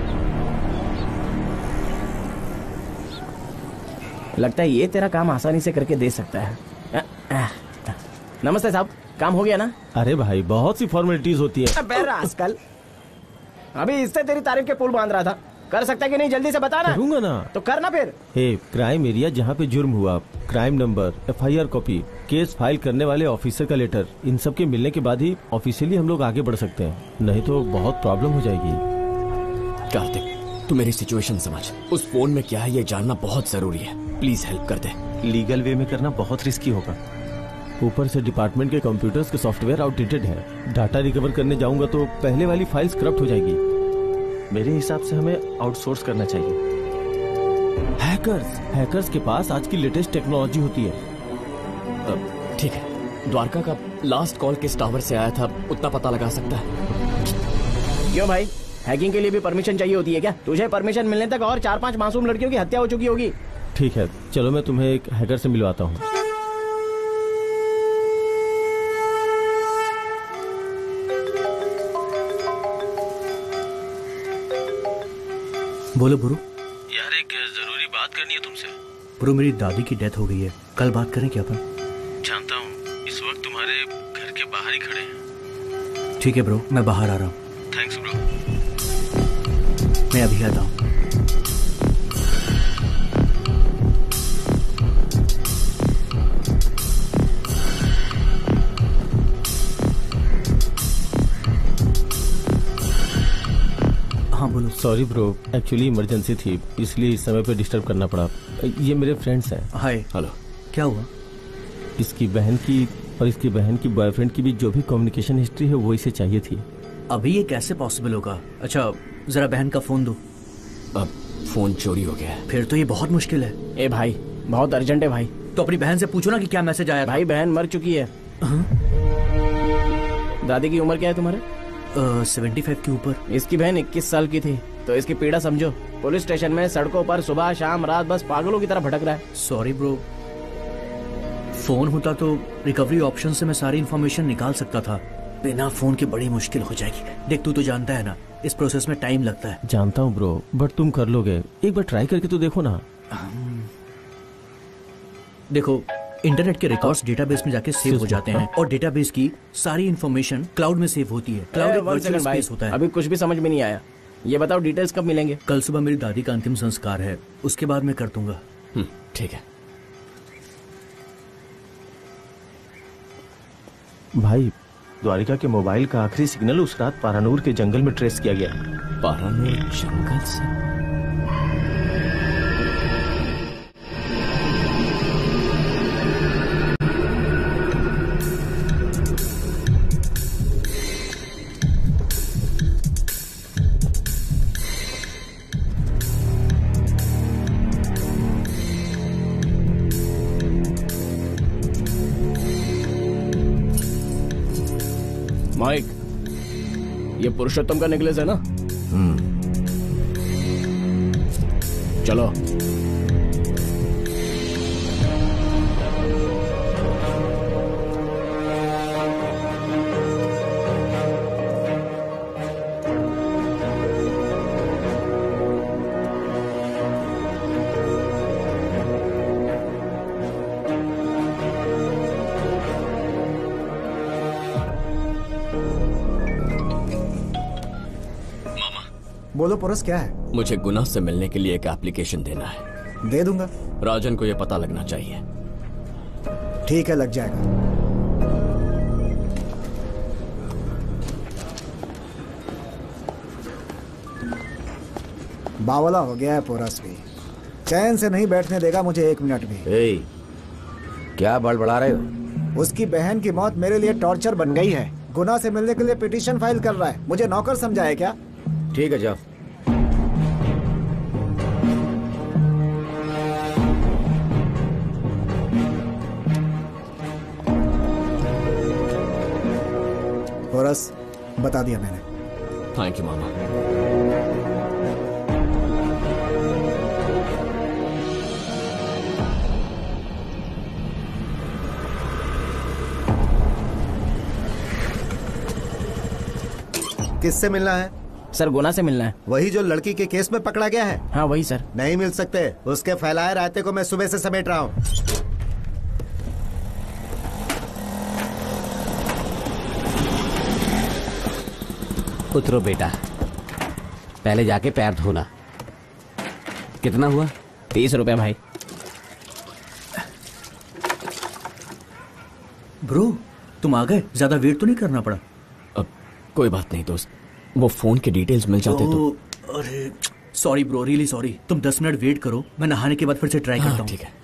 लगता है ये तेरा काम आसानी से करके दे सकता है। नमस्ते साहब, काम हो गया ना? अरे भाई, बहुत सी फॉर्मेलिटीज होती है। आजकल अभी इससे तेरी तारीफ के पुल बांध रहा था। कर सकता कि नहीं जल्दी से बता ना। करूंगा ना। तो करना फिर। क्राइम एरिया जहाँ पे जुर्म हुआ, crime number, FIR copy, case file करने वाले ऑफिसर का लेटर, इन सब के मिलने के बाद ही ऑफिशियली हम लोग आगे बढ़ सकते हैं, नहीं तो बहुत प्रॉब्लम हो जाएगी। कार्तिक, तू मेरी सिचुएशन समझ। उस फोन में क्या है ये जानना बहुत जरूरी है। प्लीज हेल्प कर दे। लीगल वे में करना बहुत रिस्की होगा। ऊपर से डिपार्टमेंट के कंप्यूटर्स के सॉफ्टवेयर आउटडेटेड है। डाटा रिकवर करने जाऊंगा तो पहले वाली फाइल्स करप्ट हो जाएगी। मेरे हिसाब से हमें आउटसोर्स करना चाहिए। हैकर्स के पास आज की लेटेस्ट टेक्नोलॉजी होती है। ठीक है, द्वारका का लास्ट कॉल किस टावर से आया था उतना पता लगा सकता है? क्यों भाई, हैकिंग के लिए भी परमिशन चाहिए होती है क्या? तुझे परमिशन मिलने तक और 4-5 मासूम लड़कियों की हत्या हो चुकी होगी। ठीक है, चलो मैं तुम्हें एक हैकर से मिलवाता हूँ। बोलो ब्रो। यार एक जरूरी बात करनी है तुमसे। ब्रो, मेरी दादी की डेथ हो गई है, कल बात करें क्या अपन? जानता हूँ इस वक्त तुम्हारे घर के बाहर ही खड़े हैं। ठीक है ब्रो, मैं बाहर आ रहा हूँ। Thanks bro. मैं अभी आता हूँ। हाँ बोलो। सॉरी ब्रो, एक्चुअली इमरजेंसी थी इसलिए इस समय पे डिस्टर्ब करना पड़ा। ये मेरे फ्रेंड्स हैं। हाय। हेलो। क्या हुआ? इसकी बहन की और इसकी बहन की बॉयफ्रेंड की भी जो भी कम्युनिकेशन हिस्ट्री है वो इसे चाहिए थी। अभी ये कैसे पॉसिबल होगा? अच्छा जरा बहन का फोन दो। अब फोन चोरी हो गया है। फिर तो ये बहुत मुश्किल है। ए भाई, बहुत अर्जेंट है भाई। तो अपनी बहन से पूछो ना कि क्या मैसेज आया। भाई बहन मर चुकी है। दादी की उम्र क्या है तुम्हारे? 75 के ऊपर। इसकी बहन 21 साल की थी, तो इसकी पीड़ा समझो। पुलिस स्टेशन में सड़कों पर सुबह शाम रात बस पागलों की तरह भटक रहा है। सॉरी ब्रो, फोन होता तो रिकवरी ऑप्शन से मैं सारी इन्फॉर्मेशन निकाल सकता था। बिना फोन के बड़ी मुश्किल हो जाएगी। देख तू तो जानता है ना, इस प्रोसेस में टाइम लगता है। जानता हूँ ब्रो, बट तुम कर लोगे। एक बार ट्राई करके तो देखो ना। देखो, इंटरनेट के रिकॉर्ड्स डेटाबेस में जाके सेव हो जाते हैं और डेटाबेस की सारी इन्फॉर्मेशन क्लाउड में सेव होती है। क्लाउड एक वर्चुअल स्पेस होता है। अभी कुछ भी समझ में नहीं आया। ये बताओ डिटेल्स कब मिलेंगे? कल सुबह मेरी दादी का अंतिम संस्कार है, उसके बाद मैं कर दूंगा। ठीक है भाई। द्वारिका के मोबाइल का आखिरी सिग्नल उस रात पारानूर के जंगल में ट्रेस किया गया। पारानूर जंगल से? माइक, ये पुरुषोत्तम का नेकलेस है ना? चलो। बोलो पुरुष, क्या है? मुझे गुना से मिलने के लिए एक एप्लीकेशन देना है। दे दूंगा। राजन को यह पता लगना चाहिए। ठीक है, लग जाएगा। बावला हो गया है पोरस भी, चैन से नहीं बैठने देगा मुझे 1 मिनट भी। क्या बड़बड़ा रहे हो? उसकी बहन की मौत मेरे लिए टॉर्चर बन गई है। गुना से मिलने के लिए पिटीशन फाइल कर रहा है। मुझे नौकर समझा है क्या? ठीक है, जाओ। पोरस, बता दिया मैंने। थैंक यू मामा। किससे मिलना है? सर गुना से मिलना है। वही जो लड़की के केस में पकड़ा गया है? हाँ वही सर। नहीं मिल सकते, उसके फैलाए रायते को मैं सुबह से समेट रहा हूँ। उतरो बेटा, पहले जाके पैर धोना। कितना हुआ? 30 रुपए भाई। ब्रो तुम आ गए, ज्यादा वेट तो नहीं करना पड़ा? अब कोई बात नहीं दोस्त, वो फोन के डिटेल्स मिल जाते तो। अरे सॉरी ब्रो, रियली सॉरी। तुम 10 मिनट वेट करो, मैं नहाने के बाद फिर से ट्राई करता हूँ। ठीक है।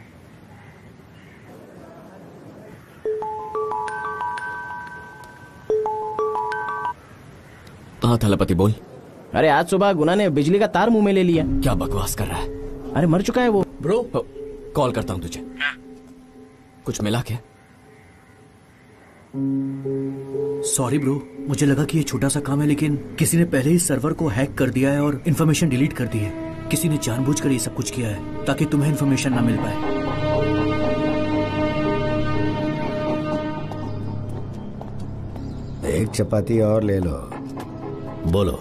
हाँ थलपति बोल। अरे आज सुबह गुना ने बिजली का तार मुंह में ले लिया। क्या बकवास कर रहा है? अरे मर चुका है वो। ब्रो कॉल करता हूँ तुझे। कुछ मिला क्या? सॉरी ब्रो, मुझे लगा कि ये छोटा सा काम है, लेकिन किसी ने पहले ही सर्वर को हैक कर दिया है और इन्फॉर्मेशन डिलीट कर दी है। किसी ने जानबूझकर ये सब कुछ किया है ताकि तुम्हें इन्फॉर्मेशन ना मिल पाए। एक चपाती और ले लो। बोलो।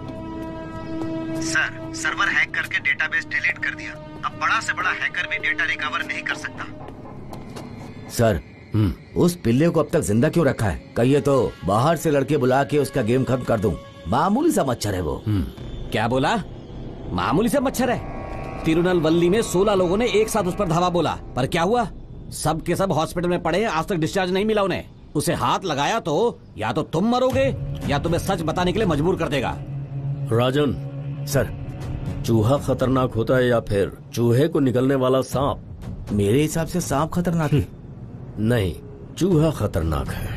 सर, सर्वर हैक करके डेटाबेस डिलीट कर दिया। अब बड़ा से बड़ा हैकर भी डेटा रिकवर नहीं कर सकता। सर, उस पिल्ले को अब तक जिंदा क्यों रखा है? कहिए तो बाहर से लड़के बुला के उसका गेम खत्म कर दूं। मामूली सा मच्छर है वो। क्या बोला? मामूली सा मच्छर है? तिरुनेलवेली में 16 लोगों ने एक साथ उस पर धावा बोला, पर क्या हुआ? सब के सब हॉस्पिटल में पड़े हैं, आज तक डिस्चार्ज नहीं मिला उन्हें। उसे हाथ लगाया तो या तो तुम मरोगे या तुम्हें सच बताने के लिए मजबूर कर देगा। राजन। सर, चूहा खतरनाक होता है या फिर चूहे को निकलने वाला सांप? मेरे हिसाब से सांप खतरनाक है। नहीं, चूहा खतरनाक है।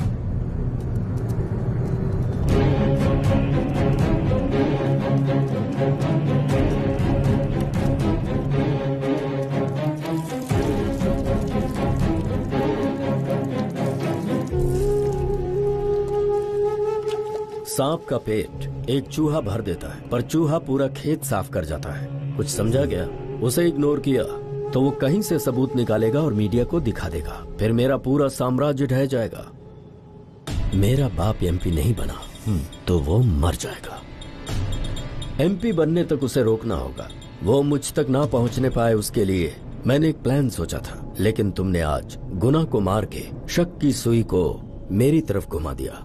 सांप का पेट एक चूहा भर देता है, पर चूहा पूरा खेत साफ कर जाता है। कुछ समझा गया? उसे इग्नोर किया तो वो कहीं से सबूत निकालेगा और मीडिया को दिखा देगा, फिर मेरा पूरा साम्राज्य ढह जाएगा। मेरा बाप एमपी नहीं बना तो वो मर जाएगा। एमपी बनने तक उसे रोकना होगा, वो मुझ तक ना पहुंचने पाए। उसके लिए मैंने एक प्लान सोचा था, लेकिन तुमने आज गुना को मार के शक की सुई को मेरी तरफ घुमा दिया।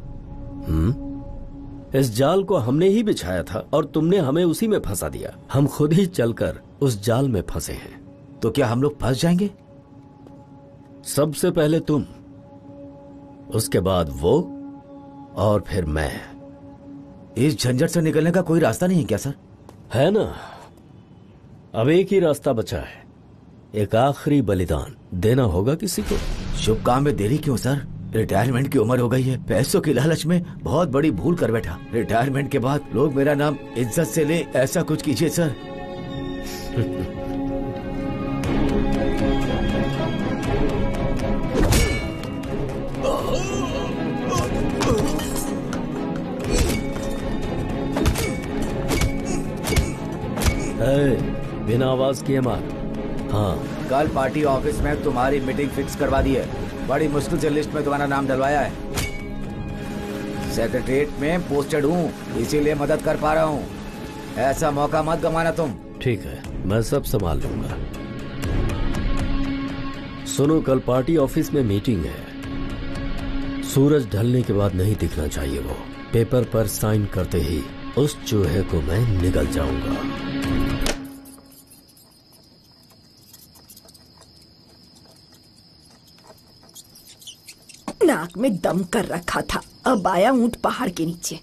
इस जाल को हमने ही बिछाया था और तुमने हमें उसी में फंसा दिया। हम खुद ही चलकर उस जाल में फंसे हैं। तो क्या हम लोग फंस जाएंगे? सबसे पहले तुम, उसके बाद वो, और फिर मैं। इस झंझट से निकलने का कोई रास्ता नहीं है क्या सर? है ना, अब एक ही रास्ता बचा है। एक आखिरी बलिदान देना होगा किसी को। शुभ काम में देरी क्यों सर? रिटायरमेंट की उम्र हो गई है। पैसों की लालच में बहुत बड़ी भूल कर बैठा। रिटायरमेंट के बाद लोग मेरा नाम इज्जत से ले, ऐसा कुछ कीजिए सर। बिना आवाज किए मार। हाँ, कल पार्टी ऑफिस में तुम्हारी मीटिंग फिक्स करवा दी है। बड़ी मुश्किल से लिस्ट में तुम्हारा नाम डलवाया है। सेक्रेटरीट में पोस्टेड हूँ, इसीलिए मदद कर पा रहा हूँ। ऐसा मौका मत गंवाना तुम। ठीक है, मैं सब संभाल लूंगा। सुनो, कल पार्टी ऑफिस में मीटिंग है। सूरज ढलने के बाद नहीं दिखना चाहिए वो। पेपर पर साइन करते ही उस चूहे को मैं निगल जाऊंगा। नाक में दम कर रखा था, अब आया ऊंट पहाड़ के नीचे।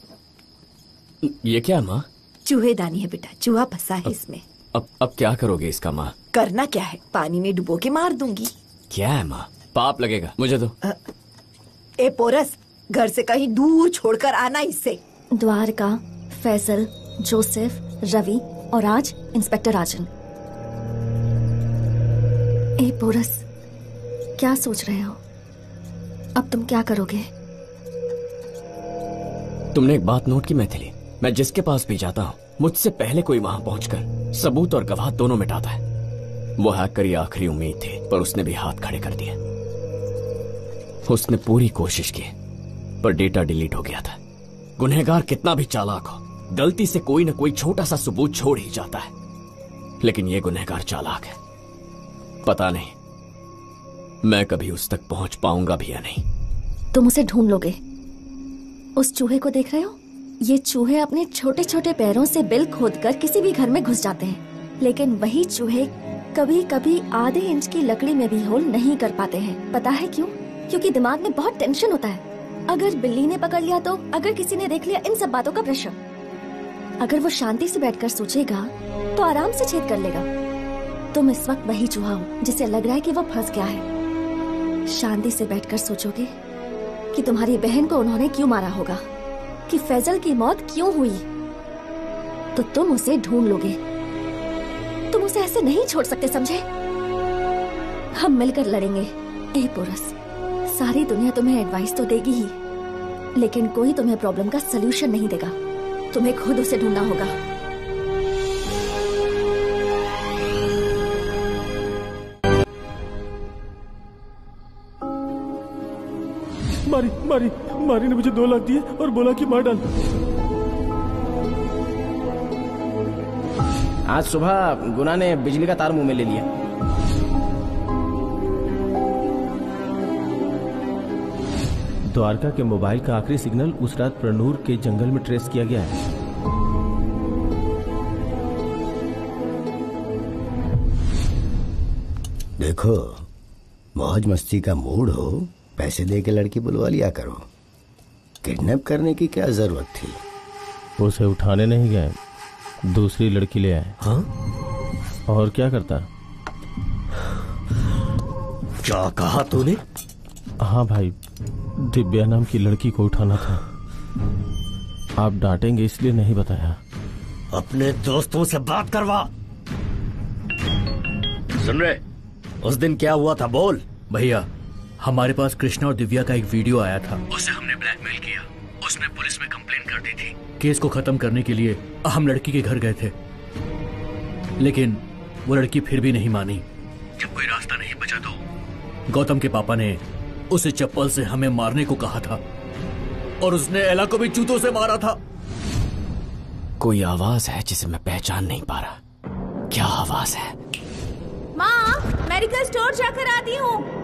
ये क्या है माँ? चूहेदानी है बेटा, चूहा फंसा है इसमें। अब क्या करोगे इसका माँ? करना क्या है, पानी में डुबो के मार दूंगी। क्या है माँ, पाप लगेगा मुझे तो। ए पोरस, घर से कहीं दूर छोड़कर आना इसे। द्वारका, फैसल, जोसेफ, रवि और आज इंस्पेक्टर राजन। ए पोरस, क्या सोच रहे हो? अब तुम क्या करोगे? तुमने एक बात नोट की मैथिली, मैं जिसके पास भी जाता हूँ मुझसे पहले कोई वहां पहुंचकर सबूत और गवाह दोनों मिटाता है। वो हैकर की आखिरी उम्मीद थी, पर उसने भी हाथ खड़े कर दिए। उसने पूरी कोशिश की, पर डेटा डिलीट हो गया था। गुनहगार कितना भी चालाक हो, गलती से कोई न कोई छोटा सा सबूत छोड़ ही जाता है, लेकिन ये गुनहगार चालाक है। पता नहीं मैं कभी उस तक पहुंच पाऊंगा भी या नहीं। तुम उसे ढूंढ लोगे। उस चूहे को देख रहे हो, ये चूहे अपने छोटे छोटे पैरों से बिल खोदकर किसी भी घर में घुस जाते हैं, लेकिन वही चूहे कभी कभी आधे इंच की लकड़ी में भी होल नहीं कर पाते हैं। पता है क्यों? क्योंकि दिमाग में बहुत टेंशन होता है। अगर बिल्ली ने पकड़ लिया तो, अगर किसी ने देख लिया, इन सब बातों का प्रेशर। अगर वो शांति से बैठकर सोचेगा तो आराम से छेद कर लेगा। तुम इस वक्त वही चूहा हो जिसे लग रहा है कि वो फंस गया है। शांति से बैठकर सोचोगे कि तुम्हारी बहन को उन्होंने क्यों मारा होगा, कि फैजल की मौत क्यों हुई, तो तुम उसे ढूंढ लोगे। तुम उसे ऐसे नहीं छोड़ सकते, समझे? हम मिलकर लड़ेंगे। ए पोरस, सारी दुनिया तुम्हें एडवाइस तो देगी ही, लेकिन कोई तुम्हें प्रॉब्लम का सलूशन नहीं देगा। तुम्हें खुद उसे ढूंढना होगा। मारी ने मुझे 2 लाख दिए और बोला कि मार डाल। आज सुबह गुना ने बिजली का तार मुंह में ले लिया। द्वारका के मोबाइल का आखिरी सिग्नल उस रात प्रनूर के जंगल में ट्रेस किया गया है। देखो, मौज मस्ती का मूड हो, पैसे दे के लड़की बुलवा लिया करो। किडनैप करने की क्या जरूरत थी? उसे उठाने नहीं गए, दूसरी लड़की ले आए। हाँ? और क्या करता? क्या कहा तूने? हाँ भाई, दिव्या नाम की लड़की को उठाना था। आप डांटेंगे इसलिए नहीं बताया। अपने दोस्तों से बात करवा। सुन रहे, उस दिन क्या हुआ था? बोल। भैया, हमारे पास कृष्णा और दिव्या का एक वीडियो आया था। उसे हमने ब्लैकमेल किया। उसने पुलिस में कंप्लेंट कर दी थी। केस को खत्म करने के लिए हम लड़की के घर गए थे, लेकिन वो लड़की फिर भी नहीं मानी। जब कोई रास्ता नहीं बचा तो गौतम के पापा ने उसे चप्पल से हमें मारने को कहा था, और उसने एला को भी जूतों से मारा था। कोई आवाज है जिसे मैं पहचान नहीं पा रहा। क्या आवाज है? माँ, मेडिकल स्टोर जाकर आती हूँ।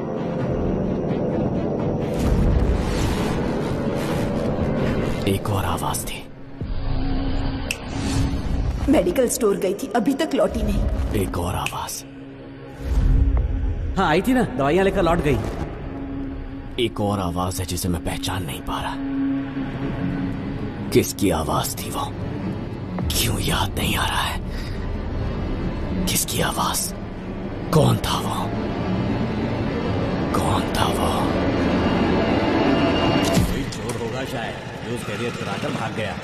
एक और आवाज थी। मेडिकल स्टोर गई थी, अभी तक लौटी नहीं। एक और आवाज। हाँ, आई थी ना, दवाइयां लेकर लौट गई। एक और आवाज है जिसे मैं पहचान नहीं पा रहा। किसकी आवाज थी वो? क्यों याद नहीं आ रहा है? किसकी आवाज? कौन था वो? कौन था वो? कोई चोर होगा शायद, जो उस कैरियर चुराकर भाग गया।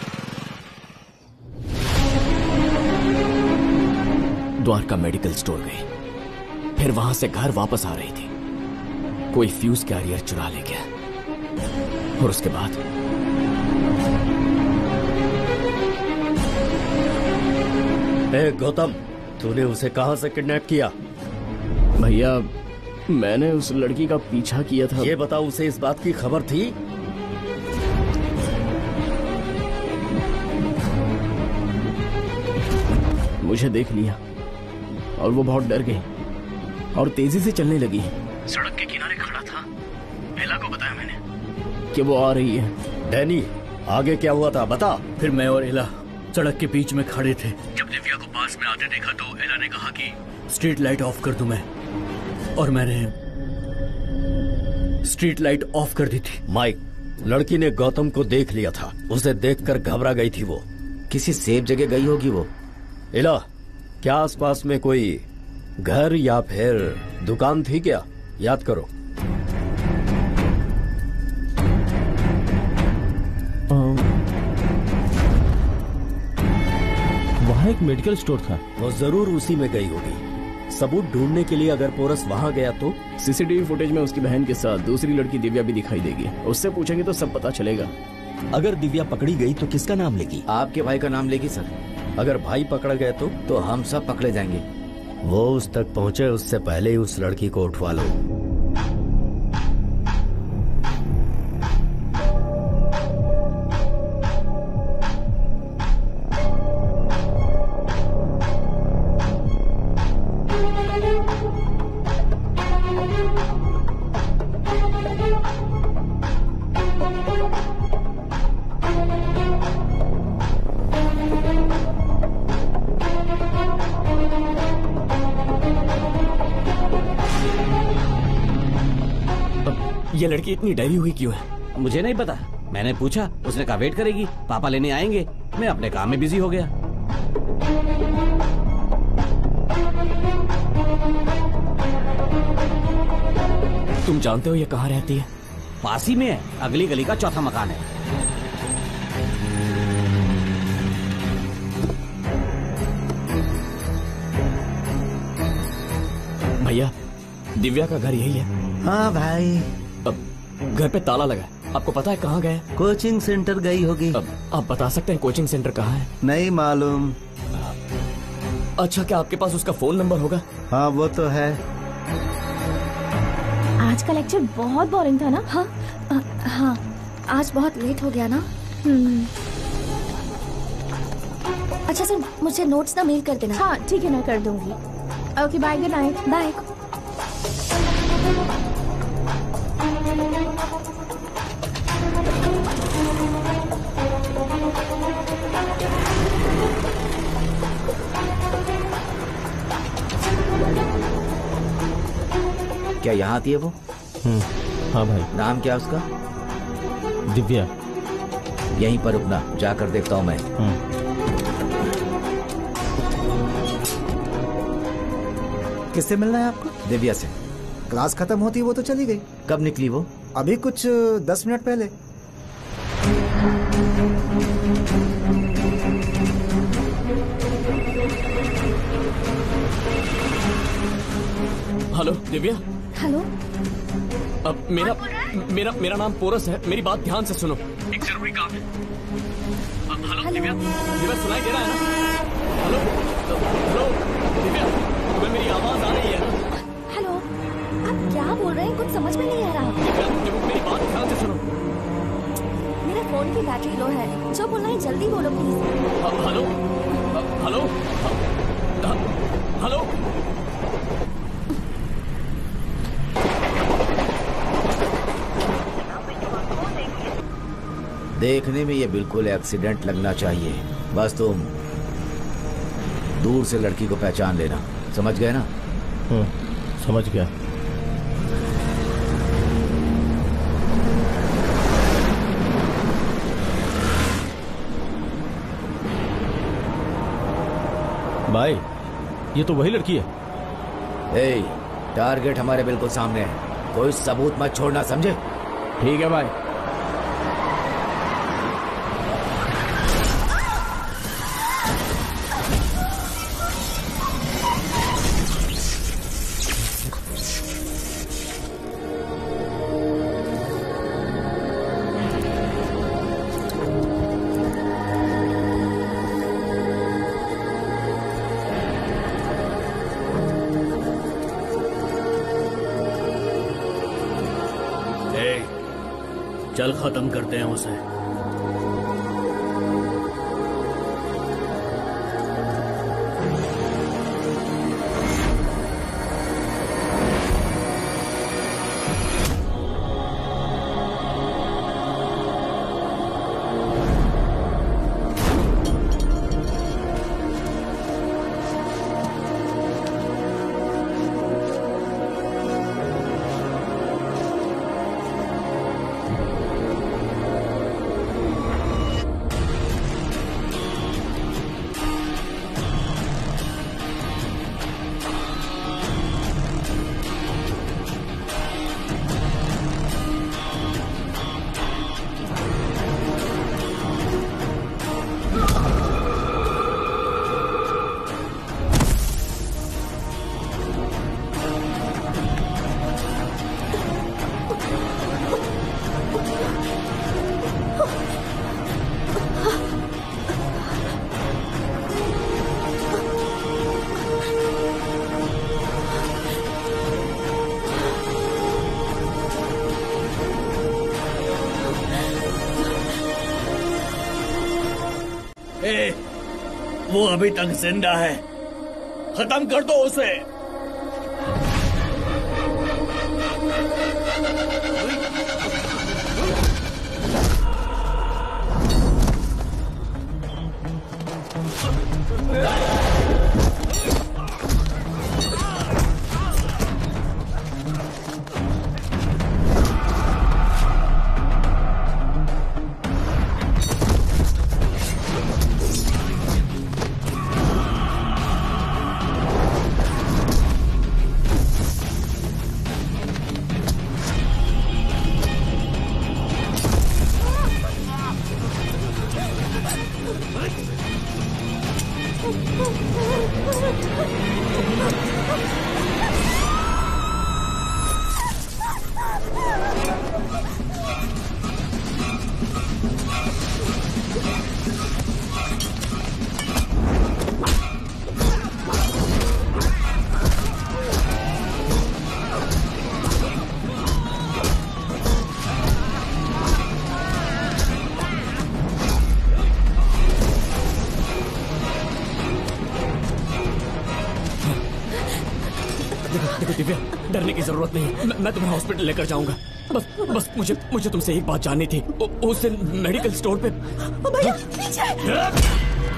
द्वारका मेडिकल स्टोर गई, फिर वहां से घर वापस आ रही थी। कोई फ्यूज कैरियर चुरा ले गया, और उसके बाद गौतम, तूने उसे कहां से किडनैप किया? भैया, मैंने उस लड़की का पीछा किया था। ये बताओ, उसे इस बात की खबर थी? मुझे देख लिया और वो बहुत डर गई और तेजी से चलने लगी। सड़क के किनारे खड़ा था। एला को बताया मैंने कि वो आ रही है। डैनी, आगे क्या हुआ था बता। फिर मैं और एला सड़क के बीच में खड़े थे। जब दिव्या को पास में आते देखा तो एला ने कहा कि स्ट्रीट लाइट ऑफ कर दूं मैं, और मैंने स्ट्रीट लाइट ऑफ कर दी थी। माइक, लड़की ने गौतम को देख लिया था। उसे देखकर घबरा गई थी वो। किसी सेफ जगह गई होगी वो। एला, क्या आसपास में कोई घर या फिर दुकान थी क्या? याद करो। वहाँ एक मेडिकल स्टोर था। वो जरूर उसी में गई होगी। सबूत ढूंढने के लिए अगर पोरस वहाँ गया तो? सीसीटीवी फुटेज में उसकी बहन के साथ दूसरी लड़की दिव्या भी दिखाई देगी। उससे पूछेंगे तो सब पता चलेगा। अगर दिव्या पकड़ी गई तो किसका नाम लेगी? आपके भाई का नाम लेगी सर। अगर भाई पकड़ गए तो हम सब पकड़े जाएंगे। वो उस तक पहुंचे उससे पहले ही उस लड़की को उठवा लो। ये लड़की इतनी डरी हुई क्यों है? मुझे नहीं पता, मैंने पूछा, उसने कहा वेट करेगी, पापा लेने आएंगे। मैं अपने काम में बिजी हो गया। तुम जानते हो ये कहाँ रहती है? पास ही में है, अगली गली का चौथा मकान है। भैया, दिव्या का घर यही है? हाँ भाई। अब घर पे ताला लगा है, आपको पता है कहाँ गए? कोचिंग सेंटर गई होगी। आप बता सकते हैं कोचिंग सेंटर कहाँ है? नहीं मालूम। अच्छा, क्या आपके पास उसका फोन नंबर होगा? हाँ वो तो है। आज का लेक्चर बहुत बोरिंग था ना? हाँ हाँ, आज बहुत लेट हो गया ना। अच्छा सर, मुझे नोट्स ना मेल कर देना। हाँ ठीक है, मैं कर दूंगी। Okay bye, good night. Bye. क्या यहाँ आती है वो? हाँ भाई। नाम क्या उसका? दिव्या। यहीं पर रुकना, जाकर देखता हूँ मैं। किससे मिलना है आपको? दिव्या से। क्लास खत्म होती वो तो चली गई। कब निकली वो? अभी कुछ 10 मिनट पहले। हेलो दिव्या। हेलो। अब मेरा नाम पोरस है, मेरी बात ध्यान से सुनो, एक जरूरी काम है। हेलो दिव्या, दिव्या सुनाई दे रहा है ना? हेलो हेलो दिव्या, तुम्हें मेरी आवाज आ रही है ना? हेलो, आप क्या बोल रहे हैं? कुछ समझ में नहीं आ रहा। दिव्या, मेरी बात ध्यान से सुनो। मेरे फोन की बैटरी लो है, जो बोलना है जल्दी बोलो प्लीज। Hello hello hello. देखने में ये बिल्कुल एक्सीडेंट लगना चाहिए, बस तुम दूर से लड़की को पहचान लेना, समझ गए ना? समझ गया। भाई, ये तो वही लड़की है। ए, टारगेट हमारे बिल्कुल सामने है, कोई सबूत मत छोड़ना, समझे? ठीक है भाई। चल खत्म करते हैं उसे। वो अभी तक जिंदा है, खत्म कर दो उसे। देखो दिव्या, डरने की जरूरत नहीं। मैं तुम्हें हॉस्पिटल लेकर जाऊंगा। बस मुझे तुमसे एक बात जाननी थी। उस दिन मेडिकल स्टोर पे भैया पीछे।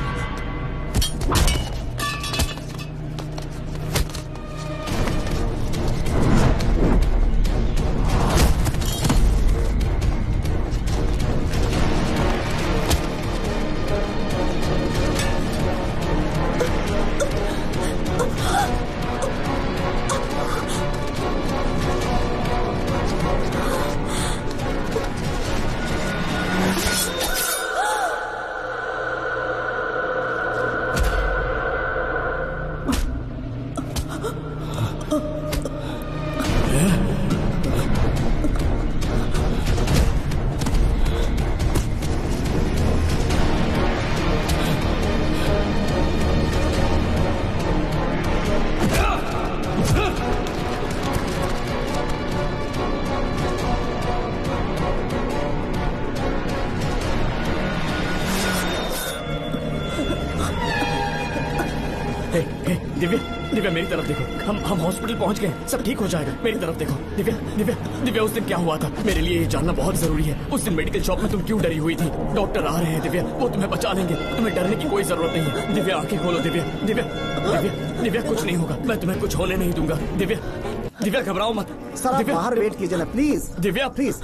दिव्या मेरी तरफ देखो। हम हॉस्पिटल पहुंच गए, सब ठीक हो जाएगा। मेरी तरफ देखो। दिव्या उस दिन क्या हुआ था मेरे लिए ये जानना बहुत जरूरी है। उस दिन मेडिकल शॉप में तुम क्यों डरी हुई थी? डॉक्टर आ रहे हैं दिव्या, वो तुम्हें बचा लेंगे। तुम्हें डरने की कोई जरूरत नहीं है। दिव्या आंखें खोलो। दिव्या कुछ नहीं होगा। मैं तुम्हें कुछ होने नहीं दूंगा। दिव्या घबराओ मत। सर आप बाहर वेट कीजिए ना प्लीज। दिव्या प्लीज।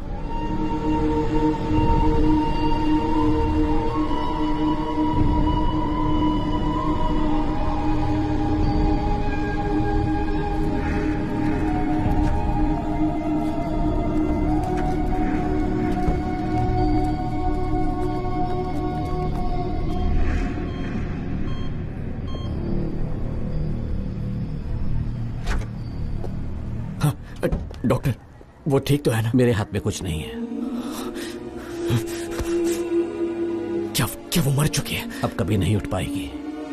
डॉक्टर वो ठीक तो है ना? मेरे हाथ में कुछ नहीं है। क्या वो मर चुकी है? अब कभी नहीं उठ पाएगी।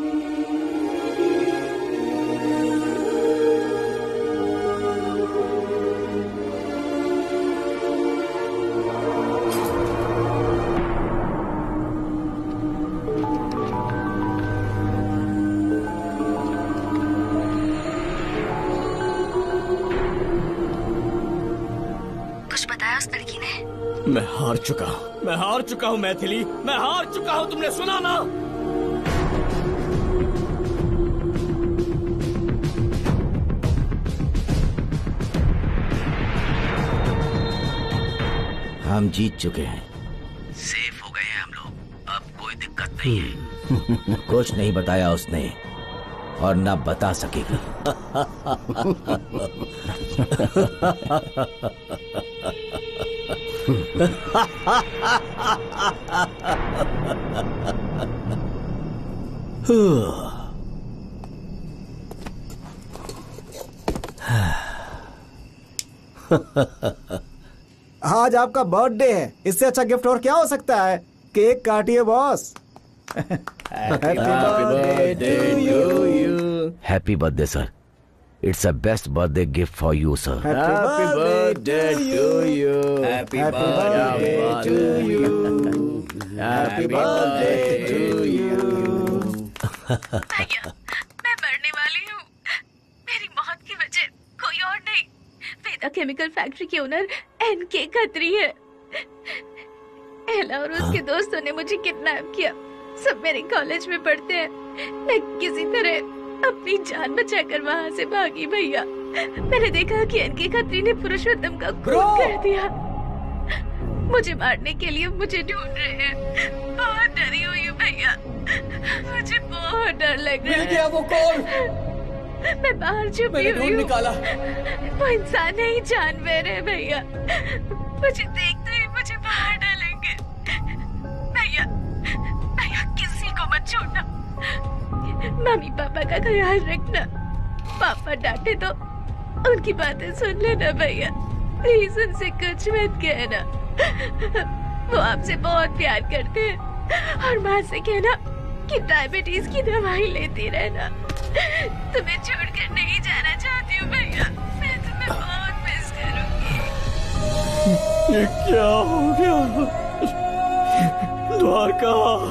मैं हार चुका हूँ मैथिली, मैं हार चुका हूँ। तुमने सुना ना? हम जीत चुके हैं। सेफ हो गए हैं हम लोग, अब कोई दिक्कत नहीं है। कुछ नहीं बताया उसने और न बता सकेगी। आज आपका बर्थडे है, इससे अच्छा गिफ्ट और क्या हो सकता है? केक काटिए boss. Happy birthday to you. Happy birthday sir. It's the best birthday gift for you, sir. Happy birthday to you. Happy birthday to you. Happy birthday to you. भैया, मैं मरने वाली हूँ। मेरी मौत की वजह कोई और नहीं, वेदा केमिकल फैक्ट्री के ओनर एनके खत्री है। एला और उसके दोस्तों ने मुझे किडनैप किया। सब मेरे कॉलेज में पढ़ते हैं। मैं किसी तरह अपनी जान बचाकर वहाँ से भागी भैया। मैंने देखा कि एनके खत्री ने पुरुषोत्तम का खून कर दिया। मुझे मारने के लिए मुझे ढूंढ रहे हैं। बहुत डरी हुई हूँ भैया, मुझे बहुत डर लग रहा है। मिल गया वो कौन? मैं बाहर छुपी हुई हूँ। निकाला। वो इंसान नहीं, जानवर है भैया। मुझे देखते ही मुझे बाहर डालेंगे। भैया किसी को मत छोड़ना। का ख्याल रखना। पापा डांटे तो उनकी बातें सुन लेना भैया, प्लीज उनसे कुछ मत कहना। वो आपसे बहुत प्यार करते हैं। और माँ से कहना कि डायबिटीज की दवाई लेती रहना। तुम्हें छोड़कर नहीं जाना चाहती हूँ भैया, मैं तुम्हें बहुत मिस करूंगी। ये क्या हो गया द्वारका?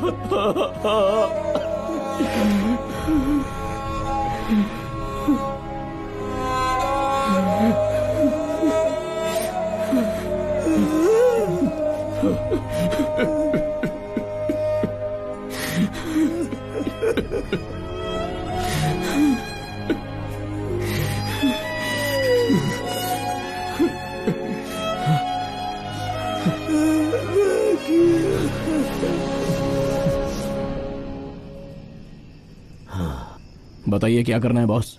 बताइए क्या करना है बॉस?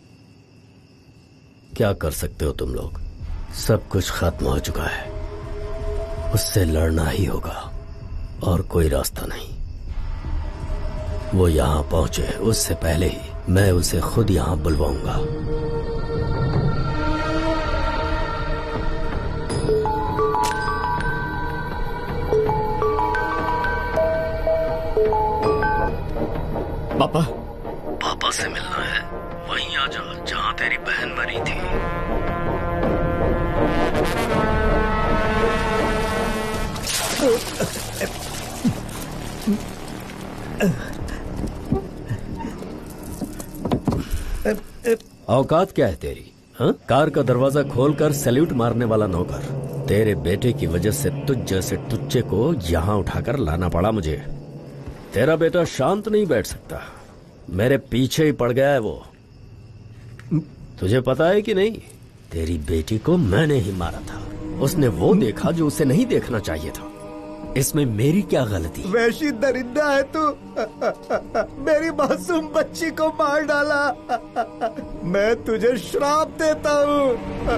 क्या कर सकते हो तुम लोग? सब कुछ खत्म हो चुका है, उससे लड़ना ही होगा और कोई रास्ता नहीं। वो यहाँ पहुंचे उससे पहले ही मैं उसे खुद यहाँ बुलवाऊंगा। पापा, पापा से मिलना है? वहीं आ जा जहाँ तेरी बहन मरी थी। औकात क्या है तेरी? हाँ? कार का दरवाजा खोलकर सैल्यूट मारने वाला नौकर। तेरे बेटे की वजह से तुझ जैसे टुच्चे को यहाँ उठाकर लाना पड़ा मुझे। तेरा बेटा शांत नहीं बैठ सकता, मेरे पीछे ही पड़ गया है वो। तुझे पता है कि नहीं, तेरी बेटी को मैंने ही मारा था। उसने वो देखा जो उसे नहीं देखना चाहिए था। इसमें मेरी क्या गलती? वैसी दरिंदा है तू, मेरी मासूम बच्ची को मार डाला। मैं तुझे श्राप देता हूँ।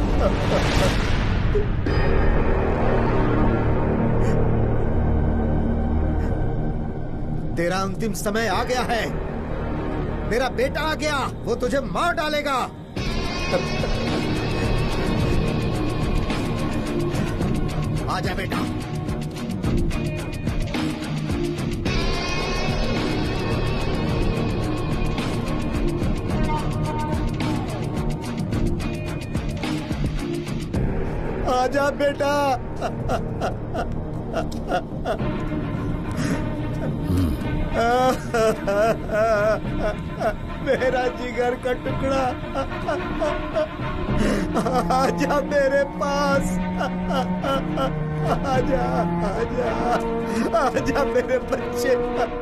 तेरा अंतिम समय आ गया है। मेरा बेटा आ गया, वो तुझे मार डालेगा। आजा बेटा। आजा बेटा। मेरा जिगर का टुकड़ा, आजा मेरे पास। आजा आजा आजा मेरे बच्चे।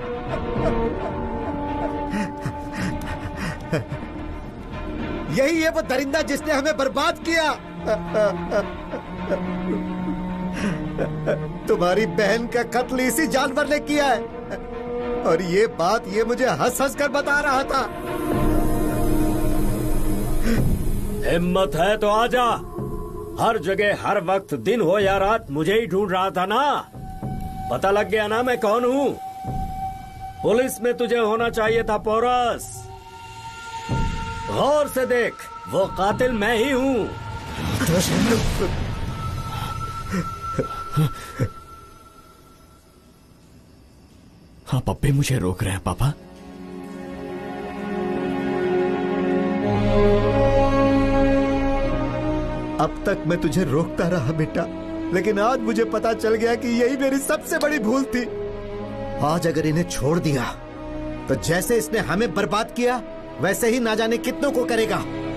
यही है वो दरिंदा जिसने हमें बर्बाद किया। तुम्हारी बहन का कत्ल इसी जानवर ने किया है, और ये बात ये मुझे हंस हंस कर बता रहा था। हिम्मत है तो आजा। हर जगह हर वक्त दिन हो या रात मुझे ही ढूंढ रहा था ना। पता लग गया ना मैं कौन हूँ। पुलिस में तुझे होना चाहिए था पोरस। गौर से देख, वो कातिल मैं ही हूँ। हाँ पप्पी मुझे रोक रहे हैं पापा। अब तक मैं तुझे रोकता रहा बेटा, लेकिन आज मुझे पता चल गया कि यही मेरी सबसे बड़ी भूल थी। आज अगर इन्हें छोड़ दिया तो जैसे इसने हमें बर्बाद किया वैसे ही ना जाने कितनों को करेगा।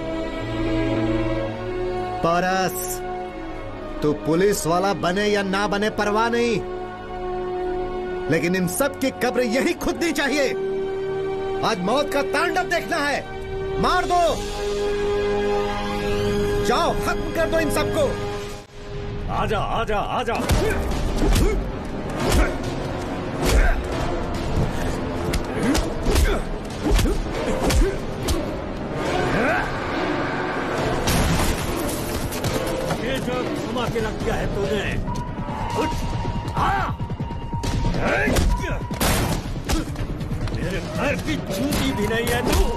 पारस, तू पुलिस वाला बने या ना बने परवाह नहीं, लेकिन इन सब की कब्र यही खुदनी चाहिए। आज मौत का तांडव देखना है। मार दो, जाओ खत्म कर दो इन सबको। आजा आजा आजा। ये जो घुमा के रख दिया है तूने, उठ, आ! मेरे घर की जूती भी नहीं है तू।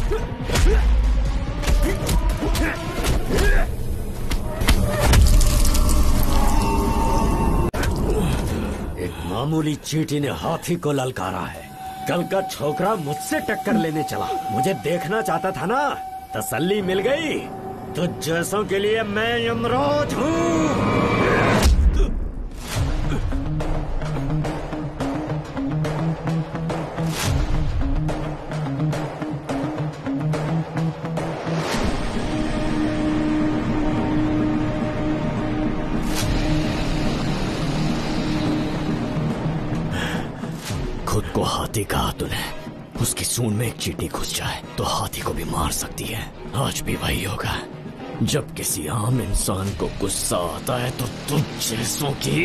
एक मामूली चींटी ने हाथी को ललकारा है, कल का छोकरा मुझसे टक्कर लेने चला। मुझे देखना चाहता था ना, तसल्ली मिल गई। तुझ जैसों के लिए मैं यमराज हूँ। खुद को हाथी कहा तूने, उसकी सूंड में एक चींटी घुस जाए तो हाथी को भी मार सकती है। आज भी वही होगा। जब किसी आम इंसान को गुस्सा आता है तो तुझ जैसों की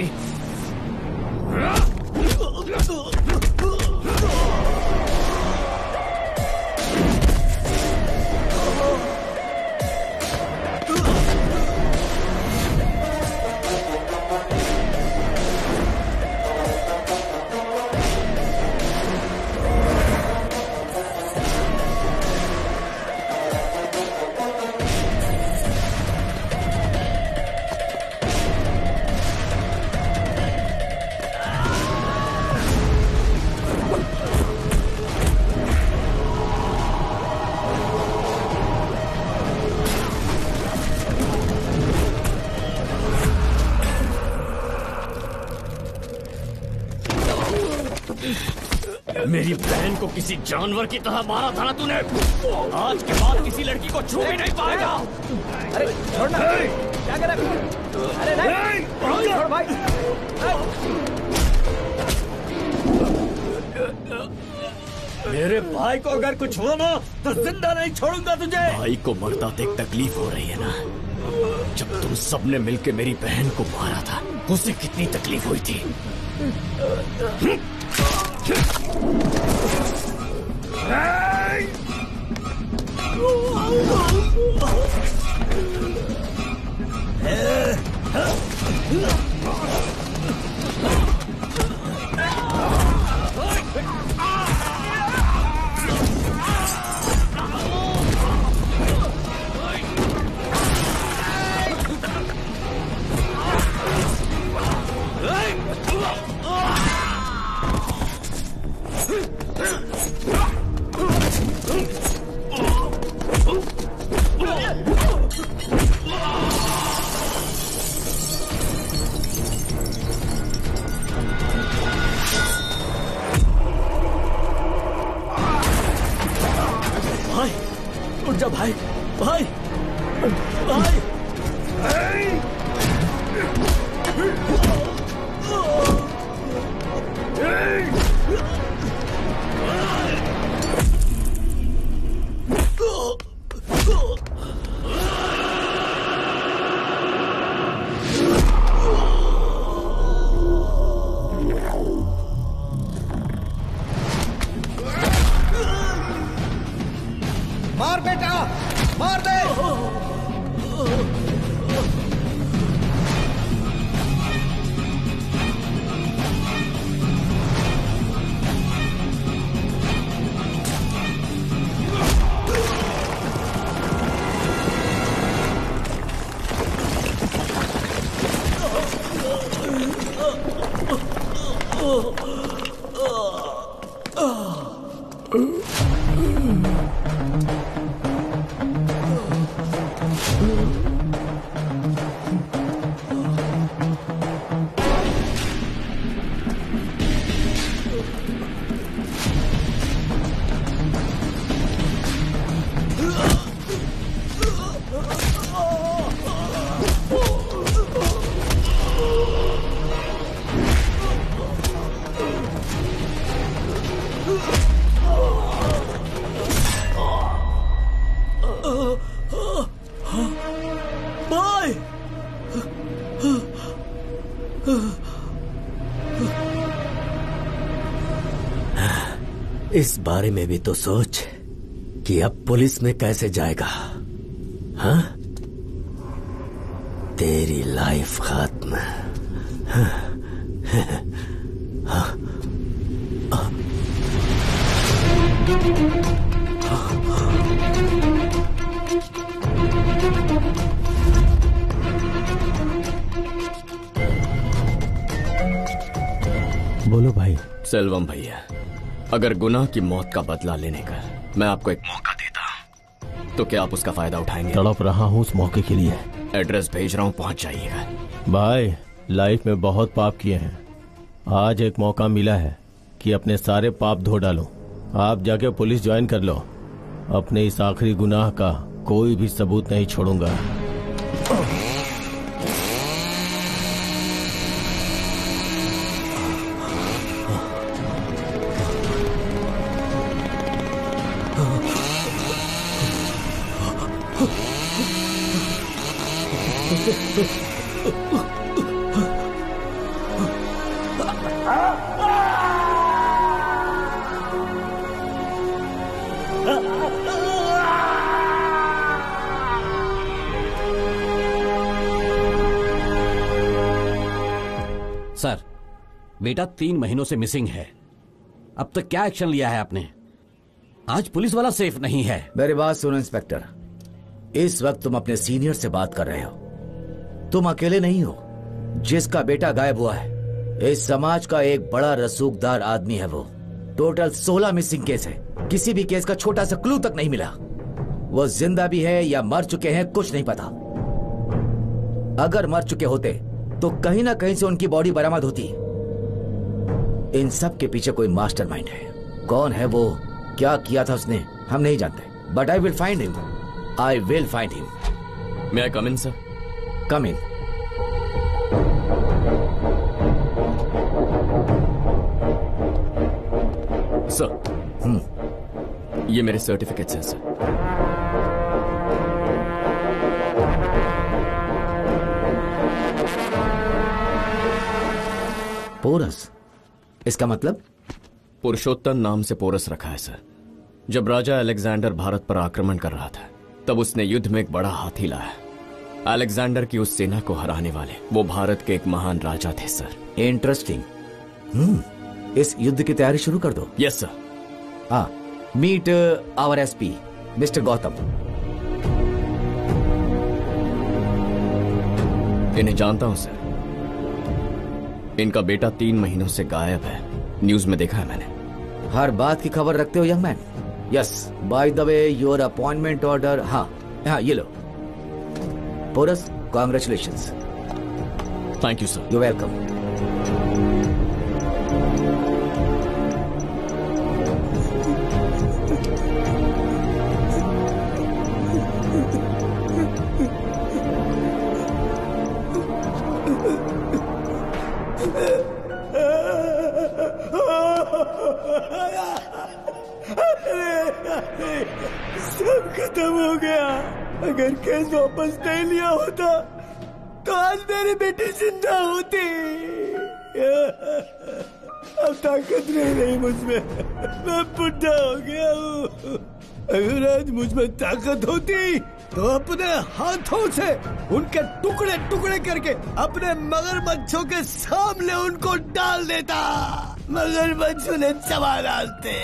मेरी बहन को किसी जानवर की तरह मारा था ना तूने। आज के बाद किसी लड़की को छू भी नहीं पाएगा। अरे छोड़ना, क्या कर रहा है? अरे नहीं, छोड़ भाई। मेरे भाई को अगर कुछ हुआ ना तो जिंदा नहीं छोड़ूंगा तुझे। भाई को मरता देख तकलीफ हो रही है ना? जब तुम सबने मिलके मेरी बहन को मारा था, उसे कितनी तकलीफ हुई थी। भाई उठ जा भाई, भाई भाई। मार बेटा, मार दे। भाई इस बारे में भी तो सोच कि अब पुलिस में कैसे जाएगा। हाँ, तेरी लाइफ खत्म। हाँ? बोलो भाई। सेल्वम भैया, अगर गुनाह की मौत का बदला लेने का मैं आपको एक मौका देता तो क्या आप उसका फायदा उठाएंगे? तड़प रहा हूँ उस मौके के लिए। एड्रेस भेज रहा हूँ, पहुंच जाइएगा। भाई, लाइफ में बहुत पाप किए हैं, आज एक मौका मिला है कि अपने सारे पाप धो डालो। आप जाके पुलिस ज्वाइन कर लो। अपने इस आखिरी गुनाह का कोई भी सबूत नहीं छोड़ूंगा। सर, बेटा 3 महीनों से मिसिंग है। अब तक क्या एक्शन लिया है आपने? आज पुलिस वाला सेफ नहीं है। मेरी बात सुनो इंस्पेक्टर, इस वक्त तुम अपने सीनियर से बात कर रहे हो। तुम अकेले नहीं हो जिसका बेटा गायब हुआ है। इस समाज का एक बड़ा रसूखदार आदमी है वो। टोटल 16 मिसिंग केस है, किसी भी केस का छोटा सा क्लू तक नहीं मिला। वो जिंदा भी है या मर चुके हैं कुछ नहीं पता। अगर मर चुके होते तो कहीं ना कहीं से उनकी बॉडी बरामद होती। इन सब के पीछे कोई मास्टरमाइंड है। कौन है वो, क्या किया था उसने, हम नहीं जानते। But I will find him, I will find him. May I come in sir? Come in. Sir, ये मेरे सर्टिफिकेट्स हैं सर। पोरस, इसका मतलब? पुरुषोत्तम नाम से पोरस रखा है सर। जब राजा अलेक्जेंडर भारत पर आक्रमण कर रहा था तब उसने युद्ध में एक बड़ा हाथी लाया। अलेक्जेंडर की उस सेना को हराने वाले वो भारत के एक महान राजा थे सर। इंटरेस्टिंग। इस युद्ध की तैयारी शुरू कर दो। Yes sir. हाँ, meet our SP mister Gautam. इन्हें जानता हूं सर। इनका बेटा 3 महीनों से गायब है, न्यूज में देखा है मैंने। हर बात की खबर रखते हो young man. Yes, by the way your appointment order. हाँ हाँ, ये लो। Porus, congratulations. Thank you sir. You welcome. सब खत्म हो गया। अगर केस वापस नहीं लिया होता तो आज मेरी बेटी जिंदा होती। अब ताकत नहीं मुझमें, मैं बुढ़ा हो गया हूँ। अगर आज मुझमें ताकत होती तो अपने हाथों से उनके टुकड़े टुकड़े करके अपने मगरमच्छों के सामने उनको डाल देता। मगरमच्छ उन्हें चबा डालते।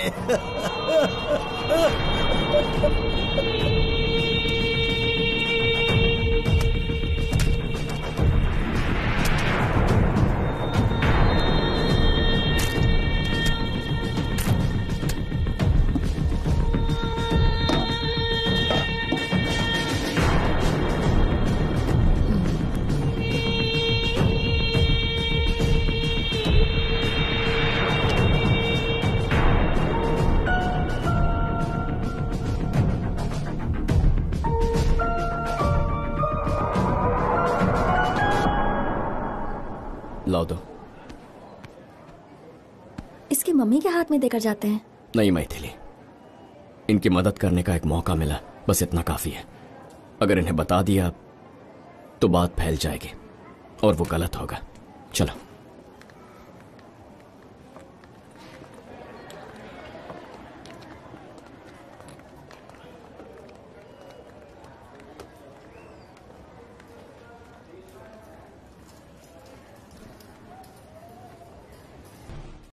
लाओ दो। इसकी मम्मी के हाथ में देकर जाते हैं। नहीं मैथिली, इनकी मदद करने का एक मौका मिला, बस इतना काफी है। अगर इन्हें बता दिया तो बात फैल जाएगी और वो गलत होगा। चलो।